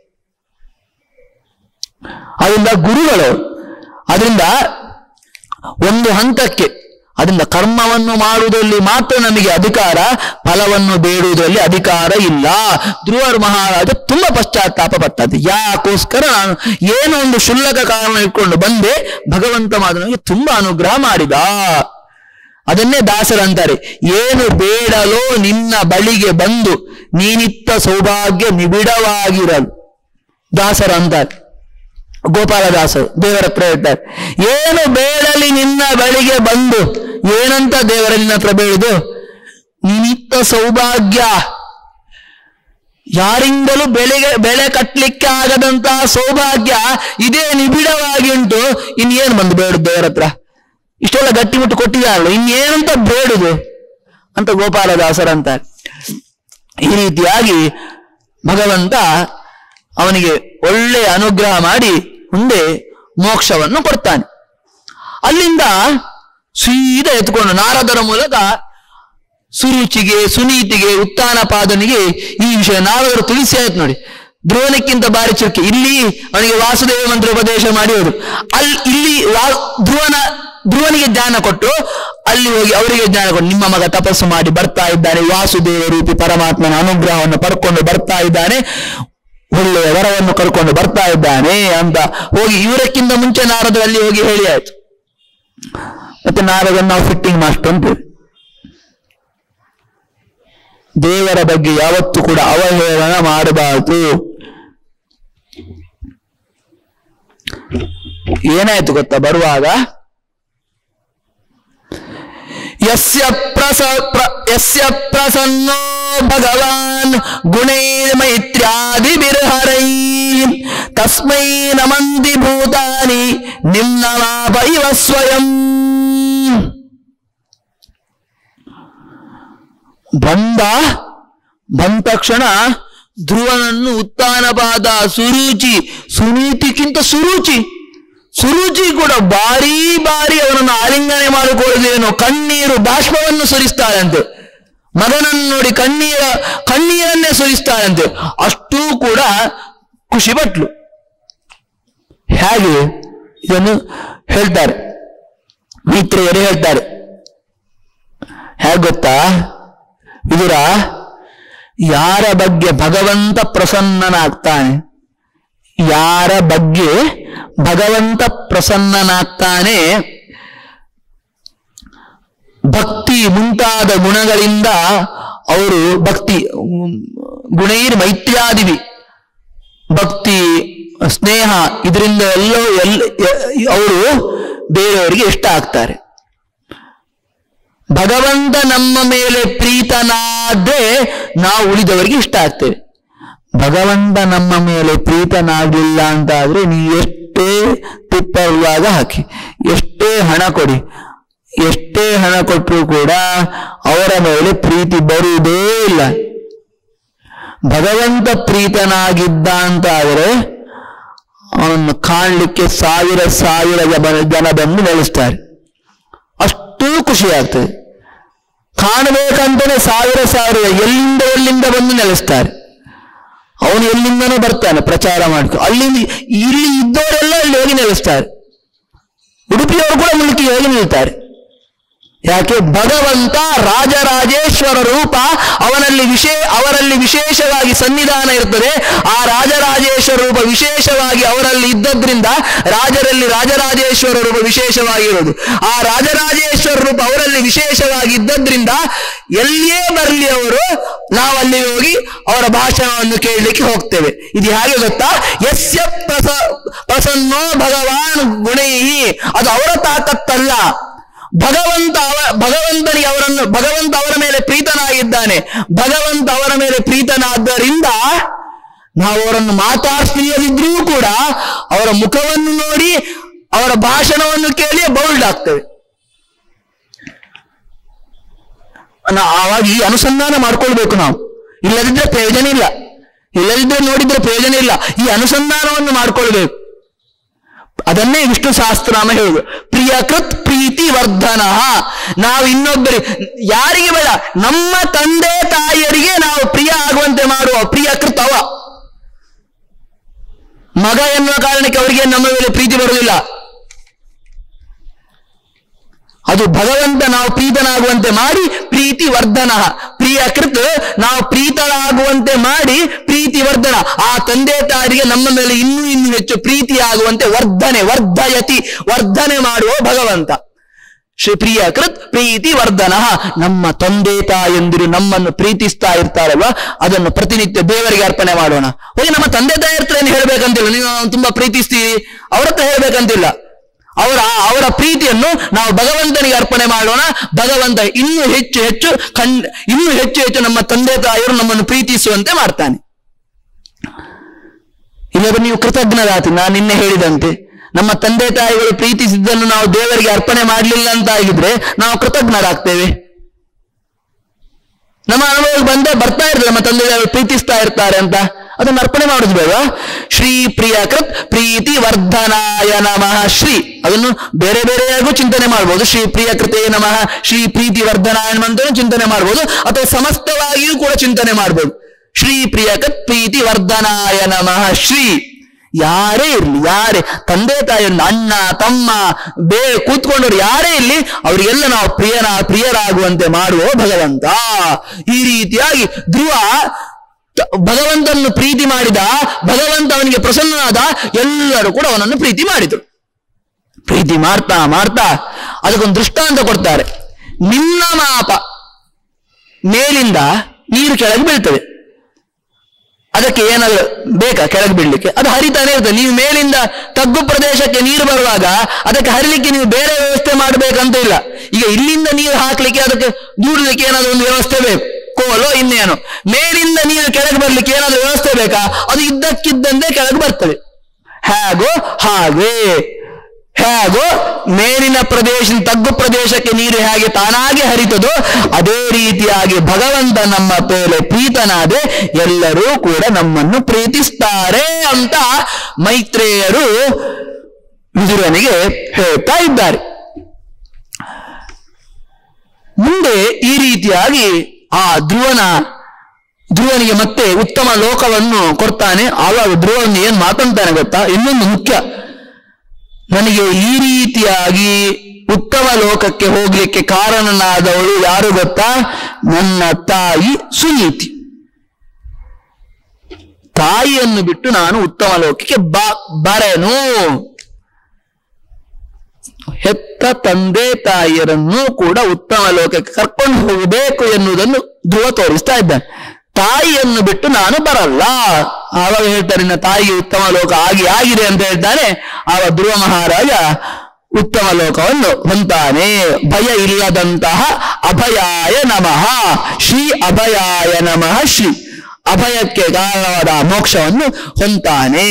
ಅದರಿಂದ ಗುರುಗಳು, ಅದರಿಂದ ಒಂದು ಹಂತಕ್ಕೆ, ಅದರಿಂದ ಕರ್ಮವನ್ನು ಮಾಡುವುದರಲ್ಲಿ ಮಾತ್ರ ನಮಗೆ ಅಧಿಕಾರ, ಫಲವನ್ನು ಬೇಡುವುದರಲ್ಲಿ ಅಧಿಕಾರ ಇಲ್ಲ. ಧ್ರುವರು ಮಹಾರಾಜ ತುಂಬಾ ಪಶ್ಚಾತ್ತಾಪ ಪಟ್ಟದ್ದು. ಯಾಕೋಸ್ಕರ ನಾನು ಏನೋ ಒಂದು ಕ್ಷುಲ್ಲಕ ಕಾರಣ ಇಟ್ಕೊಂಡು ಬಂದೆ, ಭಗವಂತ ನನಗೆ ತುಂಬಾ ಅನುಗ್ರಹ ಮಾಡಿದ. ಅದನ್ನೇ ದಾಸರಂತಾರೆ, ಏನು ಬೇಡಲೋ ನಿನ್ನ ಬಳಿಗೆ ಬಂದು ನೀನಿತ್ತ ಸೌಭಾಗ್ಯ ನಿಬಿಡವಾಗಿರಲು. ದಾಸರಂತಾರೆ, ಗೋಪಾಲದಾಸರು ದೇವರ ಹತ್ರ ಹೇಳ್ತಾರೆ, ಏನು ಬೇಡಲಿ ನಿನ್ನ ಬಳಿಗೆ ಬಂದು. ಏನಂತ ದೇವರ ನಿನ್ನ ಹತ್ರ ಬೇಡುದು? ನಿಮಿತ್ತ ಸೌಭಾಗ್ಯ. ಯಾರಿಂದಲೂ ಬೆಳೆ ಕಟ್ಟಲಿಕ್ಕೆ ಆಗದಂತಹ ಸೌಭಾಗ್ಯ ಇದೇ ನಿಬಿಡವಾಗಿ ಉಂಟು. ಇನ್ನೇನು ಬಂದು ಬೇಡುದು ದೇವರ ಹತ್ರ? ಇಷ್ಟೆಲ್ಲ ಗಟ್ಟಿಮುಟ್ಟು ಕೊಟ್ಟಿದ್ದಾರಲ್ಲ, ಇನ್ನೇನಂತ ಬೇಡುದು ಅಂತ ಗೋಪಾಲದಾಸರಂತಾರೆ. ಈ ರೀತಿಯಾಗಿ ಭಗವಂತ ಅವನಿಗೆ ಒಳ್ಳೆಯ ಅನುಗ್ರಹ ಮಾಡಿ ಮುಂದೆ ಮೋಕ್ಷವನ್ನು ಕೊಡ್ತಾನೆ. ಅಲ್ಲಿಂದ ಸೀದಾ ಎತ್ಕೊಂಡು ನಾರದರ ಮೂಲಕ ಸುರುಚಿಗೆ, ಸುನೀತಿಗೆ, ಉತ್ತಾನಪಾದನಿಗೆ ಈ ವಿಷಯ ನಾರದರು ತಿಳಿಸಿ ಆಯ್ತು ನೋಡಿ. ಧ್ರುವನಕ್ಕಿಂತ ಬಾರಿ ಚುರುಕಿ. ಇಲ್ಲಿ ಅವನಿಗೆ ವಾಸುದೇವ ಮಂತ್ರ ಉಪದೇಶ ಮಾಡಿ ಹೋದ್ರು. ಇಲ್ಲಿ ಧ್ರುವನಿಗೆ ಜ್ಞಾನ ಕೊಟ್ಟು ಅಲ್ಲಿ ಹೋಗಿ ಅವರಿಗೆ ಜ್ಞಾನ ಕೊಟ್ಟು, ನಿಮ್ಮ ಮಗ ತಪಸ್ಸು ಮಾಡಿ ಬರ್ತಾ ಇದ್ದಾನೆ, ವಾಸುದೇವ ರೂಪಿ ಪರಮಾತ್ಮನ ಅನುಗ್ರಹವನ್ನು ಪಡ್ಕೊಂಡು ಬರ್ತಾ ಇದ್ದಾನೆ, ಒಳ್ಳೆಯ ವರವನ್ನು ಕರ್ಕೊಂಡು ಬರ್ತಾ ಇದ್ದಾನೆ ಅಂತ ಹೋಗಿ ಇವರಕ್ಕಿಂತ ಮುಂಚೆ ನಾರದರಲ್ಲಿ ಹೋಗಿ ಹೇಳಿ ಆಯ್ತು. ಮತ್ತೆ ನಾರದನ್ನು ನಾವು ಫಿಟ್ಟಿಂಗ್ ಮಾಸ್ಟರ್ ಅಂತೇವೆ. ದೇವರ ಬಗ್ಗೆ ಯಾವತ್ತೂ ಕೂಡ ಅವಹೇಳನ ಮಾಡಬಾರದು. ಏನಾಯ್ತು ಗೊತ್ತಾ, ಬರುವಾಗ ಯಸ್ಯ ಪ್ರಸನ್ನೋ ಭಗವಾನ್ ಗುಣೈರ್ಮೈತ್ರ್ಯಾದಿಭಿರ್ಹರೈ ತಸ್ಮೈ ನಮಂತಿ ಭೂತಾನಿ ನಿಮ್ನಮಾಪೈವ ಸ್ವಯಂ. ಬಂದ ತಕ್ಷಣ ಧ್ರುವನನ್ನು ಉತ್ಥಾನಪಾದ ಸುನೀತಿಗಿಂತ ಸುರುಚಿ ಕೂಡ ಬಾರಿ ಅವನನ್ನು ಆಲಿಂಗನೆ ಮಾಡಿಕೊಳ್ಳುವುದೇನೋ ಕಣ್ಣೀರು ಬಾಷ್ಪವನ್ನು ಸುರಿಸ್ತಾರಂತೆ. ಮಗನನ್ನು ನೋಡಿ ಕಣ್ಣೀರನ್ನೇ ಸುರಿಸ್ತಾರಂತೆ. ಅಷ್ಟೂ ಕೂಡ ಖುಷಿ ಪಟ್ಲು. ಹೇಗೆ ಇದನ್ನು ಹೇಳ್ತಾರೆ ಮೈತ್ರೇಯರು ಹೇಳ್ತಾರೆ. ಹೇಗೆ ಗೊತ್ತಾ ವಿದುರ, ಯಾರ ಬಗ್ಗೆ ಭಗವಂತ ಪ್ರಸನ್ನನಾಗ್ತಾನೆ, ಯಾರ ಬಗ್ಗೆ ಭಗವಂತ ಪ್ರಸನ್ನನಾಗ್ತಾನೆ, ಭಕ್ತಿ ಮುಂತಾದ ಗುಣಗಳಿಂದ ಅವರು ಭಕ್ತಿ ಗುಣೈರ್ ಮೈತ್ರ್ಯಾದಿವಿ ಭಕ್ತಿ ಸ್ನೇಹ ಇದರಿಂದ ಅವರು ಬೇರೆಯವರಿಗೆ ಇಷ್ಟ ಆಗ್ತಾರೆ. ಭಗವಂತ ನಮ್ಮ ಮೇಲೆ ಪ್ರೀತನಾದ್ರೆ ನಾವು ಉಳಿದವರಿಗೆ ಇಷ್ಟ ಆಗ್ತೇವೆ. ಭಗವಂತ ನಮ್ಮ ಮೇಲೆ ಪ್ರೀತನಾಗಲಿಲ್ಲ ಅಂತ ಆದ್ರೆ ನೀವು ಎಷ್ಟೇ ತುಪ್ಪರುವಾಗ ಹಾಕಿ, ಎಷ್ಟೇ ಹಣ ಕೊಡಿ, ಎಷ್ಟೇ ಹಣ ಕೊಟ್ಟರೂ ಕೂಡ ಅವರ ಮೇಲೆ ಪ್ರೀತಿ ಬರುವುದೇ ಇಲ್ಲ. ಭಗವಂತ ಪ್ರೀತನಾಗಿದ್ದ ಅಂತ ಆದರೆ ಅವನನ್ನು ಕಾಣಲಿಕ್ಕೆ ಸಾವಿರ ಜನ ಬಂದು ನೆಲೆಸ್ತಾರೆ. ಅಷ್ಟೂ ಖುಷಿ ಆಗ್ತದೆ. ಕಾಣಬೇಕಂತಾನೆ ಸಾವಿರ ಎಲ್ಲಿಂದ ಬಂದು ನೆಲೆಸ್ತಾರೆ. ಅವನು ಎಲ್ಲಿಂದನೂ ಬರ್ತಾನೆ ಪ್ರಚಾರ ಮಾಡ್ಕೊ, ಇಲ್ಲಿ ಇದ್ದವರೆಲ್ಲ ಅಲ್ಲಿ ಹೋಗಿ ನೆಲೆಸ್ತಾರೆ. ಉಡುಪಿಯವರು ಕೂಡ ಮುಳುಕಿ ಹೋಗಿ ನಿಲ್ತಾರೆ. ಯಾಕೆ? ಭಗವಂತ ರಾಜರಾಜೇಶ್ವರ ರೂಪ, ಅವರಲ್ಲಿ ವಿಶೇಷವಾಗಿ ಸನ್ನಿಧಾನ ಇರ್ತದೆ. ಆ ರಾಜರಾಜೇಶ್ವರ ರೂಪ ವಿಶೇಷವಾಗಿ ಅವರಲ್ಲಿ ಇದ್ದದ್ರಿಂದ ರಾಜರಲ್ಲಿ ರಾಜರಾಜೇಶ್ವರ ರೂಪ ವಿಶೇಷವಾಗಿರೋದು. ಆ ರಾಜರಾಜೇಶ್ವರ ರೂಪ ಅವರಲ್ಲಿ ವಿಶೇಷವಾಗಿ ಇದ್ದದ್ರಿಂದ ಎಲ್ಲಿಯೇ ಬರಲಿ ಅವರು, ನಾವಲ್ಲಿ ಹೋಗಿ ಅವರ ಭಾಷಣವನ್ನು ಕೇಳಲಿಕ್ಕೆ ಹೋಗ್ತೇವೆ. ಇದು ಹೇಗೆ ಗೊತ್ತಾ? ಯಸ್ಯ ಪ್ರಸನ್ನೋ ಭಗವಾನ್ ಗುಣೈಹಿ, ಅದು ಅವರ ತಾಕತ್ತಲ್ಲ. ಭಗವಂತ ಅವರ ಮೇಲೆ ಪ್ರೀತನಾಗಿದ್ದಾನೆ. ಭಗವಂತ ಅವರ ಮೇಲೆ ಪ್ರೀತನಾದ್ದರಿಂದ ನಾವು ಅವರನ್ನು ಮಾತಾಡ್ತಿಲ್ಲದಿದ್ರೂ ಕೂಡ ಅವರ ಮುಖವನ್ನು ನೋಡಿ ಅವರ ಭಾಷಣವನ್ನು ಕೇಳಿ ಬೌಲ್ಡ್ ಆಗ್ತೇವೆ. ಆವಾಗ ಈ ಅನುಸಂಧಾನ ಮಾಡ್ಕೊಳ್ಬೇಕು ನಾವು. ಇಲ್ಲದಿದ್ರೆ ಪ್ರಯೋಜನ ಇಲ್ಲ, ಇಲ್ಲದಿದ್ರೆ ನೋಡಿದ್ರೆ ಪ್ರಯೋಜನ ಇಲ್ಲ. ಈ ಅನುಸಂಧಾನವನ್ನು ಮಾಡ್ಕೊಳ್ಬೇಕು. ಅದನ್ನೇ ವಿಷ್ಣು ಸಹಸ್ರನಾಮ ಹೇಳುದು, ಪ್ರಿಯಕೃತ್ ಪ್ರೀತಿ ವರ್ಧನ. ನಾವು ಯಾರಿಗೆ ಬೇಡ, ನಮ್ಮ ತಂದೆ ತಾಯಿಯರಿಗೆ ನಾವು ಪ್ರಿಯ ಆಗುವಂತೆ ಮಾಡುವ ಪ್ರಿಯಕೃತ್ ಅವ. ಮಗ ಎನ್ನುವ ಕಾರಣಕ್ಕೆ ಅವರಿಗೆ ನಮ್ಮ ಮೇಲೆ ಪ್ರೀತಿ ಬರುವುದಿಲ್ಲ. ಅದು ಭಗವಂತ ನಾವು ಪ್ರೀತನಾಗುವಂತೆ ಮಾಡಿ ಪ್ರೀತಿ ವರ್ಧನ. ಪ್ರಿಯಕೃತ್ ನಾವು ಪ್ರೀತರಾಗುವಂತೆ ಮಾಡಿ ಪ್ರೀತಿ ವರ್ಧನ. ಆ ತಂದೆ ತಾಯಿಗೆ ನಮ್ಮ ಮೇಲೆ ಇನ್ನೂ ಹೆಚ್ಚು ಪ್ರೀತಿ ಆಗುವಂತೆ ವರ್ಧನೆ ಮಾಡುವ ಭಗವಂತ. ಶ್ರೀ ಪ್ರಿಯಕೃತ್ ಪ್ರೀತಿ ವರ್ಧನ. ನಮ್ಮ ತಂದೆ ತಾಯಂದಿರು ನಮ್ಮನ್ನು ಪ್ರೀತಿಸ್ತಾ ಇರ್ತಾರಲ್ವ, ಅದನ್ನು ಪ್ರತಿನಿತ್ಯ ದೇವರಿಗೆ ಅರ್ಪಣೆ ಮಾಡೋಣ. ಹೋಗಿ ನಮ್ಮ ತಂದೆ ತಾಯಿ ಇರ್ತಾರೆ ಹೇಳ್ಬೇಕಂತಿಲ್ಲ, ನೀವು ತುಂಬಾ ಪ್ರೀತಿಸ್ತೀವಿ ಅವರ ಹತ್ರ ಹೇಳ್ಬೇಕಂತಿಲ್ಲ. ಅವರ ಪ್ರೀತಿಯನ್ನು ನಾವು ಭಗವಂತನಿಗೆ ಅರ್ಪಣೆ ಮಾಡೋಣ. ಭಗವಂತ ಇನ್ನೂ ಹೆಚ್ಚು ನಮ್ಮ ತಂದೆ ತಾಯಿಯರು ನಮ್ಮನ್ನು ಪ್ರೀತಿಸುವಂತೆ ಮಾಡ್ತಾನೆ. ಇಲ್ಲದ್ರೆ ನೀವು ಕೃತಜ್ಞರಾತಿ. ನಾನು ನಿನ್ನೆ ಹೇಳಿದಂತೆ ನಮ್ಮ ತಂದೆ ತಾಯಿಗಳು ಪ್ರೀತಿಸಿದ್ದನ್ನು ನಾವು ದೇವರಿಗೆ ಅರ್ಪಣೆ ಮಾಡಲಿಲ್ಲ ಅಂತ ಆಗಿದ್ರೆ ನಾವು ಕೃತಜ್ಞರಾಗ್ತೇವೆ. ನಮ್ಮ ಅನುಭವಕ್ಕೆ ಬರ್ತಾ ಇರ್ತದೆ ನಮ್ಮ ತಂದೆ ತಾಯಿಗಳು ಪ್ರೀತಿಸ್ತಾ ಇರ್ತಾರೆ ಅಂತ, ಅದನ್ನು ಅರ್ಪಣೆ ಮಾಡೋದು ಬೇಡ. ಶ್ರೀ ಪ್ರಿಯಕೃತ್ ಪ್ರೀತಿ ವರ್ಧನಾಯ ನಮಃ ಶ್ರೀ, ಅದನ್ನು ಬೇರೆ ಬೇರೆಯಾಗೂ ಚಿಂತನೆ ಮಾಡ್ಬೋದು. ಶ್ರೀ ಪ್ರಿಯಕೃತೇ ನಮಃ ಶ್ರೀ ಪ್ರೀತಿ ವರ್ಧನಾಯ ಅಂತ ಚಿಂತನೆ ಮಾಡ್ಬೋದು, ಅಥವಾ ಸಮಸ್ತವಾಗಿಯೂ ಕೂಡ ಚಿಂತನೆ ಮಾಡ್ಬೋದು. ಶ್ರೀ ಪ್ರಿಯಕೃತ್ ಪ್ರೀತಿ ವರ್ಧನಾಯ ನಮಃ ಶ್ರೀ. ಯಾರೇ ಇರ್ಲಿ, ಯಾರೇ ತಂದೆ ತಾಯಿಯನ್ನು ಅಣ್ಣ ತಮ್ಮ ಕೂತ್ಕೊಂಡವ್ರು ಯಾರೇ ಇರ್ಲಿ, ಅವರಿಗೆಲ್ಲ ನಾವು ಪ್ರಿಯರಾಗುವಂತೆ ಮಾಡುವ ಭಗವಂತ. ಈ ರೀತಿಯಾಗಿ ಧ್ರುವ ಭಗವಂತನನ್ನು ಪ್ರೀತಿ ಮಾಡಿದ, ಭಗವಂತ ಅವನಿಗೆ ಪ್ರಸನ್ನನಾದ, ಎಲ್ಲರೂ ಕೂಡ ಅವನನ್ನು ಪ್ರೀತಿ ಮಾಡಿದರು. ಪ್ರೀತಿ ಮಾಡ್ತಾ ಮಾಡ್ತಾ ಅದಕ್ಕೊಂದು ದೃಷ್ಟಾಂತ ಕೊಡ್ತಾರೆ. ನಿನ್ನ ಮಾಪ ಮೇಲಿಂದ ನೀರು ಕೆಳಗೆ ಬೀಳ್ತದೆ, ಅದಕ್ಕೆ ಏನಾದ್ರು ಬೇಕಾ ಕೆಳಗೆ ಬೀಳ್ಲಿಕ್ಕೆ? ಅದು ಹರಿತಾನೆ ಇರ್ತದೆ. ನೀವು ಮೇಲಿಂದ ತಗ್ಗು ಪ್ರದೇಶಕ್ಕೆ ನೀರು ಬರುವಾಗ ಅದಕ್ಕೆ ಹರಿಲಿಕ್ಕೆ ನೀವು ಬೇರೆ ವ್ಯವಸ್ಥೆ ಮಾಡಬೇಕಂತ ಇಲ್ಲ. ಈಗ ಇಲ್ಲಿಂದ ನೀರು ಹಾಕ್ಲಿಕ್ಕೆ ಅದಕ್ಕೆ ದೂಡಲಿಕ್ಕೆ ಏನಾದ್ರು ಒಂದು ವ್ಯವಸ್ಥೆ ಬೇಕು, ಕೋಲೋ ಇನ್ನೇನು. ಮೇಲಿಂದ ನೀರು ಕೆಳಗೆ ಬರ್ಲಿಕ್ಕೆ ಏನಾದ್ರು ವ್ಯವಸ್ಥೆ ಬೇಕಾ? ಅದು ಇದ್ದಕ್ಕಿದ್ದಂತೆ ಕೆಳಗೆ ಬರ್ತದೆ. ಹೇಗೋ ಮೇಲಿನ ಪ್ರದೇಶ ತಗ್ಗು ಪ್ರದೇಶಕ್ಕೆ ನೀರು ಹೇಗೆ ತಾನಾಗಿ ಹರಿತದೋ ಅದೇ ರೀತಿಯಾಗಿ ಭಗವಂತ ನಮ್ಮ ಮೇಲೆ ಪ್ರೀತನಾದೆ ಎಲ್ಲರೂ ಕೂಡ ನಮ್ಮನ್ನು ಪ್ರೀತಿಸ್ತಾರೆ ಅಂತ ಮೈತ್ರೇಯರು ವಿದುರನಿಗೆ ಹೇಳ್ತಾ ಇದ್ದಾರೆ. ಮುಂದೆ ಈ ರೀತಿಯಾಗಿ ಆ ಧ್ರುವನಿಗೆ ಮತ್ತೆ ಉತ್ತಮ ಲೋಕವನ್ನು ಕೊಡ್ತಾನೆ. ಆವಾಗ ಧ್ರುವನು ಏನ್ ಮಾತಂತಾನೆ ಗೊತ್ತಾ? ಇನ್ನೊಂದು ಮುಖ್ಯ, ನನಗೆ ಈ ರೀತಿಯಾಗಿ ಉತ್ತಮ ಲೋಕಕ್ಕೆ ಹೋಗ್ಲಿಕ್ಕೆ ಕಾರಣನಾದವಳು ಯಾರು ಗೊತ್ತಾ? ನನ್ನ ತಾಯಿ ಸುನೀತಿ. ತಾಯಿಯನ್ನು ಬಿಟ್ಟು ನಾನು ಉತ್ತಮ ಲೋಕಕ್ಕೆ ಬರೆನು. ಹೆತ್ತ ತಂದೆ ತಾಯಿಯರನ್ನು ಕೂಡ ಉತ್ತಮ ಲೋಕಕ್ಕೆ ಕರ್ಕೊಂಡು ಹೋಗಬೇಕು ಎನ್ನುವುದನ್ನು ಧ್ರುವ ತೋರಿಸ್ತಾ ಇದ್ದಾನೆ. ತಾಯಿಯನ್ನು ಬಿಟ್ಟು ನಾನು ಬರಲ್ಲ. ಆವಾಗ ಹೇಳ್ತಾರೆ, ನಿನ್ನ ತಾಯಿಗೆ ಉತ್ತಮ ಲೋಕ ಆಗಿದೆ ಅಂತ ಹೇಳ್ತಾನೆ. ಆವಾಗ ಧ್ರುವ ಮಹಾರಾಜ ಉತ್ತಮ ಲೋಕವನ್ನು ಹೊಂತಾನೆ. ಭಯ ಇಲ್ಲದಂತಹ ಅಭಯಾಯ ನಮಃ ಶ್ರೀ, ಅಭಯಾಯ ನಮಃ ಶ್ರೀ, ಅಭಯಕ್ಕೆ ಕಾರಣವಾದ ಮೋಕ್ಷವನ್ನು ಹೊಂತಾನೆ.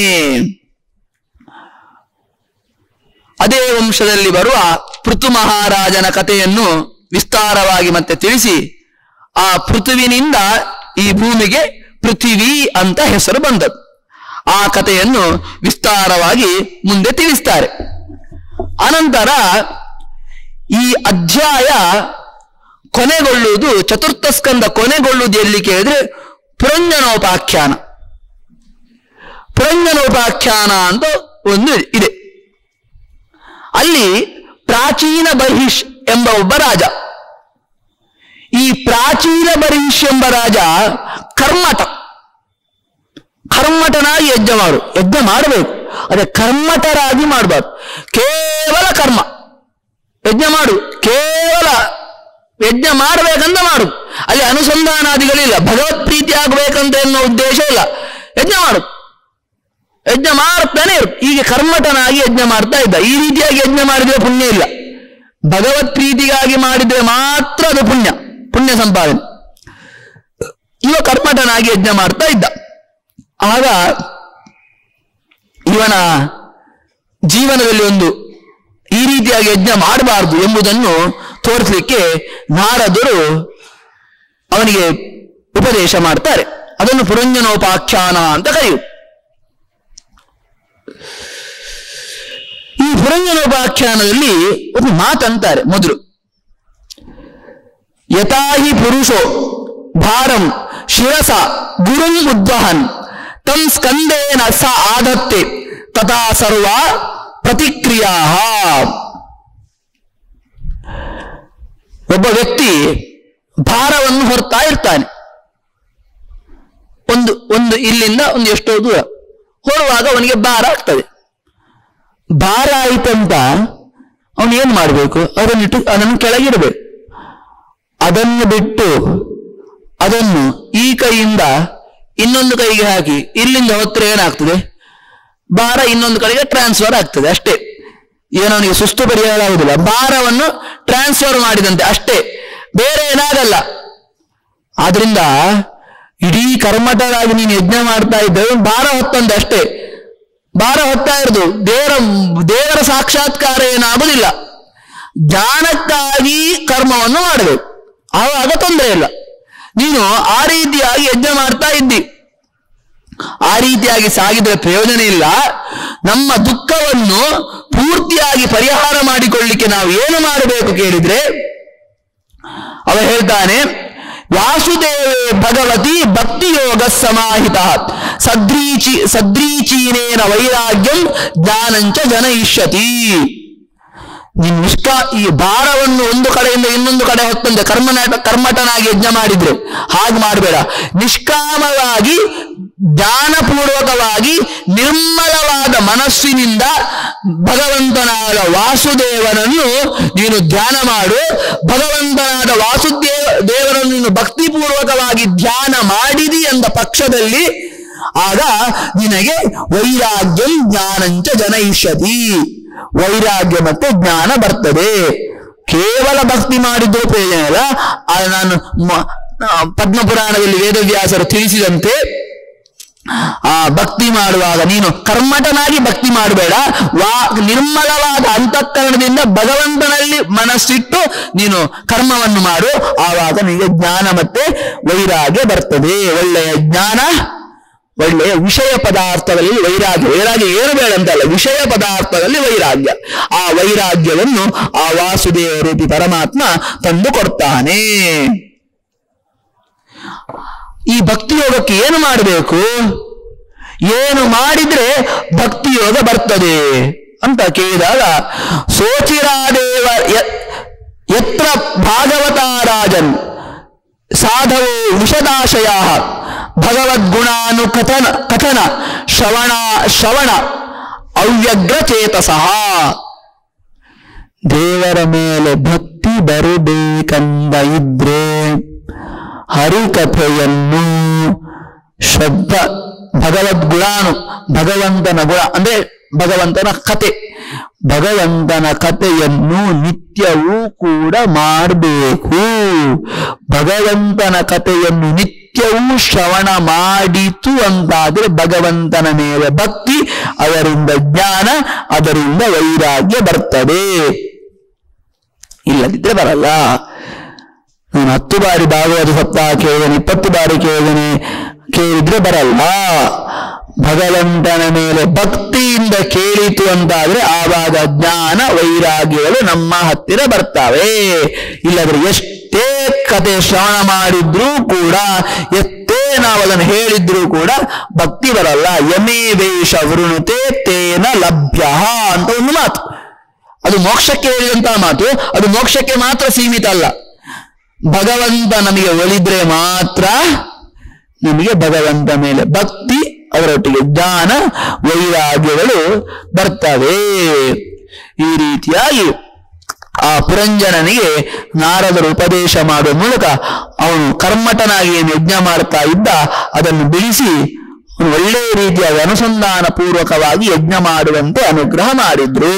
ಅದೇ ವಂಶದಲ್ಲಿ ಬರುವ ಪೃಥು ಮಹಾರಾಜನ ಕಥೆಯನ್ನು ವಿಸ್ತಾರವಾಗಿ ಮತ್ತೆ ತಿಳಿಸಿ, ಆ ಪೃಥುವಿನಿಂದ ಈ ಭೂಮಿಗೆ ಪೃಥಿವಿ ಅಂತ ಹೆಸರು ಬಂದದ್ದು. ಆ ಕಥೆಯನ್ನು ವಿಸ್ತಾರವಾಗಿ ಮುಂದೆ ತಿಳಿಸ್ತಾರೆ. ಅನಂತರ ಈ ಅಧ್ಯಾಯ ಕೊನೆಗೊಳ್ಳುವುದು, ಚತುರ್ಥ ಸ್ಕಂದ ಕೊನೆಗೊಳ್ಳುವುದು ಎಲ್ಲಿ ಕೇಳಿದ್ರೆ ಪುರಂಜನೋಪಾಖ್ಯಾನ. ಪುರಂಜನೋಪಾಖ್ಯಾನ ಅಂತ ಒಂದು ಇದೆ. ಅಲ್ಲಿ ಪ್ರಾಚೀನ ಬರ್ಹಿಷ್ ಎಂಬ ಒಬ್ಬ ರಾಜ. ಈ ಪ್ರಾಚೀನ ಬರ್ಹಿಷ್ ಎಂಬ ರಾಜ ಕರ್ಮಟನಾಗಿ ಯಜ್ಞ ಮಾಡಬೇಕು. ಅದೇ ಕರ್ಮಟರಾಗಿ ಮಾಡಬಾರ್ದು. ಕೇವಲ ಕರ್ಮ ಯಜ್ಞ ಮಾಡು, ಕೇವಲ ಯಜ್ಞ ಮಾಡಬೇಕಂತ ಮಾಡು. ಅಲ್ಲಿ ಅನುಸಂಧಾನಾದಿಗಳಿಲ್ಲ. ಭಗವತ್ ಪ್ರೀತಿ ಆಗಬೇಕಂತ ಎನ್ನುವ ಉದ್ದೇಶ ಇಲ್ಲ. ಯಜ್ಞ ಮಾಡು, ಯಜ್ಞ ಮಾಡ್ತಾನೆ ಇರು. ಈಗ ಕರ್ಮಟನಾಗಿ ಯಜ್ಞ ಮಾಡ್ತಾ ಇದ್ದ. ಈ ರೀತಿಯಾಗಿ ಯಜ್ಞ ಮಾಡಿದ್ರೆ ಪುಣ್ಯ ಇಲ್ಲ. ಭಗವತ್ ಪ್ರೀತಿಗಾಗಿ ಮಾಡಿದ್ರೆ ಮಾತ್ರ ಅದು ಪುಣ್ಯ ಸಂಪಾದನೆ. ಇವ ಕರ್ಮಟನಾಗಿ ಯಜ್ಞ ಮಾಡ್ತಾ ಇದ್ದ. ಆಗ ಇವನ ಜೀವನದಲ್ಲಿ ಒಂದು ಈ ರೀತಿಯಾಗಿ ಯಜ್ಞ ಮಾಡಬಾರದು ಎಂಬುದನ್ನು ತೋರಿಸಲಿಕ್ಕೆ ನಾರದರು ಅವನಿಗೆ ಉಪದೇಶ ಮಾಡ್ತಾರೆ. ಅದನ್ನು ಪುರಂಜನೋಪಾಖ್ಯಾನ ಅಂತ ಕರೆಯುವುದು. ಈ ಪುರಂಜನೋಪಾಖ್ಯಾನದಲ್ಲಿ ಒಂದು ಮಾತಂತಾರೆ ಮೊದಲು, ಯಥಾಹಿ ಪುರುಷೋ ಭಾರಂ ಶಿರಸ ಗುರುಂ ಉದ್ವಹನ್ ತಂ ಸ್ಕಂದೇನ ಸ ಆದತ್ತೆ ತಥಾ ಸರ್ವ ಪ್ರತಿಕ್ರಿಯಾ. ಒಬ್ಬ ವ್ಯಕ್ತಿ ಭಾರವನ್ನು ಹೊರ್ತಾ ಇರ್ತಾನೆ. ಒಂದು ಇಲ್ಲಿಂದ ಒಂದು ಎಷ್ಟೋ ದೂರ ಹೊರುವಾಗ ಅವನಿಗೆ ಭಾರ ಆಗ್ತದೆ. ಭಾರ ಆಯ್ತಂತ ಅವನು ಏನ್ ಮಾಡ್ಬೇಕು? ಅದನ್ನು ಕೆಳಗಿಡಬೇಕು. ಅದನ್ನು ಬಿಟ್ಟು ಅದನ್ನು ಈ ಕೈಯಿಂದ ಇನ್ನೊಂದು ಕೈಗೆ ಹಾಕಿ ಇಲ್ಲಿಂದ ಹೊತ್ತರೆ ಏನಾಗ್ತದೆ? ಭಾರ ಇನ್ನೊಂದು ಕಡೆಗೆ ಟ್ರಾನ್ಸ್ಫರ್ ಆಗ್ತದೆ ಅಷ್ಟೇ. ಏನವನಿಗೆ ಸುಸ್ತು ಪರಿಹಾರ ಆಗುದಿಲ್ಲ. ಭಾರವನ್ನು ಟ್ರಾನ್ಸ್ಫರ್ ಮಾಡಿದಂತೆ ಅಷ್ಟೇ, ಬೇರೆ ಏನಾಗಲ್ಲ. ಆದ್ರಿಂದ ಇಡೀ ಕರ್ಮಟರಾಗಿ ನೀನು ಯಜ್ಞ ಮಾಡ್ತಾ ಇದ್ದರೆ ಭಾರ ಹೊತ್ತಂತೆ ಅಷ್ಟೇ. ಭಾರ ಹೊತ್ತಾ ಇರೋದು ದೇವರ ಸಾಕ್ಷಾತ್ಕಾರ ಏನಾಗುವುದಿಲ್ಲ. ಜ್ಞಾನಕ್ಕಾಗಿ ಕರ್ಮವನ್ನು ಮಾಡಬೇಕು, ಆವಾಗ ತೊಂದರೆ ಇಲ್ಲ. ನೀನು ಆ ರೀತಿಯಾಗಿ ಯಜ್ಞ ಮಾಡ್ತಾ ಇದ್ದಿ, ಆ ರೀತಿಯಾಗಿ ಸಾಗಿದ್ರೆ ಪ್ರಯೋಜನ ಇಲ್ಲ. ನಮ್ಮ ದುಃಖವನ್ನು ಪೂರ್ತಿಯಾಗಿ ಪರಿಹಾರ ಮಾಡಿಕೊಳ್ಳಿಕ್ಕೆ ನಾವು ಏನು ಮಾಡಬೇಕು ಕೇಳಿದ್ರೆ, ಅವ ಹೇಳ್ತಾನೆ, ವಾಸುದೇವೇ ಭಗವತಿ ಭಕ್ತಿ ಯೋಗ ಸಮಾಹಿತ ಸದ್ರೀಚೀನೇನ ವೈರಾಗ್ಯಂ ಜ್ಞಾನಂಚ ಜನಯಿಷ್ಯತಿ. ಈ ಭಾರವನ್ನು ಒಂದು ಕಡೆಯಿಂದ ಇನ್ನೊಂದು ಕಡೆ ಹೊತ್ತಂತೆ ಕರ್ಮಟನಾಗಿ ಯಜ್ಞ ಮಾಡಿದ್ರೆ ಹಾಗೆ ಮಾಡಬೇಡ. ನಿಷ್ಕಾಮವಾಗಿ ಜ್ಞಾನಪೂರ್ವಕವಾಗಿ ನಿರ್ಮಲವಾದ ಮನಸ್ಸಿನಿಂದ ಭಗವಂತನಾದ ವಾಸುದೇವನನ್ನು ನೀನು ಧ್ಯಾನ ಮಾಡು. ಭಗವಂತನಾದ ವಾಸುದೇವನನ್ನು ನೀನು ಭಕ್ತಿಪೂರ್ವಕವಾಗಿ ಧ್ಯಾನ ಮಾಡಿದಿ ಎಂದ ಪಕ್ಷದಲ್ಲಿ ಆಗ ನಿನಗೆ ವೈರಾಗ್ಯಂ ಜ್ಞಾನಂಚ ಜನಯಿಷ್ಯತಿ. ವೈರಾಗ್ಯ ಮತ್ತೆ ಜ್ಞಾನ ಬರ್ತದೆ. ಕೇವಲ ಭಕ್ತಿ ಮಾಡಿದ್ರು ಪ್ರಯೋಜನ ಇಲ್ಲ. ನಾನು ಪದ್ಮಪುರಾಣದಲ್ಲಿ ವೇದವ್ಯಾಸರು ತಿಳಿಸಿದಂತೆ ಆ ಭಕ್ತಿ ಮಾಡುವಾಗ ನೀನು ಕರ್ಮಟನಾಗಿ ಭಕ್ತಿ ಮಾಡಬೇಡ. ನಿರ್ಮಲವಾದ ಅಂತಃಕರಣದಿಂದ ಭಗವಂತನಲ್ಲಿ ಮನಸ್ಸಿಟ್ಟು ನೀನು ಕರ್ಮವನ್ನು ಮಾಡು. ಆವಾಗ ನಿನಗೆ ಜ್ಞಾನ ಮತ್ತೆ ವೈರಾಗ್ಯ ಬರ್ತದೆ. ಒಳ್ಳೆಯ ಜ್ಞಾನ, ಒಳ್ಳೆಯ ವಿಷಯ ಪದಾರ್ಥದಲ್ಲಿ ವೈರಾಗ್ಯ. ವೈರಾಗ್ಯ ಏನು ಬೇಡ ಅಂತಲ್ಲ, ವಿಷಯ ಪದಾರ್ಥದಲ್ಲಿ ವೈರಾಗ್ಯ. ಆ ವೈರಾಗ್ಯವನ್ನು ಆ ವಾಸುದೇವ ರೂಪಿ ಪರಮಾತ್ಮ ತಂದು ಕೊಡ್ತಾನೆ. ಈ ಭಕ್ತಿ ಯೋಗಕ್ಕೆ ಏನು ಮಾಡಬೇಕು, ಏನು ಮಾಡಿದ್ರೆ ಭಕ್ತಿ ಯೋಗ ಬರ್ತದೆ ಅಂತ ಕೇಳಿದಾಗ, ಸೋಚಿರಾದೇವ ಯತ್ರ ಭಾಗವತಾರಾಜನ್ ಸಾಧವೋ ವಿಷದಾಶಯ ಭಗವದ್ಗುಣಾನು ಕಥನ ಶ್ರವಣ ಅವ್ಯಗ್ರಚೇತಸಃ. ದೇವರ ಮೇಲೆ ಭಕ್ತಿ ಬರಬೇಕಂದ ಇದ್ರೆ ಹರಿಕಥೆಯನ್ನು ಶ್ರದ್ಧ, ಭಗವದ್ಗುಣಾನು ಭಗವಂತನ ಗುಣ ಅಂದ್ರೆ ಭಗವಂತನ ಕತೆ, ಭಗವಂತನ ಕಥೆಯನ್ನು ನಿತ್ಯವೂ ಕೂಡ ಮಾಡಬೇಕು. ಭಗವಂತನ ಕಥೆಯನ್ನು ನಿತ್ಯವೂ ಶ್ರವಣ ಮಾಡಿತು ಅಂತಾದ್ರೆ ಭಗವಂತನ ಮೇಲೆ ಭಕ್ತಿ, ಅದರಿಂದ ಜ್ಞಾನ, ಅದರಿಂದ ವೈರಾಗ್ಯ ಬರ್ತದೆ. ಇಲ್ಲದಿದ್ರೆ ಬರಲ್ಲ. ನಾನು 10 ಬಾರಿ ಭಾಗವತ ಸಪ್ತಾಹ ಕೇಳಿದ್ದೇನೆ, 20 ಬಾರಿ ಕೇಳಿದ್ರೆ ಬರಲ್ಲ. ಭಗವಂತನ ಮೇಲೆ ಭಕ್ತಿಯಿಂದ ಕೇಳಿತು ಅಂತಾದ್ರೆ ಆವಾಗ ಜ್ಞಾನ ವೈರಾಗ್ಯಗಳು ನಮ್ಮ ಹತ್ತಿರ ಬರ್ತವೆ. ಇಲ್ಲದ್ರೆ ಎಷ್ಟೇ ಕತೆ ಶ್ರವಣ ಮಾಡಿದ್ರೂ ಕೂಡ, ಎಷ್ಟೇ ನಾವು ಅದನ್ನು ಹೇಳಿದ್ರೂ ಕೂಡ ಭಕ್ತಿ ಬರಲ್ಲ. ಯಮೇ ವೇಷ ವೃಣುತೆ ತೇನ ಲಭ್ಯ ಅಂತ ಒಂದು ಮಾತು. ಅದು ಮೋಕ್ಷಕ್ಕೆ ಹೇಳಿದಂತಹ ಮಾತು. ಅದು ಮೋಕ್ಷಕ್ಕೆ ಮಾತ್ರ ಸೀಮಿತ ಅಲ್ಲ. ಭಗವಂತ ನಮಗೆ ಒಲಿದ್ರೆ ಮಾತ್ರ ನಮಗೆ ಭಗವಂತ ಮೇಲೆ ಭಕ್ತಿ, ಅವರೊಟ್ಟಿಗೆ ಜ್ಞಾನ ವೈರಾಗ್ಯಗಳು ಬರ್ತವೆ. ಈ ರೀತಿಯಾಗಿ ಆ ಪುರಂಜನನಿಗೆ ನಾರದರು ಉಪದೇಶ ಮಾಡುವ ಮೂಲಕ ಅವನು ಕರ್ಮಟನಾಗಿ ಏನು ಯಜ್ಞ ಮಾಡ್ತಾ ಇದ್ದ ಅದನ್ನು ಬಿಡಿಸಿ ಒಳ್ಳೆಯ ರೀತಿಯಾಗಿ ಅನುಸಂಧಾನ ಪೂರ್ವಕವಾಗಿ ಯಜ್ಞ ಮಾಡುವಂತೆ ಅನುಗ್ರಹ ಮಾಡಿದ್ರು.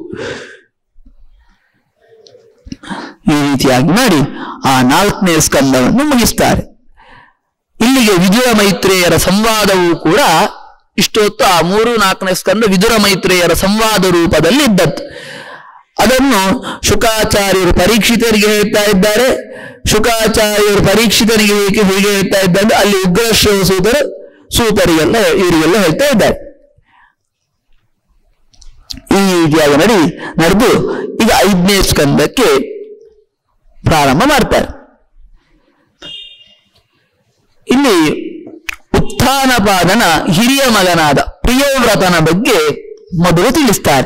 ಈ ರೀತಿಯಾಗಿ ಮಾಡಿ ಆ 4ನೇ ಸ್ಕಂದವನ್ನು ಮುಗಿಸ್ತಾರೆ. ಇಲ್ಲಿಗೆ ವಿದುರ ಮೈತ್ರೇಯರ ಸಂವಾದವೂ ಕೂಡ ಇಷ್ಟೊತ್ತು ಆ 3, 4ನೇ ಸ್ಕಂದ ವಿದುರ ಮೈತ್ರೇಯರ ಸಂವಾದ ರೂಪದಲ್ಲಿ ಇದ್ದದ್ದು. ಅದನ್ನು ಶುಕಾಚಾರ್ಯರು ಪರೀಕ್ಷಿತರಿಗೆ ಹೇಳ್ತಾ ಇದ್ದಾರೆ. ಶುಕಾಚಾರ್ಯರು ಪರೀಕ್ಷಿತರಿಗೆ ಹೀಗೆ ಹೇಳ್ತಾ ಇದ್ದಾರೆ. ಅಲ್ಲಿ ಉಗ್ರಶ್ರವ ಸೂತರಿಗೆಲ್ಲ ಇವರಿಗೆಲ್ಲ ಹೇಳ್ತಾ ಇದ್ದಾರೆ. ಈ ರೀತಿಯಾಗಿ ನಡೆದು ಈಗ 5ನೇ ಸ್ಕಂದಕ್ಕೆ ಪ್ರಾರಂಭ ಮಾಡ್ತಾರೆ. ಇಲ್ಲಿ ಉತ್ಥಾನಪಾದನ ಹಿರಿಯ ಮಗನಾದ ಪ್ರಿಯವ್ರತನ ಬಗ್ಗೆ ಮೊದಲು ತಿಳಿಸ್ತಾರೆ.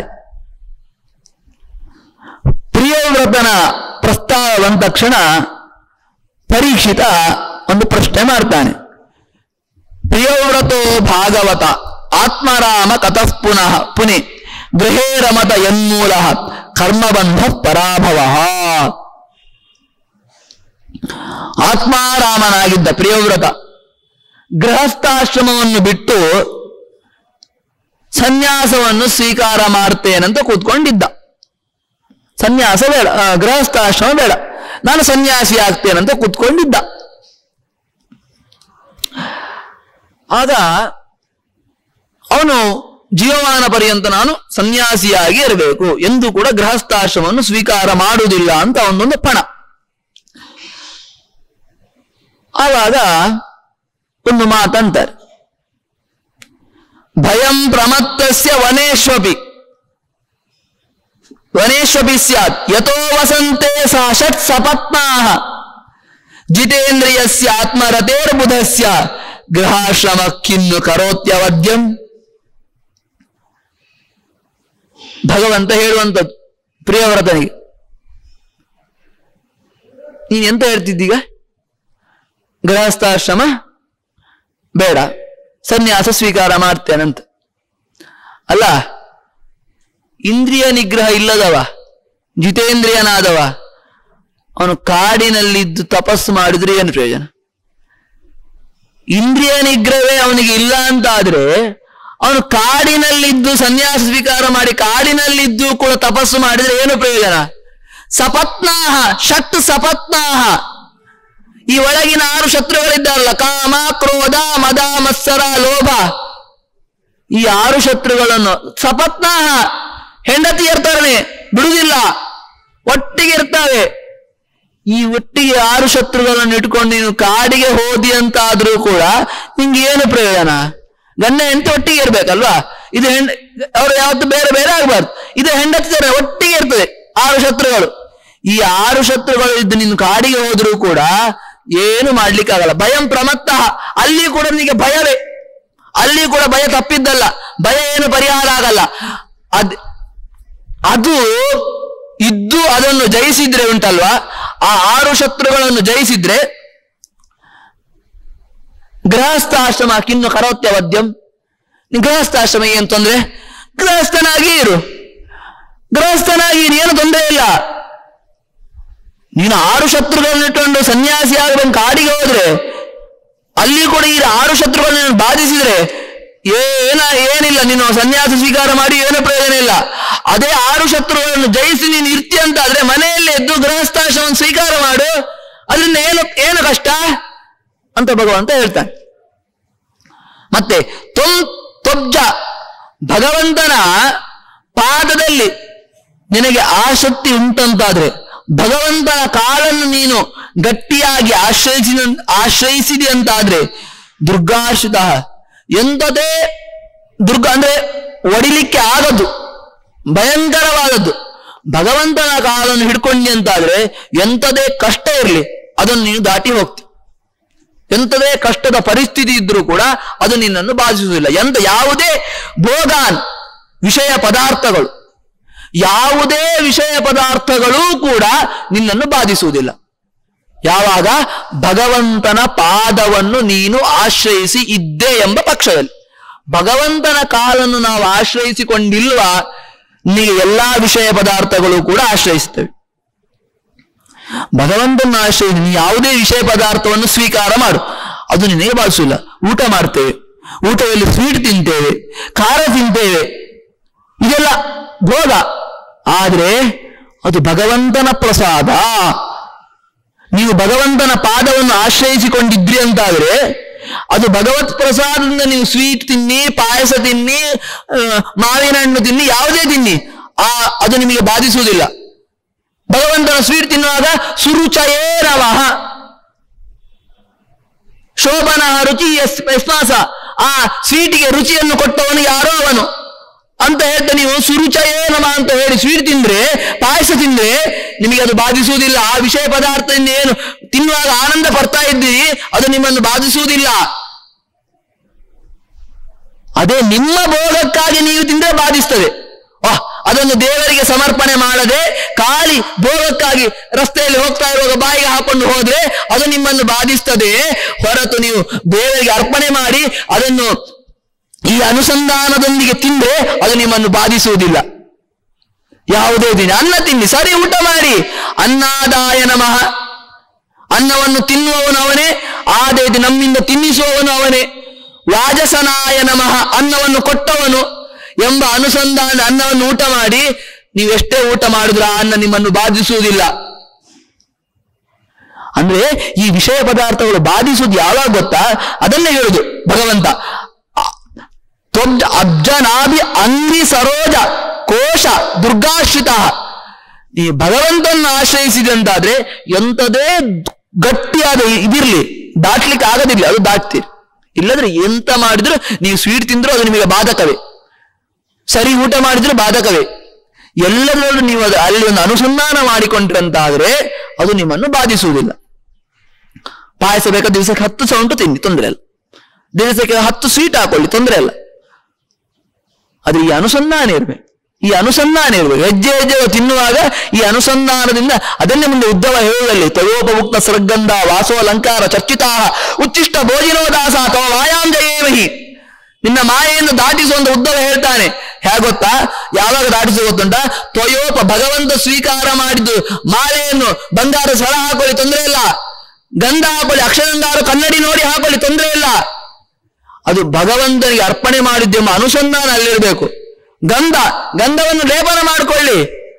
ಪ್ರಿಯವ್ರತನ ಪ್ರಸ್ತಾವ ಬಂದ ತಕ್ಷಣ ಪರೀಕ್ಷಿತ ಒಂದು ಪ್ರಶ್ನೆ ಮಾಡ್ತಾನೆ. ಪ್ರಿಯವ್ರತೋ ಭಾಗವತ ಆತ್ಮರಾಮ ಕತಃ ಪುನಿ ಗೃಹೇ ರಮತ ಯನ್ಮೂಲ ಕರ್ಮಬಂಧ ಪರಾಭವ. ಆತ್ಮಾರಾಮನಾಗಿದ್ದ ಪ್ರಿಯವ್ರತ ಗೃಹಸ್ಥಾಶ್ರಮವನ್ನು ಬಿಟ್ಟು ಸನ್ಯಾಸವನ್ನು ಸ್ವೀಕಾರ ಮಾಡ್ತೇನಂತ ಕೂತ್ಕೊಂಡಿದ್ದ. ಸನ್ಯಾಸ ಬೇಡ, ಗೃಹಸ್ಥಾಶ್ರಮ ಬೇಡ, ನಾನು ಸನ್ಯಾಸಿ ಆಗ್ತೇನಂತ ಕೂತ್ಕೊಂಡಿದ್ದ. ಆಗ ಅವನು ಜೀವಮಾನ ಪರ್ಯಂತ ನಾನು ಸನ್ಯಾಸಿಯಾಗಿ ಇರಬೇಕು, ಎಂದು ಕೂಡ ಗೃಹಸ್ಥಾಶ್ರಮವನ್ನು ಸ್ವೀಕಾರ ಮಾಡುವುದಿಲ್ಲ ಅಂತ ಒಂದೊಂದು ಪಣ. ಆವಾಗ ಒಂದು ಮಾತಂತಾರೆ, ಭಯಂ ಪ್ರಮತ್ತಸ್ಯ ವನೇಶ್ವಪಿ ಸ್ಯಾತ್ ಯತೋ ವಸಂತೆ ಸಾ ಷಟ್ ಸಪತ್ನಾಃ ಜಿತೇಂದ್ರಿಯಸ್ಯ ಆತ್ಮರತೇರ್ಬುಧಸ್ಯ ಗೃಹಾಶ್ರಮ ಕಿನ್ನು ಕರೋತ್ಯವದ್ಯಂ. ಭಗವಂತ ಹೇಳುವಂಥದ್ದು ಪ್ರಿಯವ್ರತನಿಗೆ, ನೀನ್ ಎಂತ ಹೇಳ್ತಿದ್ದೀಗ? ಗೃಹಸ್ಥಾಶ್ರಮ ಬೇಡ, ಸನ್ಯಾಸ ಸ್ವೀಕಾರ ಮಾಡ್ತೇನಂತ. ಅಲ್ಲ, ಇಂದ್ರಿಯ ನಿಗ್ರಹ ಇಲ್ಲದವ, ಜಿತೇಂದ್ರಿಯನಾದವ, ಅವನು ಕಾಡಿನಲ್ಲಿದ್ದು ತಪಸ್ಸು ಮಾಡಿದ್ರೆ ಏನು ಪ್ರಯೋಜನ? ಇಂದ್ರಿಯ ನಿಗ್ರಹವೇ ಅವನಿಗೆ ಇಲ್ಲ ಅಂತ ಆದ್ರೆ ಅವನು ಕಾಡಿನಲ್ಲಿದ್ದು ಸನ್ಯಾಸ ಸ್ವೀಕಾರ ಮಾಡಿ ಕಾಡಿನಲ್ಲಿದ್ದು ಕೂಡ ತಪಸ್ಸು ಮಾಡಿದ್ರೆ ಏನು ಪ್ರಯೋಜನ? ಸಪತ್ನಾಹ, ಷಟ್ ಸಪತ್ನಾಹ, ಈ ಒಳಗಿನ 6 ಶತ್ರುಗಳಿದ್ದಾರಲ್ಲ, ಕಾಮ, ಕ್ರೋಧ, ಮದ, ಮತ್ಸರ, ಲೋಭ, ಈ 6 ಶತ್ರುಗಳನ್ನು ಸಪತ್ನಾಹ, ಹೆಂಡತಿಯರ್ತಾರನೆ ಬಿಡುವುದಿಲ್ಲ, ಒಟ್ಟಿಗೆ ಇರ್ತಾವೆ. ಈ ಒಟ್ಟಿಗೆ 6 ಶತ್ರುಗಳನ್ನು ಇಟ್ಕೊಂಡು ನೀನು ಕಾಡಿಗೆ ಹೋದಿ ಅಂತ ಆದ್ರೂ ಕೂಡ ನಿಂಗೆ ಏನು ಪ್ರಯೋಜನ? ಗಂಡ ಹೆಂಡತಿ ಒಟ್ಟಿಗೆ ಇರ್ಬೇಕಲ್ವಾ? ಇದು ಅವರು ಯಾವತ್ತು ಬೇರೆ ಬೇರೆ ಆಗ್ಬಾರ್ದು. ಇದು ಹೆಂಡತಿ ಒಟ್ಟಿಗೆ ಇರ್ತದೆ 6 ಶತ್ರುಗಳು. ಈ 6 ಶತ್ರುಗಳು ಇದ್ದು ನೀನು ಕಾಡಿಗೆ ಹೋದ್ರೂ ಕೂಡ ಏನು ಮಾಡ್ಲಿಕ್ಕಾಗಲ್ಲ. ಭಯಂ ಪ್ರಮತ್ತ, ಅಲ್ಲಿ ಕೂಡ ನಿನಗೆ ಭಯವೇ, ಅಲ್ಲಿ ಕೂಡ ಭಯ ತಪ್ಪಿದ್ದಲ್ಲ, ಭಯ ಏನು ಪರಿಹಾರ ಆಗಲ್ಲ. ಅದು ಇದ್ದು ಅದನ್ನು ಜಯಿಸಿದ್ರೆ ಉಂಟಲ್ವಾ, ಆ 6 ಶತ್ರುಗಳನ್ನು ಜಯಿಸಿದ್ರೆ ಗೃಹಸ್ಥಾಶ್ರಮ ಕಿನ್ನು ಕರೋತ್ಯವದ್ಯಂ. ಗೃಹಸ್ಥಾಶ್ರಮ ಏನ್ ತೊಂದ್ರೆ? ಗೃಹಸ್ಥನಾಗಿ ಇರು, ಗೃಹಸ್ಥನಾಗಿ ಏನು ತೊಂದರೆ ಇಲ್ಲ. ನೀನು 6 ಶತ್ರುಗಳನ್ನು ಇಟ್ಟುಕೊಂಡು ಸನ್ಯಾಸಿ ಆಗಬೇಕು ಕಾಡಿಗೆ ಹೋದ್ರೆ ಅಲ್ಲಿ ಕೂಡ ಈ 6 ಶತ್ರುಗಳನ್ನು ಬಾಧಿಸಿದ್ರೆ ಏನಿಲ್ಲ, ನೀನು ಸನ್ಯಾಸ ಸ್ವೀಕಾರ ಮಾಡಿ ಏನು ಪ್ರಯೋಜನ ಇಲ್ಲ. ಅದೇ 6 ಶತ್ರುಗಳನ್ನು ಜಯಿಸಿ ನೀನು ಇರ್ತಿ ಅಂತ ಆದ್ರೆ ಮನೆಯಲ್ಲೇ ಎದ್ದು ಗೃಹಸ್ಥಾಶ್ರಮ ಸ್ವೀಕಾರ ಮಾಡು, ಅದರಿಂದ ಏನು ಕಷ್ಟ ಅಂತ ಭಗವಂತ ಹೇಳ್ತಾನೆ. ಮತ್ತೆ ತ್ವಬ್ಜ, ಭಗವಂತನ ಪಾದದಲ್ಲಿ ನಿನಗೆ ಆಸಕ್ತಿ ಉಂಟಂತಾದ್ರೆ, ಭಗವಂತನ ಕಾಲನ್ನು ನೀನು ಗಟ್ಟಿಯಾಗಿ ಆಶ್ರಯಿಸಿದಿ ಅಂತಾದ್ರೆ, ದುರ್ಗಾಶ್ರಿತ, ಎಂಥದೇ ದುರ್ಗ ಅಂದ್ರೆ ಒಡಿಲಿಕ್ಕೆ ಆಗದು, ಭಯಂಕರವಾದದ್ದು. ಭಗವಂತನ ಕಾಲನ್ನು ಹಿಡ್ಕೊಂಡಿ ಅಂತಾದ್ರೆ ಎಂಥದೇ ಕಷ್ಟ ಇರಲಿ ಅದನ್ನು ನೀನು ದಾಟಿ ಹೋಗ್ತಿ. ಎಂಥದೇ ಕಷ್ಟದ ಪರಿಸ್ಥಿತಿ ಇದ್ರೂ ಕೂಡ ಅದು ನಿನ್ನನ್ನು ಬಾಧಿಸುವುದಿಲ್ಲ. ಯಾವುದೇ ಭೋಗಾನ್, ವಿಷಯ ಪದಾರ್ಥಗಳು, ಯಾವುದೇ ವಿಷಯ ಪದಾರ್ಥಗಳೂ ಕೂಡ ನಿನ್ನನ್ನು ಬಾಧಿಸುವುದಿಲ್ಲ. ಯಾವಾಗ ಭಗವಂತನ ಪಾದವನ್ನು ನೀನು ಆಶ್ರಯಿಸಿ ಇದ್ದೆ ಎಂಬ ಪಕ್ಷದಲ್ಲಿ. ಭಗವಂತನ ಕಾಲನ್ನು ನಾವು ಆಶ್ರಯಿಸಿಕೊಂಡಿಲ್ವಾ, ನಿನಗೆ ಎಲ್ಲಾ ವಿಷಯ ಪದಾರ್ಥಗಳು ಕೂಡ ಆಶ್ರಯಿಸುತ್ತವೆ. ಭಗವಂತನ ಆಶ್ರಯಿಸಿ ನೀನು ಯಾವುದೇ ವಿಷಯ ಪದಾರ್ಥವನ್ನು ಸ್ವೀಕಾರ ಮಾಡು, ಅದು ನಿನಗೆ ಬಾಧಿಸಿಲ್ಲ. ಊಟ ಮಾಡ್ತೇವೆ, ಊಟದಲ್ಲಿ ಸ್ವೀಟ್ ತಿಂತೇವೆ, ಖಾರ ತಿಂತೇವೆ, ಇದೆಲ್ಲ ಭೋಗ. ಆದ್ರೆ ಅದು ಭಗವಂತನ ಪ್ರಸಾದ. ನೀವು ಭಗವಂತನ ಪಾದವನ್ನು ಆಶ್ರಯಿಸಿಕೊಂಡಿದ್ರಿ ಅಂತಾದ್ರೆ ಅದು ಭಗವತ್ ಪ್ರಸಾದದಿಂದ ನೀವು ಸ್ವೀಟ್ ತಿನ್ನಿ, ಪಾಯಸ ತಿನ್ನಿ, ಮಾವಿನ ಹಣ್ಣು ತಿನ್ನಿ, ಯಾವುದೇ ತಿನ್ನಿ, ಅದು ನಿಮಗೆ ಬಾಧಿಸುವುದಿಲ್ಲ. ಭಗವಂತನ ಸ್ವೀಟ್ ತಿನ್ನುವಾಗ ಸುರುಚಯೇ ನಮಃ ಶೋಭನ ರುಚಿ ಯಸ್ಮಾಸ, ಆ ಸ್ವೀಟಿಗೆ ರುಚಿಯನ್ನು ಕೊಟ್ಟವನು ಯಾರೋ ಅವನು ಅಂತ ಹೇಳ್ತಾ ನೀವು ಸುರುಚಯೇ ನಮ ಅಂತ ಹೇಳಿ ಸ್ವೀಟ್ ತಿಂದ್ರೆ, ಪಾಯಸ ತಿಂದ್ರೆ ನಿಮಗೆ ಅದು ಬಾಧಿಸುವುದಿಲ್ಲ. ಆ ವಿಷಯ ಪದಾರ್ಥದಿಂದ ಏನು ತಿನ್ನುವಾಗ ಆನಂದ ಪಡ್ತಾ ಇದ್ದೀರಿ, ಅದು ನಿಮ್ಮನ್ನು ಬಾಧಿಸುವುದಿಲ್ಲ. ಅದೇ ನಿಮ್ಮ ಭೋಗಕ್ಕಾಗಿ ನೀವು ತಿಂದ್ರೆ ಬಾಧಿಸ್ತದೆ. ಅದನ್ನು ದೇವರಿಗೆ ಸಮರ್ಪಣೆ ಮಾಡದೆ ಖಾಲಿ ಭೋಗಕ್ಕಾಗಿ ರಸ್ತೆಯಲ್ಲಿ ಹೋಗ್ತಾ ಇರುವಾಗ ಬಾಯಿಗೆ ಹಾಕೊಂಡು ಹೋದ್ರೆ ಅದು ನಿಮ್ಮನ್ನು ಬಾಧಿಸ್ತದೆ ಹೊರತು ನೀವು ದೇವರಿಗೆ ಅರ್ಪಣೆ ಮಾಡಿ ಅದನ್ನು ಈ ಅನುಸಂಧಾನದೊಂದಿಗೆ ತಿಂದ್ರೆ ಅದು ನಿಮ್ಮನ್ನು ಬಾಧಿಸುವುದಿಲ್ಲ. ಯಾವುದೇ ದಿನ ಅನ್ನ ತಿನ್ನಿ, ಸರಿ ಊಟ ಮಾಡಿ. ಅನ್ನದಾಯ ನಮಃ, ಅನ್ನವನ್ನು ತಿನ್ನುವವನು ಅವನೇ, ಆದೇದಿ ನಮ್ಮಿಂದ ತಿನ್ನಿಸುವವನು ಅವನೇ. ವಾಜಸನಾಯ ನಮಃ, ಅನ್ನವನ್ನು ಕೊಟ್ಟವನು ಎಂಬ ಅನುಸಂಧಾನ ಅನ್ನವನ್ನು ಊಟ ಮಾಡಿ. ನೀವೆಷ್ಟೇ ಊಟ ಮಾಡಿದ್ರು ಆ ಅನ್ನ ನಿಮ್ಮನ್ನು ಬಾಧಿಸುವುದಿಲ್ಲ. ಅಂದ್ರೆ ಈ ವಿಷಯ ಪದಾರ್ಥಗಳು ಬಾಧಿಸುವುದು ಯಾವಾಗ ಗೊತ್ತಾ? ಅದನ್ನೇ ಹೇಳುದು ಭಗವಂತ. ಅಬ್ಜನಾಭಿ ಅಂಗಿ ಸರೋಜ ಕೋಶ ದುರ್ಗಾಶ್ರಿತ. ಈ ಭಗವಂತನ ಆಶ್ರಯಿಸಿದೆ ಅಂತಾದ್ರೆ ಎಂಥದೇ ಗಟ್ಟಿಯಾದ ಇದಿರ್ಲಿ, ದಾಟ್ಲಿಕ್ಕೆ ಆಗದಿರ್ಲಿ, ಅದು ದಾಟ್ತೀರಿ. ಇಲ್ಲದ್ರೆ ಎಂತ ಮಾಡಿದ್ರು, ನೀವು ಸ್ವೀಟ್ ತಿಂದ್ರು ಅದು ನಿಮಗೆ ಬಾಧಕವೇ, ಸರಿ ಊಟ ಮಾಡಿದ್ರು ಬಾಧಕವೇ. ಎಲ್ಲದರಲ್ಲೂ ನೀವು ಅದು ಅಲ್ಲಿ ಒಂದು ಅನುಸಂಧಾನ ಮಾಡಿಕೊಂಡ್ರಂತಾದ್ರೆ ಅದು ನಿಮ್ಮನ್ನು ಬಾಧಿಸುವುದಿಲ್ಲ. ಪಾಯಸ ಬೇಕಾದ ದಿವಸಕ್ಕೆ 10 ಸೌಂಟು ತಿನ್ನಿ, ತೊಂದರೆ ಇಲ್ಲ. ದಿವಸಕ್ಕೆ 10 ಸ್ವೀಟ್ ಹಾಕೊಳ್ಳಿ, ತೊಂದರೆ ಇಲ್ಲ. ಆದ್ರೆ ಈ ಅನುಸಂಧಾನ ಇರ್ಬೇಕು, ಈ ಅನುಸಂಧಾನ ಇರ್ಬೇಕು. ಹೆಜ್ಜೆ ಹೆಜ್ಜೆ ತಿನ್ನುವಾಗ ಈ ಅನುಸಂಧಾನದಿಂದ ಅದನ್ನೇ ಮುಂದೆ ಉದ್ಧವ ಹೇಳುವಲ್ಲಿ ತ್ವಯೋಪಭುಕ್ತ ಸೃಗಂಧ ವಾಸೋ ಅಲಂಕಾರ ಚರ್ಚಿತಾ ಉಚ್ಚಿಷ್ಟ ಭೋಜಿನೋ ದಾಸ ಅಥವಾ ಮಾಯಾಂ ಜಯೇಮಹಿ. ನಿನ್ನ ಮಾಯೆಯನ್ನು ದಾಟಿಸುವಂತ ಉದ್ಧವ ಹೇಳ್ತಾನೆ. ಹೇಗೊತ್ತಾ? ಯಾವಾಗ ದಾಟಿಸು ಗೊತ್ತುಂಟ? ತ್ವಯೋಪ ಭಗವಂತ ಸ್ವೀಕಾರ ಮಾಡಿದ್ದು ಮಾಲೆಯನ್ನು ಬಂಗಾರ ಸರ ಹಾಕೊಳ್ಳಿ, ತೊಂದರೆ ಇಲ್ಲ. ಗಂಧ ಹಾಕೊಳ್ಳಿ, ಅಕ್ಷರಂಗಾರು ಕನ್ನಡಿ ನೋಡಿ ಹಾಕೊಳ್ಳಿ, ತೊಂದರೆ ಇಲ್ಲ. ಅದು ಭಗವಂತನಿಗೆ ಅರ್ಪಣೆ ಮಾಡಿದ್ದೆಂಬ ಅನುಸಂಧಾನ ಅಲ್ಲಿರಬೇಕು. ಗಂಧವನ್ನು ಲೇಪನ ಮಾಡಿಕೊಳ್ಳಿ.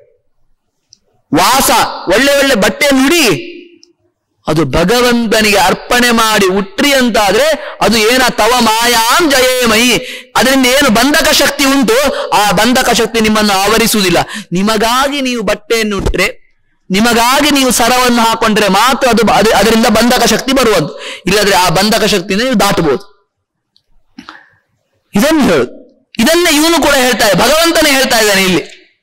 ವಾಸ ಒಳ್ಳೆ ಒಳ್ಳೆ ಬಟ್ಟೆಯನ್ನು ಹುಡಿ, ಅದು ಭಗವಂತನಿಗೆ ಅರ್ಪಣೆ ಮಾಡಿ ಉಟ್ರಿ ಅಂತಾದ್ರೆ ಅದು ಏನ ತವ ಮಾಯಾಂ ಜಯೇಮಯಿ. ಅದರಿಂದ ಏನು ಬಂಧಕ ಶಕ್ತಿ ಉಂಟು, ಆ ಬಂಧಕ ಶಕ್ತಿ ನಿಮ್ಮನ್ನು ಆವರಿಸುವುದಿಲ್ಲ. ನಿಮಗಾಗಿ ನೀವು ಬಟ್ಟೆಯನ್ನು ಉಟ್ರೆ, ನಿಮಗಾಗಿ ನೀವು ಸರವನ್ನು ಹಾಕೊಂಡ್ರೆ ಮಾತ್ರ ಅದರಿಂದ ಬಂಧಕ ಶಕ್ತಿ ಬರುವುದು. ಇಲ್ಲದ್ರೆ ಆ ಬಂಧಕ ಶಕ್ತಿಯಿಂದ ನೀವು ದಾಟಬಹುದು. ಇದನ್ನು ಹೇಳು, ಇದನ್ನೇ ಇವನು ಕೂಡ ಹೇಳ್ತಾ ಇದ್ದಾನೆ, ಭಗವಂತನೇ ಹೇಳ್ತಾ ಇದ್ದಾನೆ ಇಲ್ಲಿ.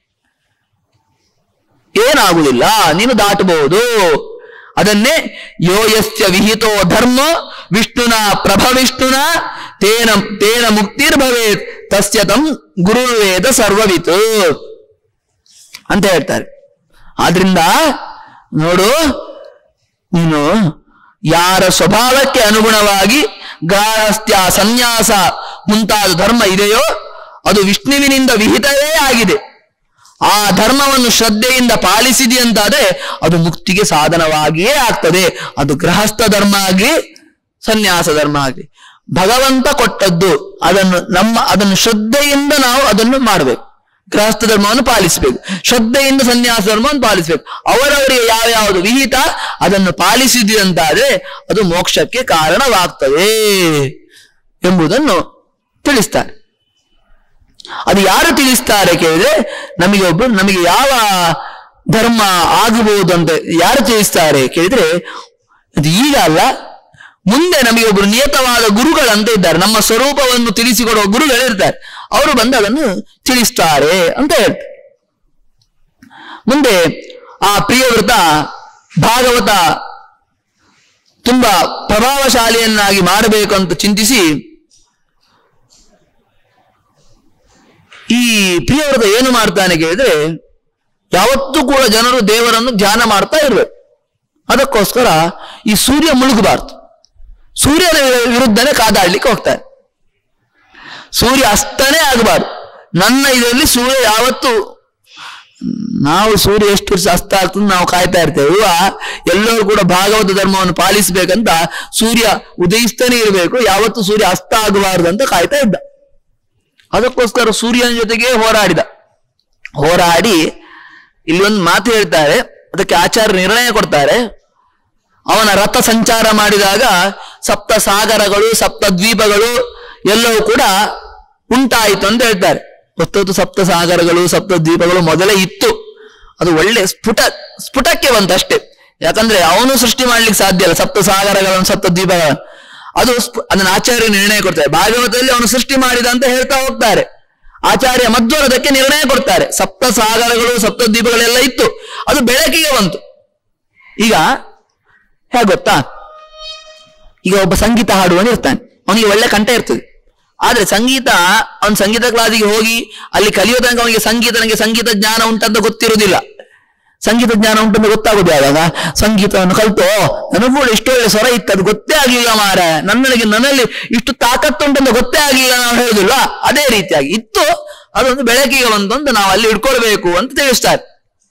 ಏನಾಗುವುದಿಲ್ಲ, ನೀನು ದಾಟಬಹುದು. ಅದನ್ನೇ ಯೋಯಸ್ಯ ವಿಹಿತೋ ಧರ್ಮ ವಿಷ್ಣುನ ಪ್ರಭವಿಷ್ಣುನ ತೇನ ಮುಕ್ತಿರ್ಭವೇತ್ ತಸ್ಯ ತಂ ಗುರುವೇದ ಸರ್ವವಿತ್ ಅಂತ ಹೇಳ್ತಾರೆ. ಆದ್ರಿಂದ ನೋಡು, ನೀನು ಯಾರ ಸ್ವಭಾವಕ್ಕೆ ಅನುಗುಣವಾಗಿ ಗಾರಸ್ಥ್ಯ ಸನ್ಯಾಸ ಮುಂತಾದ ಧರ್ಮ ಇದೆಯೋ ಅದು ವಿಷ್ಣುವಿನಿಂದ ವಿಹಿತವೇ ಆಗಿದೆ. ಆ ಧರ್ಮವನ್ನು ಶ್ರದ್ಧೆಯಿಂದ ಪಾಲಿಸಿದೆಯಂತಾದ್ರೆ ಅದು ಮುಕ್ತಿಗೆ ಸಾಧನವಾಗಿಯೇ ಆಗ್ತದೆ. ಅದು ಗೃಹಸ್ಥ ಧರ್ಮ ಆಗ್ಲಿ ಸನ್ಯಾಸ ಧರ್ಮ ಆಗ್ಲಿ, ಭಗವಂತ ಕೊಟ್ಟದ್ದು. ಅದನ್ನು ಶ್ರದ್ಧೆಯಿಂದ ನಾವು ಅದನ್ನು ಮಾಡಬೇಕು. ಗೃಹಸ್ಥ ಧರ್ಮವನ್ನು ಪಾಲಿಸಬೇಕು, ಶ್ರದ್ಧೆಯಿಂದ ಸನ್ಯಾಸ ಧರ್ಮವನ್ನು ಪಾಲಿಸಬೇಕು. ಅವರವರಿಗೆ ಯಾವ್ಯಾವುದು ವಿಹಿತ ಅದನ್ನು ಪಾಲಿಸಿದಂತಾದ್ರೆ ಅದು ಮೋಕ್ಷಕ್ಕೆ ಕಾರಣವಾಗ್ತದೆ ಎಂಬುದನ್ನು ತಿಳಿಸ್ತಾರೆ. ಅದು ಯಾರು ತಿಳಿಸ್ತಾರೆ ಕೇಳಿದ್ರೆ, ನಮಗೆ ಯಾವ ಧರ್ಮ ಆಗಬಹುದು ಅಂತ ಯಾರು ತಿಳಿಸ್ತಾರೆ ಕೇಳಿದ್ರೆ, ಅದು ಈಗ ಅಲ್ಲ, ಮುಂದೆ ನಮಗೆ ಒಬ್ಬರು ನಿಯತವಾದ ಗುರುಗಳಂತ ಇದ್ದಾರೆ. ನಮ್ಮ ಸ್ವರೂಪವನ್ನು ತಿಳಿಸಿಕೊಡುವ ಗುರುಗಳಿರ್ತಾರೆ. ಅವರು ಬಂದು ಅದನ್ನು ತಿಳಿಸ್ತಾರೆ ಅಂತ ಹೇಳ್ತಾರೆ. ಮುಂದೆ ಆ ಪ್ರಿಯವೃತ ಭಾಗವತ ತುಂಬಾ ಪ್ರಭಾವಶಾಲಿಯನ್ನಾಗಿ ಮಾಡಬೇಕು ಅಂತ ಚಿಂತಿಸಿ ಈ ಪ್ರಿಯವೃತ ಏನು ಮಾಡ್ತಾನೆ ಕೇಳಿದ್ರೆ, ಯಾವತ್ತೂ ಕೂಡ ಜನರು ದೇವರನ್ನು ಧ್ಯಾನ ಮಾಡ್ತಾ ಇರ್ಬೇಕು. ಅದಕ್ಕೋಸ್ಕರ ಈ ಸೂರ್ಯ ಮುಳುಗಬಾರ್ದು, ಸೂರ್ಯನ ವಿರುದ್ಧನೇ ಕಾದಾಡ್ಲಿಕ್ಕೆ ಹೋಗ್ತಾರೆ. ಸೂರ್ಯ ಅಸ್ತನೇ ಆಗಬಾರ್ದು. ನನ್ನ ಇದರಲ್ಲಿ ಸೂರ್ಯ ಯಾವತ್ತು, ನಾವು ಸೂರ್ಯ ಎಷ್ಟು ವರ್ಷ ಅಸ್ತ ಆಗ್ತದೆ ನಾವು ಕಾಯ್ತಾ ಇರ್ತೇವೆ. ಎಲ್ಲರೂ ಕೂಡ ಭಾಗವತ ಧರ್ಮವನ್ನು ಪಾಲಿಸ್ಬೇಕಂತ ಸೂರ್ಯ ಉದಯಿಸ್ತಾನೆ ಇರಬೇಕು, ಯಾವತ್ತು ಸೂರ್ಯ ಅಸ್ತ ಆಗಬಾರ್ದು ಅಂತ ಕಾಯ್ತಾ ಇದ್ದ. ಅದಕ್ಕೋಸ್ಕರ ಸೂರ್ಯನ ಜೊತೆಗೆ ಹೋರಾಡಿ ಇಲ್ಲಿ ಒಂದು ಮಾತು ಹೇಳ್ತಾರೆ. ಅದಕ್ಕೆ ಆಚಾರ್ಯ ನಿರ್ಣಯ ಕೊಡ್ತಾರೆ. ಅವನ ರಥ ಸಂಚಾರ ಮಾಡಿದಾಗ ಸಪ್ತ ಸಾಗರಗಳು ಸಪ್ತ ದ್ವೀಪಗಳು ಎಲ್ಲವೂ ಕೂಡ ಉಂಟಾಯಿತು ಅಂತ ಹೇಳ್ತಾರೆ. ಹೊತ್ತು ಸಪ್ತ ಸಾಗರಗಳು ಸಪ್ತ ದ್ವೀಪಗಳು ಮೊದಲೇ ಇತ್ತು, ಅದು ಒಳ್ಳೆ ಸ್ಫುಟಕ್ಕೆ ಬಂತು ಅಷ್ಟೇ. ಯಾಕಂದ್ರೆ ಅವನು ಸೃಷ್ಟಿ ಮಾಡ್ಲಿಕ್ಕೆ ಸಾಧ್ಯ ಇಲ್ಲ ಸಪ್ತ ಸಾಗರಗಳನ್ನು ಸಪ್ತ ದ್ವೀಪಗಳನ್ನು. ಅದನ್ನ ಆಚಾರ್ಯ ನಿರ್ಣಯ ಕೊಡ್ತಾರೆ. ಭಾಗವತದಲ್ಲಿ ಅವನು ಸೃಷ್ಟಿ ಮಾಡಿದ ಅಂತ ಹೇಳ್ತಾ ಹೋಗ್ತಾರೆ. ಆಚಾರ್ಯ ಮಧ್ವರು ಅದಕ್ಕೆ ನಿರ್ಣಯ ಕೊಡ್ತಾರೆ. ಸಪ್ತ ಸಾಗರಗಳು ಸಪ್ತ ದ್ವೀಪಗಳೆಲ್ಲ ಇತ್ತು, ಅದು ಬೆಳಕಿಗೆ ಬಂತು. ಈಗ ಹೇಗೆ ಗೊತ್ತಾ, ಈಗ ಒಬ್ಬ ಸಂಗೀತ ಹಾಡುವನು ಇರ್ತಾನೆ, ಅವನಿಗೆ ಒಳ್ಳೆ ಕಂಠ ಇರ್ತದೆ. ಆದ್ರೆ ಅವನು ಸಂಗೀತ ಕ್ಲಾಸಿಗೆ ಹೋಗಿ ಅಲ್ಲಿ ಕಲಿಯೋ ತನಕ ಅವನಿಗೆ ಸಂಗೀತ ಜ್ಞಾನ ಉಂಟಂತ ಗೊತ್ತಿರುವುದಿಲ್ಲ. ಸಂಗೀತ ಜ್ಞಾನ ಉಂಟಂತ ಗೊತ್ತಾಗೋದು ಯಾವಾಗ? ಸಂಗೀತವನ್ನು ಕಲ್ತೋ ನನಗೂ ಕೂಡ ಇಷ್ಟು ಒಳ್ಳೆ ಸ್ವರ ಇತ್ತು, ಅದು ಗೊತ್ತೇ ಆಗ್ಲಿಲ್ಲ ಮಾರ, ನನ್ನಲ್ಲಿ ಇಷ್ಟು ತಾಕತ್ತು ಉಂಟಂತ ಗೊತ್ತೇ ಆಗ್ಲಿಲ್ಲ ನಾವು ಹೇಳುದಿಲ್ಲ. ಅದೇ ರೀತಿಯಾಗಿ ಇತ್ತು, ಅದೊಂದು ಬೆಳಕಿಗೆ ಬಂತು ಅಂತ ನಾವು ಅಲ್ಲಿ ಇಟ್ಕೊಳ್ಬೇಕು ಅಂತ ತಿಳಿಸ್ತಾರೆ.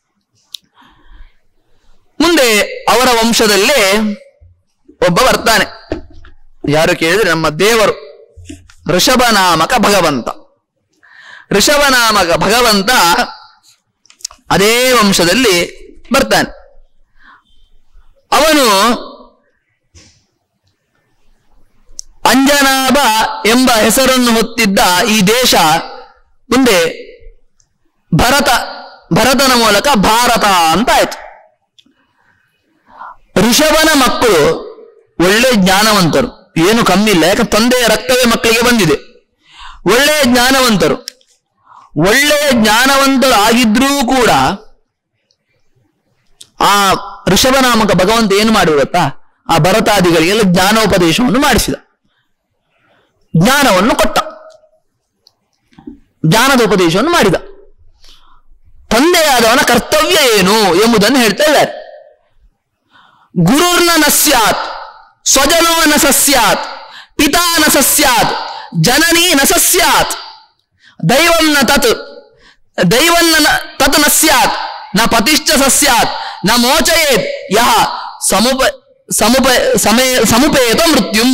ಮುಂದೆ ಅವರ ವಂಶದಲ್ಲೇ ಒಬ್ಬ ಬರ್ತಾನೆ. ಯಾರು ಕೇಳಿದ್ರೆ ನಮ್ಮ ದೇವರು ಋಷಭನಾಮಕ ಭಗವಂತ. ಋಷಭನಾಮಕ ಭಗವಂತ ಅದೇ ವಂಶದಲ್ಲಿ ಬರ್ತಾನೆ. ಅವನು ಅಂಜನಾಭ ಎಂಬ ಹೆಸರನ್ನು ಹೊತ್ತಿದ್ದ ಈ ದೇಶ ಮುಂದೆ ಭರತನ ಮೂಲಕ ಭಾರತ ಅಂತ ಆಯ್ತು. ಋಷಭನ ಮಕ್ಕಳು ಒಳ್ಳೆ ಜ್ಞಾನವಂತರು, ಏನು ಕಮ್ಮಿ ಇಲ್ಲ. ಯಾಕಂದ್ರೆ ತಂದೆಯ ರಕ್ತವೇ ಮಕ್ಕಳಿಗೆ ಬಂದಿದೆ. ಒಳ್ಳೆಯ ಜ್ಞಾನವಂತರು ಆಗಿದ್ರೂ ಕೂಡ ಆ ಋಷಭನಾಮಕ ಭಗವಂತ ಏನು ಮಾಡಿದ ಗೊತ್ತಾ? ಆ ಭರತಾದಿಗಳಿಗೆಲ್ಲ ಜ್ಞಾನೋಪದೇಶವನ್ನು ಮಾಡಿಸಿದ. ಜ್ಞಾನವನ್ನು ಕೊಟ್ಟ, ಜ್ಞಾನದ ಉಪದೇಶವನ್ನು ಮಾಡಿದ. ತಂದೆಯಾದವನ ಕರ್ತವ್ಯ ಏನು ಎಂಬುದನ್ನು ಹೇಳ್ತಾ ಇದ್ದಾರೆ. ಗುರುರ್ನ ನ ಸ್ಯಾತ್, ಸ್ವಜನೋ ನ ಸಸ್ಯಾತ್, ಪಿತಾ ನ ಸಸ್ಯಾತ್, ಜನನೀ ನ ಸಸ್ಯಾತ್, ದೈವಂ ನ ತತ್, ದೈವನ್ನ ತತ್ ನ ಸ್ಯಾತ್, ನ ಪತಿಶ್ಚ ಸಸ್ಯಾತ್, ನ ಮೋಚಯೇತ್ ಯಹ ಸಮುಪೇತ ಮೃತ್ಯುಂ.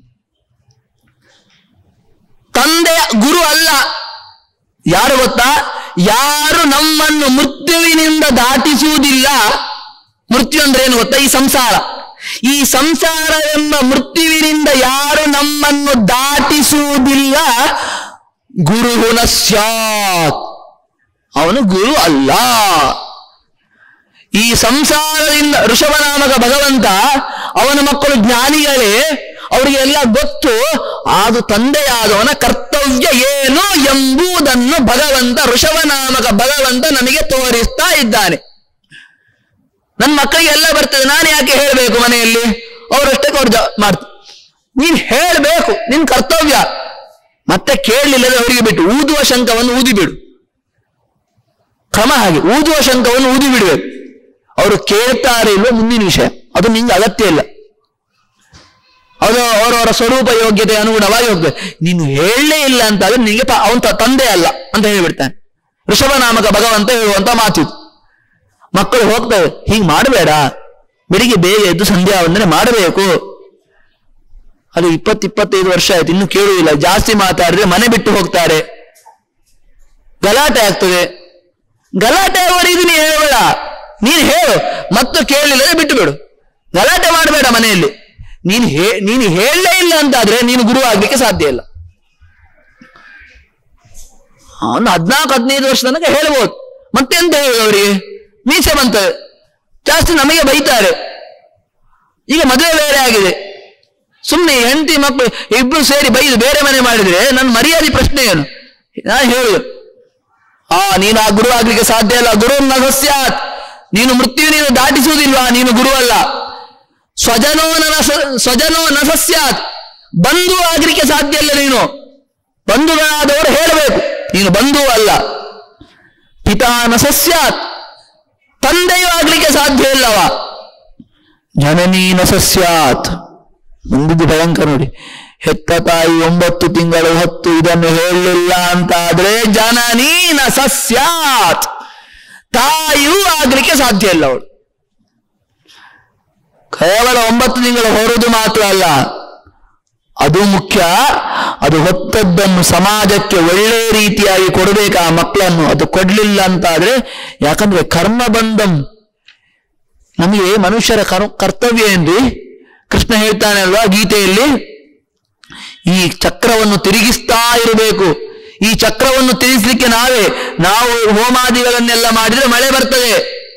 ತಂದೆ ಗುರು ಅಲ್ಲ. ಯಾರು ಗೊತ್ತಾ? ಯಾರು ನಮ್ಮನ್ನು ಮೃತ್ಯುವಿನಿಂದ ದಾಟಿಸುವುದಿಲ್ಲ. ಮೃತ್ಯು ಅಂದ್ರೆ ಏನು ಗೊತ್ತಾ? ಈ ಸಂಸಾರ. ಈ ಸಂಸಾರ ಎಂಬ ಮೃತ್ಯುವಿನಿಂದ ಯಾರು ನಮ್ಮನ್ನು ದಾಟಿಸುವುದಿಲ್ಲ, ಗುರುಹುನ ಸ್ಯಾತ್, ಅವನು ಗುರು ಅಲ್ಲ. ಈ ಸಂಸಾರದಿಂದ ಋಷಭನಾಮಕ ಭಗವಂತ, ಅವನ ಮಕ್ಕಳು ಜ್ಞಾನಿಗಳೇ, ಅವರಿಗೆ ಎಲ್ಲ ಗೊತ್ತು. ಅದು ತಂದೆಯಾದವನ ಕರ್ತವ್ಯ ಏನು ಎಂಬುದನ್ನು ಭಗವಂತ, ಋಷಭನಾಮಕ ಭಗವಂತ ನಮಗೆ ತೋರಿಸ್ತಾ ಇದ್ದಾನೆ. ನನ್ನ ಮಕ್ಕಳಿಗೆ ಎಲ್ಲ ಬರ್ತದೆ, ನಾನು ಯಾಕೆ ಹೇಳಬೇಕು? ಮನೆಯಲ್ಲಿ ಅವರಷ್ಟೇ ಮಾಡ್ತಾರೆ. ನೀನ್ ಹೇಳಬೇಕು, ನಿನ್ ಕರ್ತವ್ಯ. ಮತ್ತೆ ಕೇಳಲಿಲ್ಲದೆ ಅವರಿಗೆ ಬಿಟ್ಟು ಊದುವ ಶಂಖವನ್ನು ಊದಿಬಿಡು. ಕ್ರಮ ಹಾಗೆ, ಊದುವ ಶಂಖವನ್ನು ಊದಿ ಬಿಡಬೇಕು. ಅವರು ಕೇಳ್ತಾರೆ ಇಲ್ವೋ ಮುಂದಿನ ವಿಷಯ, ಅದು ನಿಂಗೆ ಅಗತ್ಯ ಇಲ್ಲ. ಅದು ಅವರವರ ಸ್ವರೂಪ ಯೋಗ್ಯತೆ ಅನುಗುಣವಾಗಿ ಹೋಗ್ಬೇಕು. ನೀನು ಹೇಳಲೇ ಇಲ್ಲ ಅಂತ ಆದ್ರೆ ನಿನಗೆ ಅವನ ತಂದೆ ಅಲ್ಲ ಅಂತ ಹೇಳಿಬಿಡ್ತಾನೆ. ಋಷಭನಾಮಕ ಭಗವಂತ ಹೇಳುವಂತ ಮಾತು. ಮಕ್ಕಳು ಹೋಗ್ತವೆ, ಹೀಗೆ ಮಾಡಬೇಡ, ಬೆಳಿಗ್ಗೆ ಬೇಗ ಎದ್ದು ಸಂಧ್ಯಾ ವಂದನೆ ಮಾಡಬೇಕು. ಅದು 20-25 ವರ್ಷ ಆಯ್ತು, ಇನ್ನು ಕೇಳುವುದಿಲ್ಲ. ಜಾಸ್ತಿ ಮಾತಾಡಿದ್ರೆ ಮನೆ ಬಿಟ್ಟು ಹೋಗ್ತಾರೆ, ಗಲಾಟೆ ಆಗ್ತದೆ. ಗಲಾಟೆ ಆಗುವವರೆಗೂ ನೀನು ಹೇಳಬೇಡ, ನೀನು ಹೇಳು, ಮತ್ತು ಕೇಳಲಿಲ್ಲದೆ ಬಿಟ್ಟು ಬಿಡು. ಗಲಾಟೆ ಮಾಡಬೇಡ ಮನೆಯಲ್ಲಿ. ನೀನು ಹೇಳಲೇ ಇಲ್ಲ ಅಂತಾದ್ರೆ ನೀನು ಗುರು ಆಗ್ಲಿಕ್ಕೆ ಸಾಧ್ಯ ಇಲ್ಲ. ಒಂದು 14-15 ವರ್ಷ ತನಕ ಹೇಳ್ಬೋದು. ಮತ್ತೆ ಎಂತ ಹೇಳುದು ಅವರಿಗೆ? ಮೀಸೆ ಬಂತದೆ, ಜಾಸ್ತಿ ನಮಗೆ ಬೈತಾರೆ. ಈಗ ಮದುವೆ ಬೇರೆ ಆಗಿದೆ, ಸುಮ್ಮನೆ ಹೆಂಡತಿ ಮಕ್ಕಳು ಇಬ್ರು ಸೇರಿ ಬೈದು ಬೇರೆ ಮನೆ ಮಾಡಿದ್ರೆ ನನ್ನ ಮರ್ಯಾದೆ ಪ್ರಶ್ನೆ ಏನು? ನಾನು ಹೇಳುದು, ನೀನು ಆ ಗುರು ಆಗ್ಲಿಕ್ಕೆ ಸಾಧ್ಯ ಇಲ್ಲ. ಗುರು ನ ಸಸ್ಯಾತ್, ನೀನು ಮೃತ್ಯುವಿನಿಂದ ದಾಟಿಸುವುದಿಲ್ವಾ, ನೀನು ಗುರು ಅಲ್ಲ. ಸ್ವಜನೋ ನ ಸಸ್ಯಾತ್, ಬಂಧು ಆಗ್ಲಿಕ್ಕೆ ಸಾಧ್ಯ ಇಲ್ಲ. ನೀನು ಬಂಧುಗಳಾದವರು ಹೇಳಬೇಕು, ನೀನು ಬಂಧು ಅಲ್ಲ. ಪಿತಾ ನ ಸಸ್ಯಾತ್, ತಂದೆಯೂ ಆಗ್ಲಿಕ್ಕೆ ಸಾಧ್ಯ ಇಲ್ಲವ. ಜನನೀ ನ ಸಸ್ಯಾತ್, ಮುಂದಿದ್ದು ಭಯಂಕರ ನೋಡಿ. ಹೆತ್ತ ತಾಯಿ 9 ತಿಂಗಳು ಹೊತ್ತು ಇದನ್ನು ಹೇಳಲಿಲ್ಲ ಅಂತಾದ್ರೆ ಜನನೀ ನ ಸಸ್ಯಾತ್, ತಾಯಿಯೂ ಆಗ್ಲಿಕ್ಕೆ ಸಾಧ್ಯ ಇಲ್ಲ. ಅವಳು ಕೇವಲ 9 ತಿಂಗಳು ಹೊರದು ಮಾತ್ರ ಅಲ್ಲ, ಅದು ಮುಖ್ಯ. ಅದು ಹೊತ್ತದ್ದನ್ನು ಸಮಾಜಕ್ಕೆ ಒಳ್ಳೆ ರೀತಿಯಾಗಿ ಕೊಡಬೇಕು ಆ ಮಕ್ಕಳನ್ನು. ಅದು ಕೊಡ್ಲಿಲ್ಲ ಅಂತಾದ್ರೆ, ಯಾಕಂದ್ರೆ ಕರ್ಮ ಬಂಧಂ, ನಮಗೆ ಮನುಷ್ಯರ ಕರ್ತವ್ಯ ಏನ್ರಿ? ಕೃಷ್ಣ ಹೇಳ್ತಾನೆ ಅಲ್ವಾ ಗೀತೆಯಲ್ಲಿ, ಈ ಚಕ್ರವನ್ನು ತಿರುಗಿಸ್ತಾ ಇರಬೇಕು. ಈ ಚಕ್ರವನ್ನು ತಿರುಗಿಸ್ಲಿಕ್ಕೆ ನಾವು ಹೋಮಾದಿಗಳನ್ನೆಲ್ಲ ಮಾಡಿದ್ರೆ ಮಳೆ ಬರ್ತದೆ.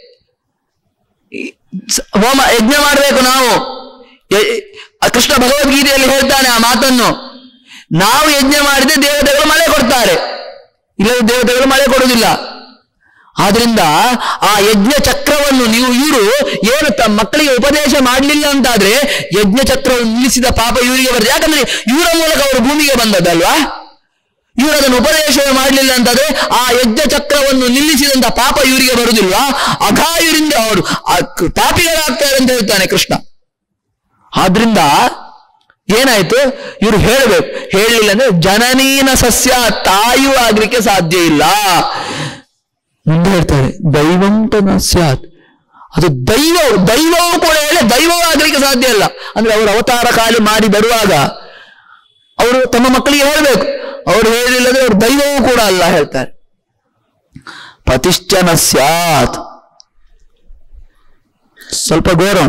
ಯಜ್ಞ ಮಾಡಬೇಕು ನಾವು. ಕೃಷ್ಣ ಭಗವದ್ಗೀತೆಯಲ್ಲಿ ಹೇಳ್ತಾನೆ ಆ ಮಾತನ್ನು. ನಾವು ಯಜ್ಞ ಮಾಡಿದ್ರೆ ದೇವತೆಗಳು ಮಳೆ ಕೊಡ್ತಾರೆ, ಇಲ್ಲದ ದೇವತೆಗಳು ಮಳೆ ಕೊಡುವುದಿಲ್ಲ. ಆದ್ರಿಂದ ಆ ಯಜ್ಞ ಚಕ್ರವನ್ನು ಇವರು ಏನು ಮಕ್ಕಳಿಗೆ ಉಪದೇಶ ಮಾಡಲಿಲ್ಲ ಅಂತಾದ್ರೆ ಯಜ್ಞ ಚಕ್ರವನ್ನು ನಿಲ್ಲಿಸಿದ ಪಾಪ ಇವರಿಗೆ ಬರ್ತದೆ. ಯಾಕಂದ್ರೆ ಇವರ ಮೂಲಕ ಅವರು ಭೂಮಿಗೆ ಬಂದದ್ದಲ್ವಾ. ಇವರು ಅದನ್ನು ಉಪದೇಶ ಮಾಡಲಿಲ್ಲ ಅಂತಾದ್ರೆ ಆ ಯಜ್ಞ ಚಕ್ರವನ್ನು ನಿಲ್ಲಿಸಿದಂತ ಪಾಪ ಇವರಿಗೆ ಬರುವುದಿಲ್ವಾ? ಅಘಾಯುರಿಂದ ಅವರು ಪಾಪಿಗಳಾಗ್ತಾರೆ ಅಂತ ಹೇಳ್ತಾನೆ ಕೃಷ್ಣ. ಆದ್ರಿಂದ ಏನಾಯ್ತು? ಇವರು ಹೇಳಬೇಕು, ಹೇಳಲಿಲ್ಲ ಅಂದ್ರೆ ಜನನೀನ ಸಸ್ಯ, ತಾಯಿಯೂ ಆಗ್ಲಿಕ್ಕೆ ಸಾಧ್ಯ ಇಲ್ಲ. ಮುಂದೆ ಹೇಳ್ತಾರೆ ದೈವಂತ ನಸ್ಯಾತ್, ಅದು ದೈವವೂ ಕೂಡ ಹೇಳಿ ದೈವವೂ ಆಗ್ಲಿಕ್ಕೆ ಸಾಧ್ಯ ಇಲ್ಲ. ಅಂದ್ರೆ ಅವರು ಅವತಾರ ಕಾಲಿ ಮಾಡಿ ಬರುವಾಗ ಅವರು ತಮ್ಮ ಮಕ್ಕಳಿಗೆ ಹೇಳಬೇಕು, ಅವರು ಹೇಳಿಲ್ಲದ್ರೆ ಅವರು ದೈವವೂ ಕೂಡ ಅಲ್ಲ ಹೇಳ್ತಾರೆ. ಪತಿಶ್ಚ ನಸ್ಯಾತ್, ಸ್ವಲ್ಪ ಗೌರವ,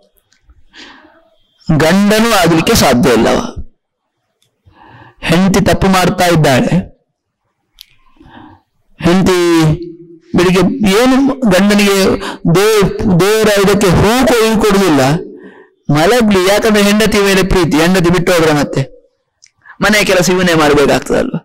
ಗಂಡನೂ ಆಗ್ಲಿಕ್ಕೆ ಸಾಧ್ಯ ಇಲ್ಲವ. ಹೆಂಡತಿ ತಪ್ಪು ಮಾಡ್ತಾ ಇದ್ದಾಳೆ, ಹೆಂಡತಿ ಬೆಳಿಗ್ಗೆ ಏನು ಗಂಡನಿಗೆ ದೇವರ ಇದಕ್ಕೆ ಹೂ ಕೊಡುವುದಿಲ್ಲ, ಮಲಗ್ಲಿ. ಯಾಕಂದ್ರೆ ಹೆಂಡತಿ ಮೇಲೆ ಪ್ರೀತಿ, ಹೆಂಡತಿ ಬಿಟ್ಟು ಹೋದ್ರೆ ಮತ್ತೆ ಮನೆ ಕೆಲಸ ಇವನೇ ಮಾಡಬೇಕಾಗ್ತದಲ್ವ.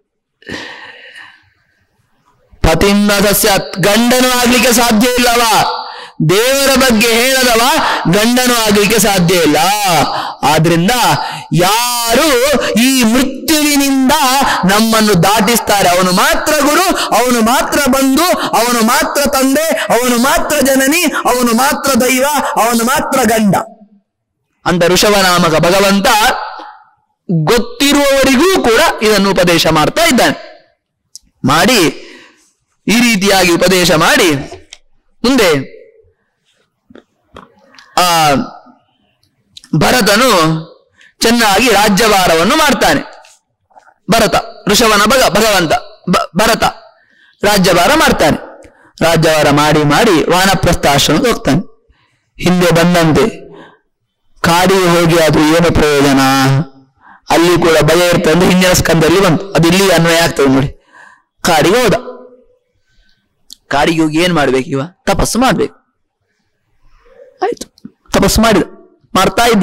ಪತಿಯಿಂದ ಸಸ್ಯ, ಗಂಡನೂ ಆಗ್ಲಿಕ್ಕೆ ಸಾಧ್ಯ ಇಲ್ಲವ. ದೇವರ ಬಗ್ಗೆ ಹೇಳದವ ಗಂಡನು ಆಗಲಿಕ್ಕೆ ಸಾಧ್ಯ ಇಲ್ಲ. ಆದ್ರಿಂದ ಯಾರು ಈ ಮೃತ್ಯುವಿನಿಂದ ನಮ್ಮನ್ನು ದಾಟಿಸ್ತಾರೆ ಅವನು ಮಾತ್ರ ಗುರು, ಅವನು ಮಾತ್ರ ಬಂಧು, ಅವನು ಮಾತ್ರ ತಂದೆ, ಅವನು ಮಾತ್ರ ಜನನಿ, ಅವನು ಮಾತ್ರ ದೈವ, ಅವನು ಮಾತ್ರ ಗಂಡ ಅಂತ ಋಷಭನಾಮಕ ಭಗವಂತ ಗೊತ್ತಿರುವವರಿಗೂ ಕೂಡ ಇದನ್ನು ಉಪದೇಶ ಮಾಡ್ತಾ ಇದ್ದಾನೆ. ಮಾಡಿ ಈ ರೀತಿಯಾಗಿ ಉಪದೇಶ ಮಾಡಿ ಮುಂದೆ ಭರತನು ಚೆನ್ನಾಗಿ ರಾಜ್ಯಭಾರವನ್ನು ಮಾಡ್ತಾನೆ. ಭರತ ಋಷಭನ ಭಗವಂತ ಭರತ ರಾಜ್ಯಭಾರ ಮಾಡ್ತಾನೆ. ರಾಜ್ಯಭಾರ ಮಾಡಿ ಮಾಡಿ ವಾನಪ್ರಸ್ಥಾಶ್ರಮಕ್ಕೆ ಹೋಗ್ತಾನೆ. ಹಿಂದೆ ಬಂದಂತೆ ಕಾಡಿಗೆ ಹೋಗಿ ಆದ್ರೂ ಏನು ಪ್ರಯೋಜನ, ಅಲ್ಲಿ ಕೂಡ ಭಯ ಇರ್ತದೆ ಅಂದ್ರೆ ಹಿಂದಿನ ಸ್ಕಂದಲ್ಲಿ ಬಂತು, ಅದು ಇಲ್ಲಿ ಅನ್ವಯ ಆಗ್ತದೆ ನೋಡಿ. ಕಾಡಿಗೆ ಹೋದ. ಕಾಡಿಗೆ ಹೋಗಿ ಏನ್ ಮಾಡ್ಬೇಕು? ಇವ ತಪಸ್ಸು ಮಾಡ್ಬೇಕು. ಆಯ್ತು, ತಪಸ್ಸು ಮಾಡ್ತಾ ಇದ್ದ.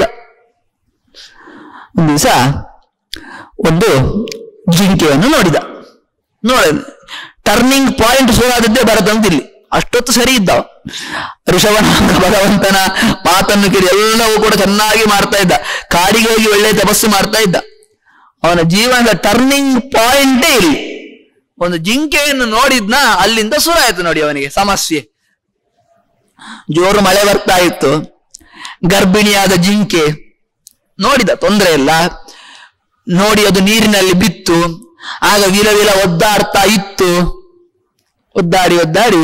ಒಂದು ದಿವಸ ಒಂದು ಜಿಂಕೆಯನ್ನು ನೋಡಿದ. ಟರ್ನಿಂಗ್ ಪಾಯಿಂಟ್ ಶುರುವಾದದ್ದೇ ಭರತಂತಿಲ್ಲಿ. ಅಷ್ಟೊತ್ತು ಸರಿ ಇದ್ದವ. ಋಷಭನಾಮಕ ಭಗವಂತನ ಮಾತನ್ನು ಕೇಳಿ ಎಲ್ಲವೂ ಕೂಡ ಚೆನ್ನಾಗಿ ಮಾಡ್ತಾ ಇದ್ದ. ಕಾಡಿಗೆ ಹೋಗಿ ಒಳ್ಳೆ ತಪಸ್ಸು ಮಾಡ್ತಾ ಇದ್ದ. ಅವನ ಜೀವನದ ಟರ್ನಿಂಗ್ ಪಾಯಿಂಟೇ ಇಲ್ಲಿ. ಒಂದು ಜಿಂಕೆಯನ್ನು ನೋಡಿದ್ನ, ಅಲ್ಲಿಂದ ಶುರು ಆಯ್ತು ನೋಡಿ ಅವನಿಗೆ ಸಮಸ್ಯೆ. ಜೋರು ಮಳೆ ಬರ್ತಾ ಇತ್ತು. ಗರ್ಭಿಣಿಯಾದ ಜಿಂಕೆ ನೋಡಿದ, ತೊಂದರೆ ಇಲ್ಲ. ನೋಡಿ ಅದು ನೀರಿನಲ್ಲಿ ಬಿತ್ತು. ಆಗ ವಿಲ ವಿಲ ಒದ್ದಾಡ್ತಾ ಇತ್ತು. ಒದ್ದಾಡಿ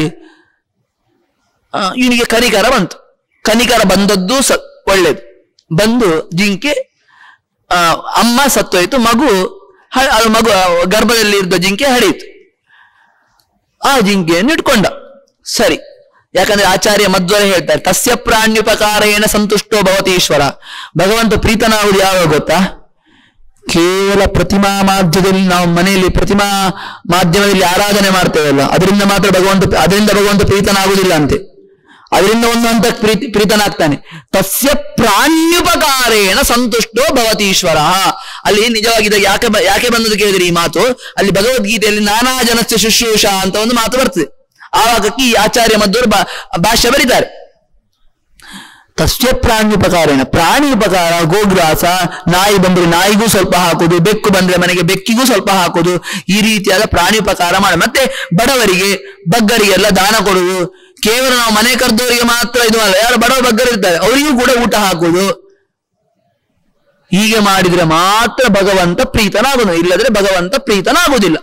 ಇವನಿಗೆ ಕನಿಕರ ಬಂತು. ಕನಿಕರ ಬಂದದ್ದು ಒಳ್ಳೇದು. ಬಂದು ಜಿಂಕೆ ಅಮ್ಮ ಸತ್ತೋಯ್ತು, ಮಗು ಗರ್ಭದಲ್ಲಿ ಇದ್ದ ಜಿಂಕೆ ಹಡಿಯಿತು. ಆ ಜಿಂಕೆಯನ್ನು ಇಟ್ಕೊಂಡ. ಸರಿ, ಯಾಕಂದ್ರೆ ಆಚಾರ್ಯ ಮಧ್ವರ ಹೇಳ್ತಾರೆ, ತಸ್ಯ ಪ್ರಾಣ್ಯುಪಕಾರೇಣ ಸಂತುಷ್ಟೋ ಭವತಿ ಈಶ್ವರ. ಭಗವಂತ ಪ್ರೀತನಾಗುವುದು ಯಾವಾಗ ಗೊತ್ತಾ? ಕೇವಲ ಪ್ರತಿಮಾ ಮಾಧ್ಯಮದಲ್ಲಿ, ನಾವು ಮನೆಯಲ್ಲಿ ಪ್ರತಿಮಾ ಮಾಧ್ಯಮದಲ್ಲಿ ಆರಾಧನೆ ಮಾಡ್ತೇವಲ್ಲ, ಅದರಿಂದ ಮಾತ್ರ ಭಗವಂತ ಪ್ರೀತನಾಗುವುದಿಲ್ಲ ಅಂತೆ. ಅದರಿಂದ ಒಂದು ಹಂತಕ್ಕೆ ಪ್ರೀತನಾಗ್ತಾನೆ. ತಸ್ಯ ಪ್ರಾಣ್ಯುಪಕಾರೇಣ ಸಂತುಷ್ಟೋ ಭವತೀಶ್ವರ. ಅಲ್ಲಿ ನಿಜವಾಗಿ ಯಾಕೆ ಬಂದದ್ದು ಕೇಳಿದ್ರಿ ಈ ಮಾತು? ಅಲ್ಲಿ ಭಗವದ್ಗೀತೆಯಲ್ಲಿ ನಾನಾ ಜನಸ್ಯ ಶುಶ್ರೂಷ ಅಂತ ಒಂದು ಮಾತು ಬರ್ತದೆ. ಆವಾಗಕ್ಕೆ ಈ ಆಚಾರ್ಯ ಮಧ್ವರು ಭಾಷ್ಯ ಬರೀತಾರೆ. ತಸ್ಯ ಪ್ರಾಣ್ಯುಪಕಾರೇಣ, ಪ್ರಾಣಿ ಉಪಕಾರ, ಗೋಗ್ರಾಸ, ನಾಯಿ ಬಂದ್ರೆ ನಾಯಿಗೂ ಸ್ವಲ್ಪ ಹಾಕುದು, ಬೆಕ್ಕು ಬಂದ್ರೆ ಮನೆಗೆ ಬೆಕ್ಕಿಗೂ ಸ್ವಲ್ಪ ಹಾಕುದು, ಈ ರೀತಿಯಾದ ಪ್ರಾಣಿ ಉಪಕಾರ ಮಾಡಿ. ಮತ್ತೆ ಬಡವರಿಗೆ ಬಗ್ಗರಿಗೆಲ್ಲ ದಾನ ಕೊಡುವುದು. ಕೇವಲ ನಾವು ಮನೆ ಕರೆದವರಿಗೆ ಮಾತ್ರ ಇದು ಅಲ್ಲ, ಯಾರು ಬಡವ ಬಗ್ಗರು ಇರ್ತಾರೆ ಅವರಿಗೂ ಕೂಡ ಊಟ ಹಾಕುವುದು. ಹೀಗೆ ಮಾಡಿದ್ರೆ ಮಾತ್ರ ಭಗವಂತ ಪ್ರೀತನಾಗುವುದು, ಇಲ್ಲದ್ರೆ ಭಗವಂತ ಪ್ರೀತನಾಗುವುದಿಲ್ಲ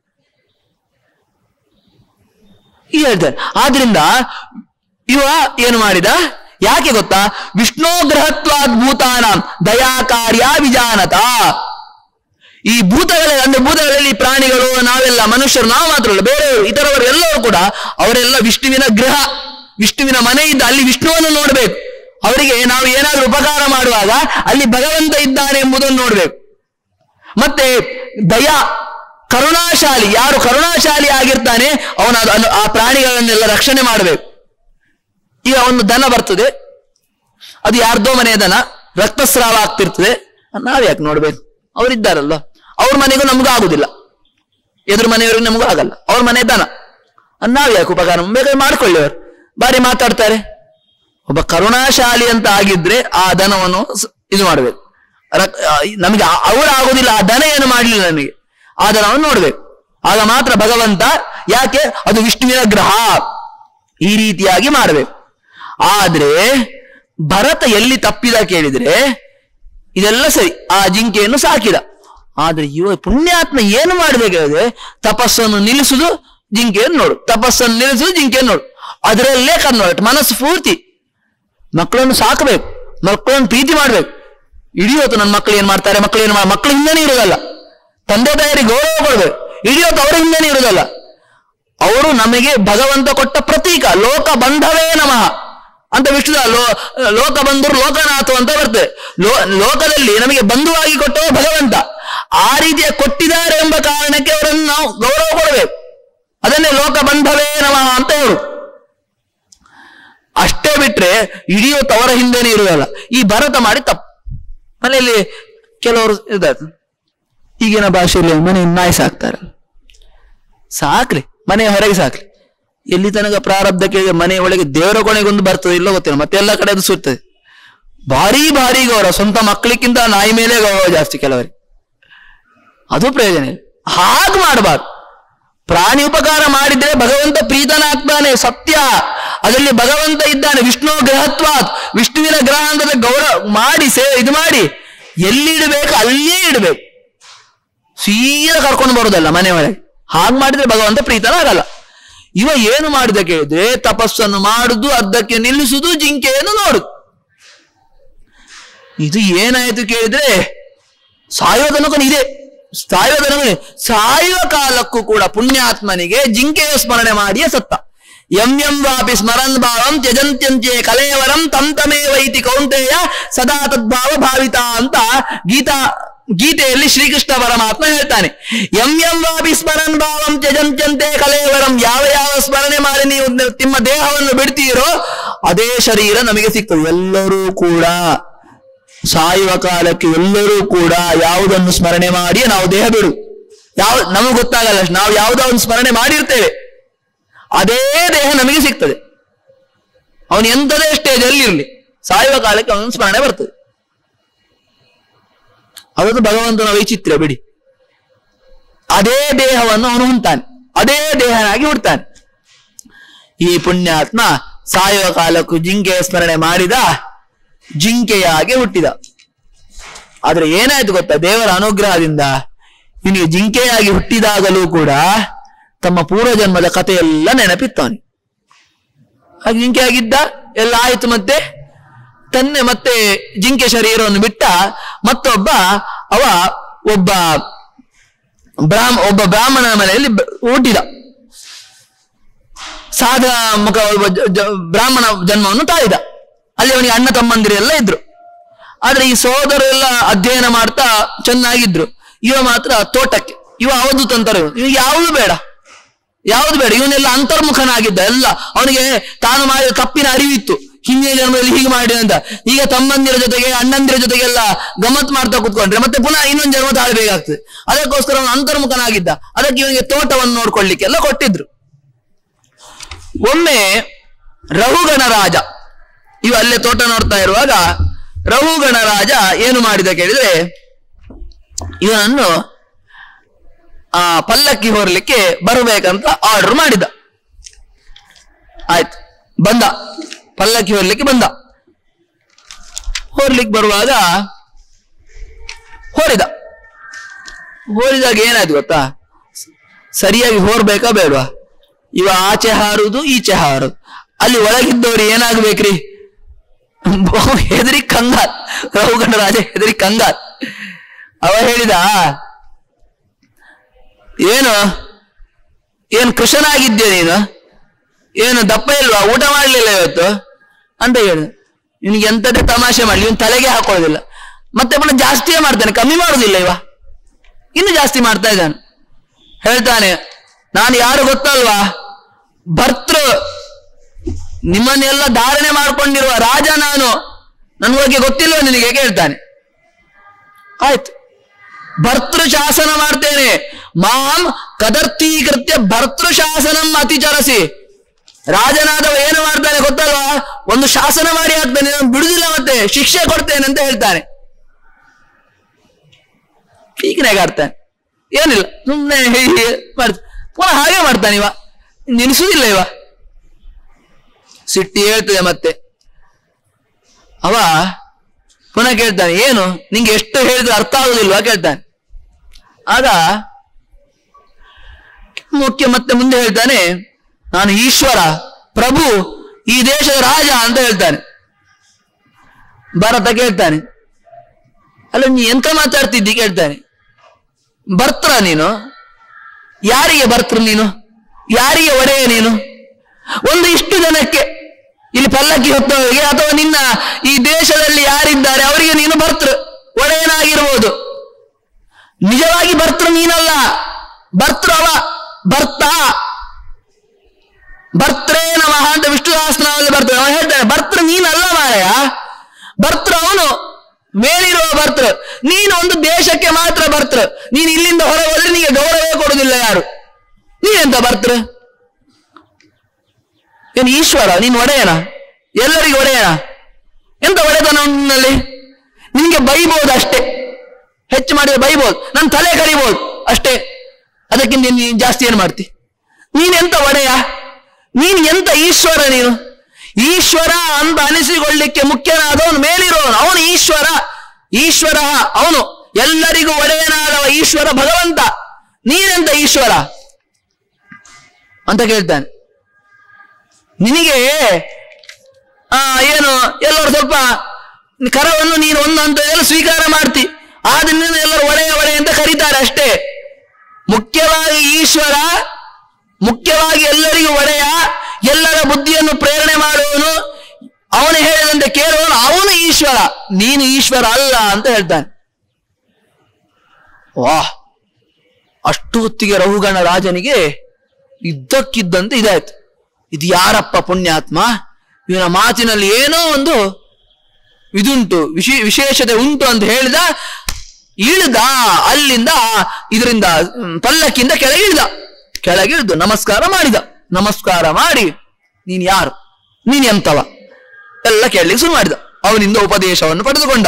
ಈ ಹೇಳ್ತಾರೆ. ಆದ್ರಿಂದ ಇವ ಏನು ಮಾಡಿದ? ಯಾಕೆ ಗೊತ್ತಾ? ವಿಷ್ಣೋಗ್ರಹತ್ವಾದ್ ಭೂತಾನಾಂ ದಯಾ ಕಾರ್ಯ ವಿಜಾನತ. ಈ ಭೂತಗಳಲ್ಲಿ ಪ್ರಾಣಿಗಳು, ನಾವೆಲ್ಲ ಮನುಷ್ಯರು, ನಾವು ಮಾತ್ರ ಅಲ್ಲ, ಬೇರೆಯವರು ಇತರವರು ಎಲ್ಲರೂ ಕೂಡ ಅವರೆಲ್ಲ ವಿಷ್ಣುವಿನ ಗೃಹ, ವಿಷ್ಣುವಿನ ಮನೆ ಇದ್ದ ಅಲ್ಲಿ ವಿಷ್ಣುವನ್ನು ನೋಡ್ಬೇಕು. ಅವರಿಗೆ ನಾವು ಏನಾದ್ರೂ ಉಪಕಾರ ಮಾಡುವಾಗ ಅಲ್ಲಿ ಭಗವಂತ ಇದ್ದಾನೆ ಎಂಬುದನ್ನು ನೋಡ್ಬೇಕು. ಮತ್ತೆ ದಯಾ, ಕರುಣಾಶಾಲಿ, ಯಾರು ಕರುಣಾಶಾಲಿ ಆಗಿರ್ತಾನೆ ಅವನ ಆ ಪ್ರಾಣಿಗಳನ್ನೆಲ್ಲ ರಕ್ಷಣೆ ಮಾಡಬೇಕು. ಈಗ ಒಂದು ದನ ಬರ್ತದೆ, ಅದು ಯಾರ್ದೋ ಮನೆಯ ದನ, ರಕ್ತಸ್ರಾವ ಆಗ್ತಿರ್ತದೆ, ನಾವ್ಯಾಕೆ ನೋಡ್ಬೇಕು? ಅವರಿದ್ದಾರಲ್ಲ, ಅವ್ರ ಮನೆಗೂ ನಮಗೂ ಆಗುದಿಲ್ಲ, ಎದುರು ಮನೆಯವರಿಗೂ ನಮಗೂ ಆಗಲ್ಲ, ಅವ್ರ ಮನೆ ದನ, ನಾವ್ಯಾಕೆ ಉಪಕಾರ ಬೇಕಾದ್ರೆ ಮಾಡ್ಕೊಳ್ಳಿ. ಅವರು ಬಾರಿ ಮಾತಾಡ್ತಾರೆ. ಒಬ್ಬ ಕರುಣಾಶಾಲಿ ಅಂತ ಆಗಿದ್ರೆ ಆ ದನವನ್ನು ಇದು ಮಾಡ್ಬೇಕು. ನಮಗೆ ಅವರು ಆಗುದಿಲ್ಲ, ಆ ದನ ಏನು ಮಾಡಲಿಲ್ಲ ನಮಗೆ, ಆ ದನವನ್ನು ನೋಡ್ಬೇಕು. ಆಗ ಮಾತ್ರ ಭಗವಂತ, ಯಾಕೆ? ಅದು ವಿಷ್ಣುವಿನ ಗ್ರಹ, ಈ ರೀತಿಯಾಗಿ ಮಾಡಬೇಕು. ಆದ್ರೆ ಭರತ ಎಲ್ಲಿ ತಪ್ಪಿದ ಕೇಳಿದ್ರೆ, ಇದೆಲ್ಲ ಸರಿ, ಆ ಜಿಂಕೆಯನ್ನು ಸಾಕಿದ. ಆದ್ರೆ ಇವ ಪುಣ್ಯಾತ್ಮ ಏನು ಮಾಡಬೇಕಾದ್ರೆ, ತಪಸ್ಸನ್ನು ನಿಲ್ಲಿಸುದು, ಜಿಂಕೆಯನ್ನು ನೋಡು, ತಪಸ್ಸನ್ನು ನಿಲ್ಲಿಸುದು, ಜಿಂಕೆಯನ್ನು ನೋಡು, ಅದರಲ್ಲೇ ಕನ್ನಡ ಮನಸ್ಸು ಪೂರ್ತಿ. ಮಕ್ಕಳನ್ನು ಸಾಕಬೇಕು, ಮಕ್ಕಳನ್ನು ಪ್ರೀತಿ ಮಾಡ್ಬೇಕು. ಇಡೀ ಹೊತ್ತು ನನ್ನ ಮಕ್ಕಳು ಏನ್ ಮಾಡ್ತಾರೆ, ಮಕ್ಕಳು ಹಿಂದೆನೇ ಇರೋದಲ್ಲ, ತಂದೆ ತಾಯಿಗೆ ಗೌರವ ಕೊಡ್ಬೇಕು. ಇಡೀ ಹೊತ್ತು ಅವರ ಹಿಂದೆನೇ ಇರೋದಲ್ಲ. ಅವರು ನಮಗೆ ಭಗವಂತ ಕೊಟ್ಟ ಪ್ರತೀಕ. ಲೋಕ ಬಂಧವೇ ನಮಃ ಅಂತ ವಿಷ್ಣು ಲೋಕ ಬಂಧುರು ಲೋಕನಾಥ ಅಂತ ಬರ್ತದೆ. ಲೋಕದಲ್ಲಿ ನಮಗೆ ಬಂಧುವಾಗಿ ಕೊಟ್ಟವ ಭಗವಂತ. ಆ ರೀತಿಯ ಕೊಟ್ಟಿದ್ದಾರೆ ಎಂಬ ಕಾರಣಕ್ಕೆ ಅವರನ್ನು ನಾವು ಗೌರವ ಕೊಡಬೇಕು. ಅದನ್ನೇ ಲೋಕ ಬಂಧವೇ ನಮಃ ಅಂತ ಹೇಳು. ಅಷ್ಟೇ ಬಿಟ್ರೆ ಇಡೀ ಹೊತ್ತು ಅವರ ಹಿಂದೆನೇ ಇರುವುದಲ್ಲ. ಈ ಭರತ ಮಾಡಿ ತಪ್ಪು. ಮನೆಯಲ್ಲಿ ಕೆಲವರು ಇದಾಯ್ತು, ಈಗಿನ ಭಾಷೆಯಲ್ಲಿ ಮನೆ ನಾಯಿ ಸಾಕ್ತಾರೆ, ಸಾಕ್ಲಿ, ಮನೆಯ ಹೊರಗೆ ಸಾಕ್ಲಿ, ಎಲ್ಲಿ ತನಕ ಪ್ರಾರಬ್ಧ ಕೇಳಿದ್ರೆ ಮನೆ ಒಳಗೆ ದೇವರ ಕೊನೆಗೊಂದು ಬರ್ತದೆ ಇಲ್ಲ ಗೊತ್ತಿಲ್ಲ, ಮತ್ತೆ ಎಲ್ಲ ಕಡೆ ಅದು ಸುತ್ತದೆ. ಭಾರಿ ಭಾರಿ ಗೌರವ, ಸ್ವಂತ ಮಕ್ಕಳಿಗಿಂತ ನಾಯಿ ಮೇಲೆ ಗೌರವ ಜಾಸ್ತಿ ಕೆಲವರಿಗೆ. ಅದು ಪ್ರಯೋಜನ ಇಲ್ಲ, ಹಾಗೆ ಮಾಡಬಾರ್ದು. ಪ್ರಾಣಿ ಉಪಕಾರ ಮಾಡಿದ್ರೆ ಭಗವಂತ ಪ್ರೀತನಾಗ್ತಾನೆ, ಸತ್ಯ. ಅದರಲ್ಲಿ ಭಗವಂತ ಇದ್ದಾನೆ. ವಿಷ್ಣು ಗ್ರಹತ್ವಾತ್, ವಿಷ್ಣುವಿನ ಗ್ರಹ ಅಂತ ಗೌರವ ಮಾಡಿ ಇದು ಮಾಡಿ ಎಲ್ಲಿಡಬೇಕು ಅಲ್ಲಿಯೇ ಇಡಬೇಕು, ಸೀದಾ ಕರ್ಕೊಂಡು ಬರೋದಲ್ಲ ಮನೆ ಒಳಗೆ. ಹಾಗೆ ಮಾಡಿದ್ರೆ ಭಗವಂತ ಪ್ರೀತನಾಗಲ್ಲ. ಇವ ಏನು ಮಾಡಿದ ಕೇಳಿದ್ರೆ ತಪಸ್ಸನ್ನು ಮಾಡುದು, ಅರ್ಧಕ್ಕೆ ನಿಲ್ಲಿಸುದು, ಜಿಂಕೆಯನ್ನು ನೋಡುದು. ಇದು ಏನಾಯ್ತು ಕೇಳಿದ್ರೆ ಸಾಯುವ ತನಕ ಇದೆ, ಸಾಯುವ ಕಾಲಕ್ಕೂ ಕೂಡ ಪುಣ್ಯಾತ್ಮನಿಗೆ ಜಿಂಕೆಯ ಸ್ಮರಣೆ ಮಾಡಿಯೇ ಸತ್ತ. ಯಂ ವಾಪಿ ಸ್ಮರನ್ ಭಾವಂ ತ್ಯಜಂತ್ಯಂತ್ಯೇ ಕಲೇವರಂ ತಂ ತಮೇವೈತಿ ಕೌಂತೆಯ ಸದಾ ತದ್ಭಾವ ಭಾವಿತ ಅಂತ ಗೀತೆಯಲ್ಲಿ ಶ್ರೀಕೃಷ್ಣ ಪರಮಾತ್ಮ ಹೇಳ್ತಾನೆ. ಯಂ ವಾಪಿ ಸ್ಮರನ್ ಭಾವಂ ತ್ಯಜಂತ್ಯಂತೆ ಕಲೇವರಂ, ಯಾವ ಸ್ಮರಣೆ ಮಾಡಿ ನೀವು ನಿಮ್ಮ ದೇಹವನ್ನು ಬಿಡ್ತೀರೋ ಅದೇ ಶರೀರ ನಮಗೆ ಸಿಗ್ತದೆ. ಎಲ್ಲರೂ ಕೂಡ ಸಾಯುವ ಕಾಲಕ್ಕೆ ಎಲ್ಲರೂ ಕೂಡ ಯಾವುದನ್ನು ಸ್ಮರಣೆ ಮಾಡಿ ನಾವು ದೇಹ ಬಿಡು, ನಮಗೆ ಗೊತ್ತಾಗಲ್ಲ, ನಾವು ಯಾವುದೋ ಒಂದು ಸ್ಮರಣೆ ಮಾಡಿರ್ತೇವೆ, ಅದೇ ದೇಹ ನಮಗೆ ಸಿಗ್ತದೆ. ಅವನು ಎಂಥದೇ ಸ್ಟೇಜಲ್ಲಿ ಇರಲಿ, ಸಾಯುವ ಕಾಲಕ್ಕೆ ಅವನ ಸ್ಮರಣೆ ಬರ್ತದೆ. ಅದನ್ನು ಭಗವಂತನ ವೈಚಿತ್ರ್ಯ ಬಿಡಿ. ಅದೇ ದೇಹವನ್ನು ಅವನು ಹೊಂತಾನೆ, ಅದೇ ದೇಹನಾಗಿ ಹುಡ್ತಾನೆ. ಈ ಪುಣ್ಯಾತ್ಮ ಸಾಯುವ ಕಾಲಕ್ಕೂ ಜಿಂಕೆಯ ಸ್ಮರಣೆ ಮಾಡಿದ, ಜಿಂಕೆಯಾಗಿ ಹುಟ್ಟಿದ. ಆದ್ರೆ ಏನಾಯ್ತು ಗೊತ್ತಾ, ದೇವರ ಅನುಗ್ರಹದಿಂದ ಇವನಿಗೆ ಜಿಂಕೆಯಾಗಿ ಹುಟ್ಟಿದಾಗಲೂ ಕೂಡ ತಮ್ಮ ಪೂರ್ವಜನ್ಮದ ಕಥೆಯೆಲ್ಲ ನೆನಪಿತ್ತವನಿ. ಹಾಗೆ ಜಿಂಕೆಯಾಗಿದ್ದ ಎಲ್ಲ ಆಯ್ತು. ಮತ್ತೆ ಜಿಂಕೆ ಶರೀರವನ್ನು ಬಿಟ್ಟ ಮತ್ತೊಬ್ಬ ಒಬ್ಬ ಬ್ರಾಹ್ಮಣನ ಮನೆಯಲ್ಲಿ ಹುಟ್ಟಿದ. ಸಾಧಾ ಮುಖ ಬ್ರಾಹ್ಮಣ ಜನ್ಮವನ್ನು ತಾಳಿದ. ಅಲ್ಲಿ ಅವನಿಗೆ ಅಣ್ಣ ತಮ್ಮಂದಿರೆಲ್ಲ ಇದ್ರು. ಆದ್ರೆ ಈ ಸಹೋದರೆಲ್ಲ ಅಧ್ಯಯನ ಮಾಡ್ತಾ ಚೆನ್ನಾಗಿದ್ರು. ಇವ ಮಾತ್ರ ತೋಟಕ್ಕೆ, ಇವ ಅವಧೂತ ಅಂತಾರೆ. ಇವ ಯಾವುದು ಬೇಡ, ಇವನೆಲ್ಲ ಅಂತರ್ಮುಖನಾಗಿದ್ದ. ಎಲ್ಲ ಅವನಿಗೆ ತಾನು ಮಾಡಿದ ತಪ್ಪಿನ ಅರಿವಿತ್ತು, ಹಿಂದಿನ ಜನ್ಮದಲ್ಲಿ ಹೀಗೆ ಮಾಡಿ ಅಂತ. ಈಗ ತಮ್ಮಂದಿರ ಜೊತೆಗೆ ಅಣ್ಣಂದಿರ ಜೊತೆಗೆಲ್ಲ ಗಮ್ಮತ್ ಮಾಡ್ತಾ ಕೂತ್ಕೊಂಡ್ರೆ ಮತ್ತೆ ಪುನಃ ಇನ್ನೊಂದು ಜನ್ಮ ತಾಳ್ಬೇಕಾಗ್ತದೆ. ಅದಕ್ಕೋಸ್ಕರ ಅವನು ಅಂತರ್ಮುಖನಾಗಿದ್ದ. ಅದಕ್ಕೆ ಇವನಿಗೆ ತೋಟವನ್ನು ನೋಡ್ಕೊಳ್ಳಿಕ್ಕೆಲ್ಲ ಕೊಟ್ಟಿದ್ರು. ಒಮ್ಮೆ ರಹುಗಣ ರಾಜ ಇವ ಅಲ್ಲೇ ತೋಟ ನೋಡ್ತಾ ಇರುವಾಗ ರಹುಗಣ ರಾಜ ಏನು ಮಾಡಿದ ಕೇಳಿದ್ರೆ, ಇವನನ್ನು ಪಲ್ಲಕ್ಕಿ ಹೊರಲಿಕ್ಕೆ ಬರಬೇಕಂತ ಆರ್ಡರ್ ಮಾಡಿದ. ಆಯ್ತು, ಬಂದ, ಪಲ್ಲಕ್ಕಿ ಹೊರಲಿಕ್ಕೆ ಬಂದ. ಹೊರಲಿಕ್ಕೆ ಬರುವಾಗ ಹೋರಿದಾಗ ಏನಾಯ್ತು ಗೊತ್ತಾ, ಸರಿಯಾಗಿ ಹೋರ್ಬೇಕಾ ಬೇಡವಾ? ಇವ ಆಚೆ ಹಾರುದು, ಈಚೆ ಹಾರುದು. ಅಲ್ಲಿ ಒಳಗಿದ್ದವ್ರು ಏನಾಗ್ಬೇಕ್ರಿ, ಹೆದರಿ ಕಂಗಾಲ್. ರಹುಗಣ ರಾಜ ಹೆದರಿ ಕಂಗಾಲ್. ಅವ ಹೇಳಿದ, ಏನು ಕೃಷ್ಣನಾಗಿದ್ದೆ ನೀನು, ಏನು ದಪ್ಪ ಇಲ್ವಾ, ಊಟ ಮಾಡ್ಲಿಲ್ಲ ಇವತ್ತು ಅಂತ ಹೇಳಿದ. ಇವನಿಗೆ ಎಂತದೇ ತಮಾಷೆ ಮಾಡ್ಲಿ, ಇವನ್ ತಲೆಗೆ ಹಾಕೊಳ್ಳೋದಿಲ್ಲ. ಮತ್ತೆ ಪುನಃ ಜಾಸ್ತಿಯೇ ಮಾಡ್ತಾನೆ, ಕಮ್ಮಿ ಮಾಡುದಿಲ್ಲ. ಇನ್ನು ಜಾಸ್ತಿ ಮಾಡ್ತಾ ಇದ್ದಾನೆ. ಹೇಳ್ತಾನೆ, ನಾನು ಯಾರು ಗೊತ್ತಲ್ವಾ, ಭರ್ತೃ, ನಿಮ್ಮನ್ನೆಲ್ಲ ಧಾರಣೆ ಮಾಡ್ಕೊಂಡಿರುವ ರಾಜ ನಾನು, ನನ್ನ ಬಗ್ಗೆ ಗೊತ್ತಿಲ್ವ ನಿನಗೆ ಕೇಳ್ತಾನೆ. ಆಯ್ತು, ಭರ್ತೃ ಶಾಸನ ಮಾಡ್ತೇನೆ, ಮಾಂ ಕದರ್ಥೀಕೃತ್ಯ ಭರ್ತೃ ಶಾಸನಂ ಅತಿಚರಸಿ. ರಾಜನಾದವ ಏನು ಮಾಡ್ತಾನೆ ಗೊತ್ತಲ್ವಾ, ಒಂದು ಶಾಸನ ಮಾಡಿ ಹಾಕ್ತಾನೆ, ನಾನು ಬಿಡುದಿಲ್ಲ, ಮತ್ತೆ ಶಿಕ್ಷೆ ಕೊಡ್ತೇನೆ ಅಂತ ಹೇಳ್ತಾನೆ. ಹೀಗನೆಗಾಡ್ತಾನೆ, ಏನಿಲ್ಲ, ಸುಮ್ಮನೆ ಮಾಡ್ತಾನೆ. ಪುನಃ ಹಾಗೆ ಮಾಡ್ತಾನೆ. ಇವ ನಿಲ್ಲಿಸುವುದಿಲ್ಲ. ಇವ ಸಿಟ್ಟಿ ಹೇಳ್ತದೆ. ಮತ್ತೆ ಅವ ಪುನಃ ಕೇಳ್ತಾನೆ, ಏನು ನಿಂಗೆ ಎಷ್ಟು ಹೇಳಿದ್ರೆ ಅರ್ಥ ಆಗುದಿಲ್ವಾ ಕೇಳ್ತಾನೆ. ಆಗ ಮತ್ತೆ ಮುಂದೆ ಹೇಳ್ತಾನೆ, ನಾನು ಈಶ್ವರ, ಪ್ರಭು, ಈ ದೇಶದ ರಾಜ ಅಂತ ಹೇಳ್ತಾನೆ. ಭರತ ಕೇಳ್ತಾನೆ, ಅಲ್ಲ ನೀ ಎಂತ ಮಾತಾಡ್ತಿದ್ದಿ ಕೇಳ್ತಾನೆ. ಭರ್ತೃ ನೀನು, ಯಾರಿಗೆ ಭರ್ತೃ ನೀನು, ಯಾರಿಗೆ ಒಡೆಯ ನೀನು? ಒಂದು ಇಷ್ಟು ಜನಕ್ಕೆ ಇಲ್ಲಿ ಪಲ್ಲಕ್ಕಿ ಹೊತ್ತವರಿಗೆ ಅಥವಾ ನಿನ್ನ ಈ ದೇಶದಲ್ಲಿ ಯಾರಿದ್ದಾರೆ ಅವರಿಗೆ ನೀನು ಭರ್ತೃ, ಒಡೆಯನಾಗಿರ್ಬೋದು. ನಿಜವಾಗಿ ಭರ್ತೃ ನೀನಲ್ಲ, ಭರ್ತೃ ಅವ, ಭರ್ತ. ಭರ್ತ್ರೇ ನಮಃ ಅಂತ ವಿಷ್ಣು ಸಹಸ್ರನಾಮದಲ್ಲಿ ಬರ್ತದೆ. ಅವನು ಹೇಳ್ತಾನೆ, ಭರ್ತೃ ನೀನಲ್ಲ ಮಾರಾಯ, ಭರ್ತೃ ಅವನು, ಮೇಲಿರುವ ಭರ್ತೃ. ನೀನು ಒಂದು ದೇಶಕ್ಕೆ ಮಾತ್ರ ಭರ್ತೃ. ನೀನು ಇಲ್ಲಿಂದ ಹೊರಗೆ ಹೋದ್ರೆ ನಿನಗೆ ಗೌರವ ಕೊಡುವುದಿಲ್ಲ ಯಾರು. ನೀನೆಂತ ಭರ್ತೃ? ಏನು ಈಶ್ವರ? ನೀನು ಒಡೆಯನ, ಎಲ್ಲರಿಗೂ ಒಡೆಯನ? ಎಂತ ಒಡೆತನ ಉಂಟಲ್ಲಿ? ನಿನ್ಗೆ ಬೈಬೋದು ಅಷ್ಟೇ, ಹೆಚ್ಚು ಮಾಡಿದ್ರೆ ಬೈಬೋದು, ನನ್ನ ತಲೆ ಕಡಿಬೋದು ಅಷ್ಟೇ. ಅದಕ್ಕಿಂತ ನೀನು ಜಾಸ್ತಿ ಏನು ಮಾಡ್ತಿ? ನೀನೆಂತ ಒಡೆಯ? ನೀನು ಎಂತ ಈಶ್ವರ? ನೀನು ಈಶ್ವರ ಅಂತ ಅನಿಸಿಕೊಳ್ಳಿಕ್ಕೆ ಮುಖ್ಯನಾದವನು ಮೇಲಿರೋನು, ಅವನು ಈಶ್ವರ. ಈಶ್ವರ ಅವನು, ಎಲ್ಲರಿಗೂ ಒಡೆಯನಾದವ ಈಶ್ವರ ಭಗವಂತ. ನೀನೆಂತ ಈಶ್ವರ ಅಂತ ಕೇಳ್ತಾನೆ. ನಿನಗೆ ಏನು ಎಲ್ಲರೂ ಸ್ವಲ್ಪ ಕರವನ್ನು ನೀನು ಒಂದು ಹಂತದಲ್ಲಿ ಸ್ವೀಕಾರ ಮಾಡ್ತಿ, ಆದ್ರಿಂದ ಎಲ್ಲರೂ ಒಡೆಯ ಒಡೆಯ ಅಂತ ಕರೀತಾರೆ ಅಷ್ಟೇ. ಮುಖ್ಯವಾಗಿ ಈಶ್ವರ, ಮುಖ್ಯವಾಗಿ ಎಲ್ಲರಿಗೂ ಒಡೆಯ, ಎಲ್ಲರ ಬುದ್ಧಿಯನ್ನು ಪ್ರೇರಣೆ ಮಾಡುವವನು, ಅವನು ಹೇಳಿದಂತೆ ಕೇಳುವವನು, ಅವನು ಈಶ್ವರ. ನೀನು ಈಶ್ವರ ಅಲ್ಲ ಅಂತ ಹೇಳ್ತಾನೆ. ವಾಹ್! ಅಷ್ಟು ಹೊತ್ತಿಗೆ ರಘುಗಣ ರಾಜನಿಗೆ ಇದ್ದಕ್ಕಿದ್ದಂತೆ ಇದಾಯ್ತು. ಇದು ಯಾರಪ್ಪ ಪುಣ್ಯಾತ್ಮ, ಇವನ ಮಾತಿನಲ್ಲಿ ಏನೋ ಒಂದು ಇದುಂಟು, ವಿಶೇಷತೆ ಉಂಟು ಅಂತ ಹೇಳಿದ. ಇಳಿದ ಅಲ್ಲಿಂದ, ಇದರಿಂದ ಪಲ್ಲಕ್ಕಿಂದ ಕೆಳಗಿಳಿದು ನಮಸ್ಕಾರ ಮಾಡಿದ. ನಮಸ್ಕಾರ ಮಾಡಿ, ನೀನ್ ಯಾರು, ನೀನ್ ಎಂತವ ಎಲ್ಲ ಕೇಳಲಿಕ್ಕೆ ಶುರು ಮಾಡಿದ. ಅವನಿಂದ ಉಪದೇಶವನ್ನು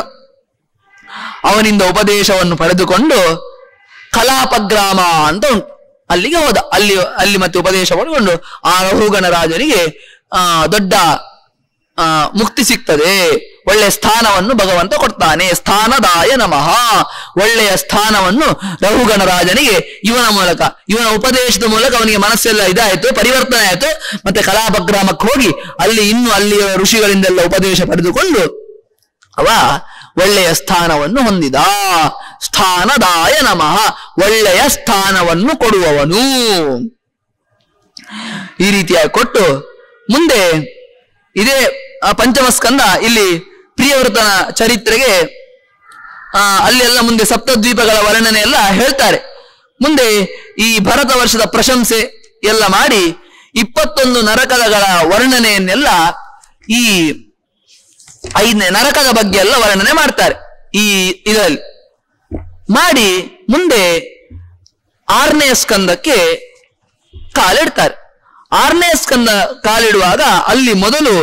ಪಡೆದುಕೊಂಡು ಕಲಾಪಗ್ರಾಮ ಅಂತ ಉಂಟು, ಅಲ್ಲಿಗೆ ಹೋದ. ಅಲ್ಲಿ ಮತ್ತೆ ಉಪದೇಶ ಪಡೆದುಕೊಂಡು ಆ ರಘುಗಣ ರಾಜನಿಗೆ ದೊಡ್ಡ ಮುಕ್ತಿ ಸಿಗ್ತದೆ, ಒಳ್ಳೆಯ ಸ್ಥಾನವನ್ನು ಭಗವಂತ ಕೊಡ್ತಾನೆ. ಸ್ಥಾನದಾಯ ನಮಃ. ಒಳ್ಳೆಯ ಸ್ಥಾನವನ್ನು ರಘುಗಣ ರಾಜನಿಗೆ ಇವನ ಉಪದೇಶದ ಮೂಲಕ ಅವನಿಗೆ ಮನಸ್ಸೆಲ್ಲ ಇದಾಯ್ತು, ಪರಿವರ್ತನೆ ಆಯ್ತು. ಮತ್ತೆ ಕಲಾಪಗ್ರಾಮಕ್ಕೆ ಹೋಗಿ ಅಲ್ಲಿಯ ಋಷಿಗಳಿಂದೆಲ್ಲ ಉಪದೇಶ ಪಡೆದುಕೊಂಡು ಅವ ಒಳ್ಳೆಯ ಸ್ಥಾನವನ್ನು ಹೊಂದಿದ. ಸ್ಥಾನದಾಯ ನಮಃ, ಒಳ್ಳೆಯ ಸ್ಥಾನವನ್ನು ಕೊಡುವವನು. ಈ ರೀತಿಯಾಗಿ ಕೊಟ್ಟು ಮುಂದೆ ಇದೇ ಪಂಚಮ ಸ್ಕಂದ ಇಲ್ಲಿ ಪ್ರಿಯವೃತನ ಚರಿತ್ರೆಗೆ ಅಲ್ಲೆಲ್ಲ ಮುಂದೆ ಸಪ್ತದ್ವೀಪಗಳ ವರ್ಣನೆ ಎಲ್ಲ ಹೇಳ್ತಾರೆ. ಮುಂದೆ ಈ ಭರತ ವರ್ಷದ ಪ್ರಶಂಸೆ ಎಲ್ಲ ಮಾಡಿ 21 ನರಕಗಳ ವರ್ಣನೆಯನ್ನೆಲ್ಲ, ಈ 5ನೇ ನರಕದ ಬಗ್ಗೆ ಎಲ್ಲ ವರ್ಣನೆ ಮಾಡ್ತಾರೆ ಈ ಇದರಲ್ಲಿ ಮಾಡಿ. ಮುಂದೆ 6ನೇ ಸ್ಕಂದಕ್ಕೆ ಕಾಲಿಡ್ತಾರೆ. 6ನೇ ಸ್ಕಂದ ಕಾಲಿಡುವಾಗ ಅಲ್ಲಿ ಮೊದಲು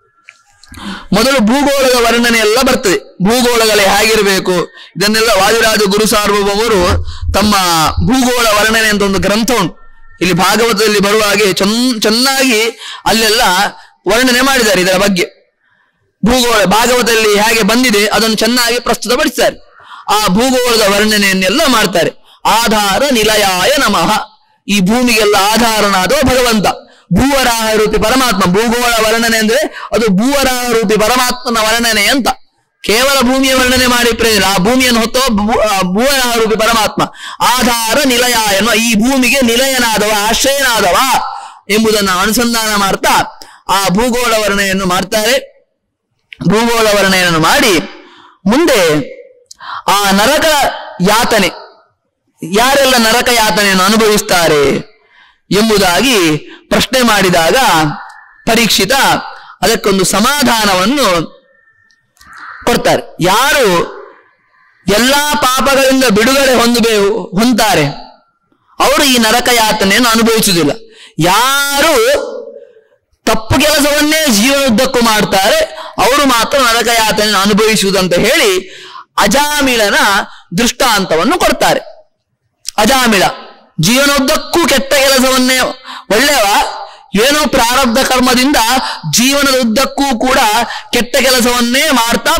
ಭೂಗೋಳದ ವರ್ಣನೆ ಎಲ್ಲ ಬರ್ತದೆ. ಭೂಗೋಳಗಳೇ ಹೇಗಿರಬೇಕು ಇದನ್ನೆಲ್ಲ ವಾದಿರಾಜ ಗುರು ಸಾರ್ವಭೌಮರು ತಮ್ಮ ಭೂಗೋಳ ವರ್ಣನೆ ಅಂತ ಒಂದು ಗ್ರಂಥ ಉಂಟು. ಇಲ್ಲಿ ಭಾಗವತದಲ್ಲಿ ಬರುವ ಹಾಗೆ ಚೆನ್ನಾಗಿ ಅಲ್ಲೆಲ್ಲ ವರ್ಣನೆ ಮಾಡಿದ್ದಾರೆ ಇದರ ಬಗ್ಗೆ. ಭೂಗೋಳ ಭಾಗವತದಲ್ಲಿ ಹೇಗೆ ಬಂದಿದೆ ಅದನ್ನು ಚೆನ್ನಾಗಿ ಪ್ರಸ್ತುತಪಡಿಸ್ತಾರೆ. ಆ ಭೂಗೋಳದ ವರ್ಣನೆಯನ್ನೆಲ್ಲ ಮಾಡ್ತಾರೆ. ಆಧಾರ ನಿಲಯಾಯ ನಮಃ. ಈ ಭೂಮಿಗೆಲ್ಲ ಆಧಾರನಾದವ ಭಗವಂತ, ಭೂವರಾಹ ರೂಪಿ ಪರಮಾತ್ಮ. ಭೂಗೋಳ ವರ್ಣನೆ ಅಂದ್ರೆ ಅದು ಭೂವರಾಹ ರೂಪಿ ಪರಮಾತ್ಮನ ವರ್ಣನೆ ಅಂತ. ಕೇವಲ ಭೂಮಿಯ ವರ್ಣನೆ ಮಾಡಿ ಪ್ರಯೋಜನ, ಆ ಭೂಮಿಯನ್ನು ಹೊತ್ತೋ ಭೂವರಾಹ ರೂಪಿ ಪರಮಾತ್ಮ. ಆಧಾರ ನಿಲಯಾಯ, ಈ ಭೂಮಿಗೆ ನಿಲಯನಾದವ, ಆಶ್ರಯನಾದವ ಎಂಬುದನ್ನು ಅನುಸಂಧಾನ ಮಾಡ್ತಾ ಆ ಭೂಗೋಳ ವರ್ಣನೆಯನ್ನು ಮಾಡ್ತಾರೆ. ಭೂಗೋಳ ವರ್ಣನೆಯನ್ನು ಮಾಡಿ ಮುಂದೆ ಆ ನರಕ ಯಾತನೆ, ಯಾರೆಲ್ಲ ನರಕ ಯಾತನೆಯನ್ನು ಅನುಭವಿಸ್ತಾರೆ ಎಂಬುದಾಗಿ ಪ್ರಶ್ನೆ ಮಾಡಿದಾಗ ಪರೀಕ್ಷಿತ ಅದಕ್ಕೊಂದು ಸಮಾಧಾನವನ್ನು ಕೊಡ್ತಾರೆ. ಯಾರು ಎಲ್ಲಾ ಪಾಪಗಳಿಂದ ಬಿಡುಗಡೆ ಹೊಂದ್ತಾರೆ ಅವರು ಈ ನರಕ ಯಾತನೆಯನ್ನು ಅನುಭವಿಸುವುದಿಲ್ಲ. ಯಾರು ತಪ್ಪು ಕೆಲಸವನ್ನೇ ಜೀವನದುದ್ದಕ್ಕೂ ಮಾಡ್ತಾರೆ ಅವರು ಮಾತ್ರ ನರಕ ಯಾತನೆಯನ್ನು ಅನುಭವಿಸುವುದಂತ ಹೇಳಿ ಅಜಾಮಿಳನ ದೃಷ್ಟಾಂತವನ್ನು ಕೊಡ್ತಾರೆ. ಅಜಾಮಿಳ ಜೀವನೋದ್ದಕ್ಕೂ ಕೆಟ್ಟ ಕೆಲಸವನ್ನೇ, ಒಳ್ಳೆಯವ ಏನೋ ಪ್ರಾರಬ್ಧ ಕರ್ಮದಿಂದ ಜೀವನದ ಉದ್ದಕ್ಕೂ ಕೂಡ ಕೆಟ್ಟ ಕೆಲಸವನ್ನೇ ಮಾಡ್ತಾ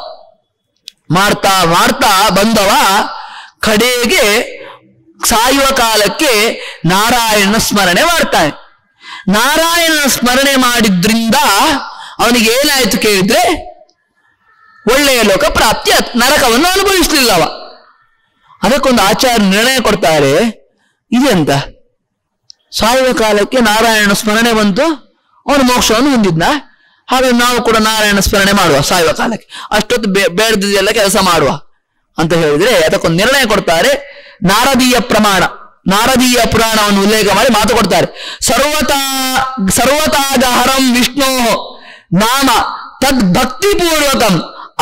ಬಂದವ ಕಡೆಗೆ ಸಾಯುವ ಕಾಲಕ್ಕೆ ನಾರಾಯಣನ ಸ್ಮರಣೆ ಮಾಡ್ತಾನೆ. ನಾರಾಯಣನ ಸ್ಮರಣೆ ಮಾಡಿದ್ರಿಂದ ಅವನಿಗೆ ಏನಾಯ್ತು ಕೇಳಿದ್ರೆ ಒಳ್ಳೆಯ ಲೋಕ ಪ್ರಾಪ್ತಿ, ನರಕವನ್ನು ಅನುಭವಿಸಲಿಲ್ಲವ. ಅದಕ್ಕೊಂದು ಆಚಾರ್ಯ ನಿರ್ಣಯ ಕೊಡ್ತಾರೆ. ಇದೆಂತ ಸಾಯುವ ಕಾಲಕ್ಕೆ ನಾರಾಯಣ ಸ್ಮರಣೆ ಬಂತು, ಅವನು ಮೋಕ್ಷವನ್ನು ಹೊಂದಿದ್ನ, ಹಾಗಾಗಿ ನಾವು ಕೂಡ ನಾರಾಯಣ ಸ್ಮರಣೆ ಮಾಡುವ ಸಾಯುವ ಕಾಲಕ್ಕೆ, ಅಷ್ಟೊತ್ತು ಬೇಡದಿದೆಲ್ಲ ಕೆಲಸ ಮಾಡುವ ಅಂತ ಹೇಳಿದ್ರೆ ಅದಕ್ಕೊಂದು ನಿರ್ಣಯ ಕೊಡ್ತಾರೆ. ನಾರದೀಯ ಪುರಾಣವನ್ನು ಉಲ್ಲೇಖ ಮಾಡಿ ಮಾತು ಕೊಡ್ತಾರೆ. ಸರ್ವತಾಗಹರಂ ವಿಷ್ಣೋ ನಾಮ ತದ್ ಭಕ್ತಿಪೂರ್ವಕಂ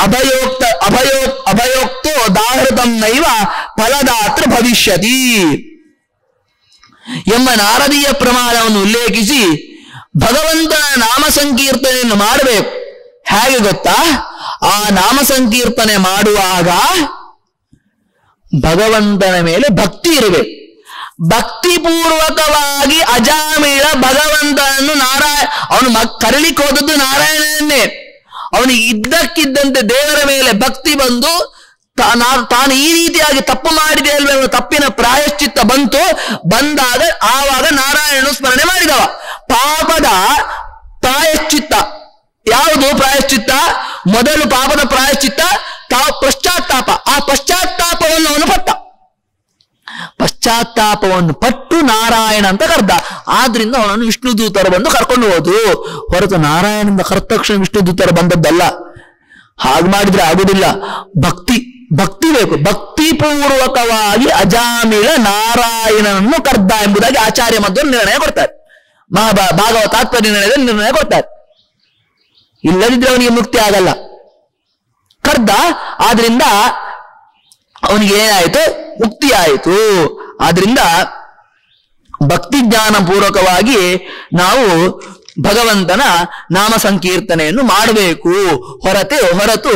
ಅಭಯೋಕ್ತೋ ದಾಹೃತಂ ನೈವ ಫಲದಾತ್ರ ಭವಿಷ್ಯತಿ ಎಂಬ ನಾರದೀಯ ಪ್ರಮಾಣವನ್ನು ಉಲ್ಲೇಖಿಸಿ ಭಗವಂತನ ನಾಮ ಸಂಕೀರ್ತನೆಯನ್ನು ಮಾಡಬೇಕು. ಹೇಗೆ ಗೊತ್ತಾ? ಆ ನಾಮ ಸಂಕೀರ್ತನೆ ಮಾಡುವಾಗ ಭಗವಂತನ ಮೇಲೆ ಭಕ್ತಿ ಇರಬೇಕು. ಭಕ್ತಿಪೂರ್ವಕವಾಗಿ ಅಜಾಮಿಳ ಭಗವಂತನನ್ನು ಅವನು ಕರೀಲಿಕ್ಕೆ ಹೋದದ್ದು ನಾರಾಯಣನನ್ನೇ. ಅವನಿಗೆ ಇದ್ದಕ್ಕಿದ್ದಂತೆ ದೇವರ ಮೇಲೆ ಭಕ್ತಿ ಬಂದು ತಾನು ಈ ರೀತಿಯಾಗಿ ತಪ್ಪು ಮಾಡಿದೆ ಅಲ್ವ, ತಪ್ಪಿನ ಪ್ರಾಯಶ್ಚಿತ್ತ ಬಂದಾಗ ಆವಾಗ ನಾರಾಯಣನು ಸ್ಮರಣೆ ಮಾಡಿದವ. ಪಾಪದ ಪ್ರಾಯಶ್ಚಿತ್ತ ಯಾವುದು? ಪ್ರಾಯಶ್ಚಿತ್ತ ಮೊದಲು ಪಾಪದ ಪ್ರಾಯಶ್ಚಿತ್ತ ಪಶ್ಚಾತ್ತಾಪ. ಆ ಪಶ್ಚಾತ್ತಾಪವನ್ನು ಅವನು ಪಶ್ಚಾತ್ತಾಪವನ್ನು ಪಟ್ಟು ನಾರಾಯಣ ಅಂತ ಕರೆದ. ಆದ್ರಿಂದ ಅವನನ್ನು ವಿಷ್ಣು ದೂತರು ಬಂದು ಕರ್ಕೊಂಡು ಹೋದ್ರು. ಹೊರತು ನಾರಾಯಣನಿಂದ ಕರೆದ ತಕ್ಷಣ ವಿಷ್ಣು ದೂತರು ಬಂದದ್ದಲ್ಲ. ಹಾಗೆ ಮಾಡಿದ್ರೆ ಆಗುದಿಲ್ಲ. ಭಕ್ತಿ ಬೇಕು. ಭಕ್ತಿಪೂರ್ವಕವಾಗಿ ಅಜಾಮಿಳ ನಾರಾಯಣನನ್ನು ಕರ್ದ ಎಂಬುದಾಗಿ ಆಚಾರ್ಯ ಮಧ್ವರು ನಿರ್ಣಯ ಕೊಡ್ತಾರೆ. ಭಾಗವತ ತಾತ್ಪರ್ಯ ನಿರ್ಣಯದಲ್ಲಿ ನಿರ್ಣಯ ಕೊಡ್ತಾರೆ. ಇಲ್ಲದಿದ್ರೆ ಅವನಿಗೆ ಮುಕ್ತಿ ಆಗಲ್ಲ. ಕರ್ದ, ಆದ್ರಿಂದ ಅವನಿಗೆ ಏನಾಯಿತು? ಮುಕ್ತಿ ಆಯಿತು. ಆದ್ರಿಂದ ಭಕ್ತಿ ಜ್ಞಾನ ಪೂರ್ವಕವಾಗಿ ನಾವು ಭಗವಂತನ ನಾಮ ಸಂಕೀರ್ತನೆಯನ್ನು ಮಾಡಬೇಕು. ಹೊರತು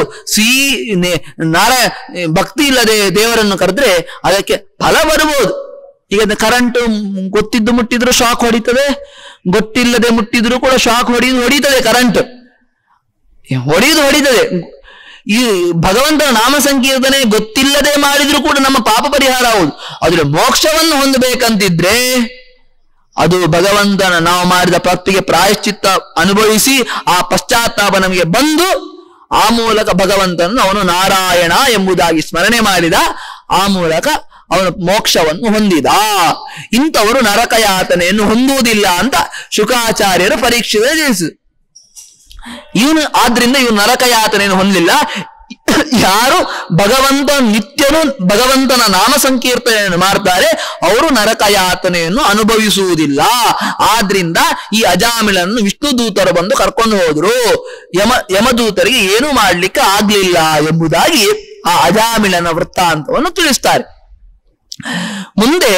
ಭಕ್ತಿ ಇಲ್ಲದೆ ದೇವರನ್ನು ಕರೆದ್ರೆ ಅದಕ್ಕೆ ಫಲ ಬರ್ಬೋದು. ಈಗ ಕರೆಂಟ್ ಗೊತ್ತಿದ್ದು ಮುಟ್ಟಿದ್ರು ಶಾಕ್ ಹೊಡಿತದೆ, ಗೊತ್ತಿಲ್ಲದೆ ಮುಟ್ಟಿದ್ರು ಕೂಡ ಶಾಕ್ ಹೊಡಿತದೆ. ಕರೆಂಟ್ ಹೊಡಿತದೆ. ಈ ಭಗವಂತನ ನಾಮ ಸಂಕೀರ್ತನೆ ಗೊತ್ತಿಲ್ಲದೆ ಮಾಡಿದ್ರು ಕೂಡ ನಮ್ಮ ಪಾಪ ಪರಿಹಾರ ಆಗುವುದು. ಆದ್ರೆ ಮೋಕ್ಷವನ್ನು ಹೊಂದಬೇಕಂತಿದ್ರೆ ಅದು ಭಗವಂತನ ನಾವು ಮಾಡಿದ ತಪ್ಪಿಗೆ ಪ್ರಾಯಶ್ಚಿತ್ತ ಅನುಭವಿಸಿ ಆ ಪಶ್ಚಾತ್ತಾಪ ನಮಗೆ ಬಂದು ಆ ಮೂಲಕ ಭಗವಂತನನ್ನು ಅವನು ನಾರಾಯಣ ಎಂಬುದಾಗಿ ಸ್ಮರಣೆ ಮಾಡಿದ. ಆ ಮೂಲಕ ಅವನು ಮೋಕ್ಷವನ್ನು ಹೊಂದಿದ. ಇಂಥವರು ನರಕಯಾತನೆಯನ್ನು ಹೊಂದುವುದಿಲ್ಲ ಅಂತ ಶುಕಾಚಾರ್ಯರು ಪರೀಕ್ಷೆಗೆ ತಿಳಿಸಿದರು. ಆದ್ರಿಂದ ಇವನು ನರಕಯಾತನೆಯನ್ನು ಹೊಂದಲಿಲ್ಲ. ಯಾರು ನಿತ್ಯನು ಭಗವಂತನ ನಾಮ ಸಂಕೀರ್ತನೆಯನ್ನು ಮಾಡ್ತಾರೆ ಅವರು ನರಕಯಾತನೆಯನ್ನು ಅನುಭವಿಸುವುದಿಲ್ಲ. ಆದ್ರಿಂದ ಈ ಅಜಾಮಿಳನ್ನು ವಿಷ್ಣು ದೂತರು ಬಂದು ಕರ್ಕೊಂಡು ಹೋದ್ರು. ಯಮದೂತರಿಗೆ ಏನೂ ಮಾಡ್ಲಿಕ್ಕೆ ಆಗ್ಲಿಲ್ಲ ಎಂಬುದಾಗಿ ಆ ಅಜಾಮಿಳನ ವೃತ್ತಾಂತವನ್ನು ತಿಳಿಸ್ತಾರೆ. ಮುಂದೆ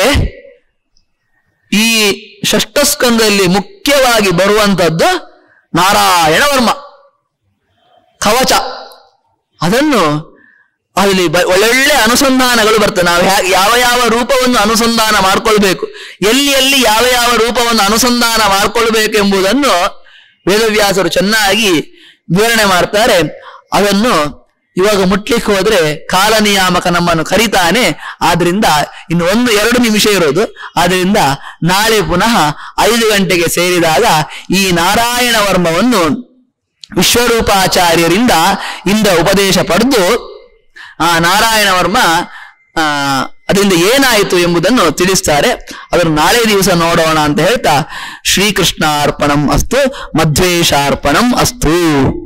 ಈ ಷಷ್ಠಸ್ಕಂದದಲ್ಲಿ ಮುಖ್ಯವಾಗಿ ಬರುವಂತದ್ದು ನಾರಾಯಣ ವರ್ಮ ಕವಚ. ಅದನ್ನು ಅಲ್ಲಿ ಒಳ್ಳೊಳ್ಳೆ ಅನುಸಂಧಾನಗಳು ಬರ್ತವೆ. ನಾವು ಯಾವ ರೂಪವನ್ನು ಅನುಸಂಧಾನ ಮಾಡ್ಕೊಳ್ಬೇಕು, ಎಲ್ಲಿ ಯಾವ ರೂಪವನ್ನು ಅನುಸಂಧಾನ ಮಾಡ್ಕೊಳ್ಬೇಕು ಎಂಬುದನ್ನು ವೇದವ್ಯಾಸರು ಚೆನ್ನಾಗಿ ವಿವರಣೆ ಮಾಡ್ತಾರೆ. ಅದನ್ನು ಇವಾಗ ಮುಟ್ಲಿಕ್ಕೆ ಹೋದ್ರೆ ಕಾಲ ನಿಯಾಮಕ ನಮ್ಮನ್ನು ಕರೀತಾನೆ. ಆದ್ರಿಂದ ಇನ್ನು 1-2 ನಿಮಿಷ ಇರೋದು. ಆದ್ರಿಂದ ನಾಳೆ ಪುನಃ 5 ಗಂಟೆಗೆ ಸೇರಿದಾಗ ಈ ನಾರಾಯಣ ವರ್ಮವನ್ನು ವಿಶ್ವರೂಪಾಚಾರ್ಯರಿಂದ ಉಪದೇಶ ಪಡೆದು ಆ ನಾರಾಯಣ ವರ್ಮ ಅದರಿಂದ ಏನಾಯಿತು ಎಂಬುದನ್ನು ತಿಳಿಸ್ತಾರೆ. ಅದನ್ನು ನಾಳೆ ದಿವಸ ನೋಡೋಣ ಅಂತ ಹೇಳ್ತಾ ಶ್ರೀಕೃಷ್ಣಾರ್ಪಣಂ ಅಸ್ತು, ಮಧ್ವೇಶಾರ್ಪಣಂ ಅಸ್ತು.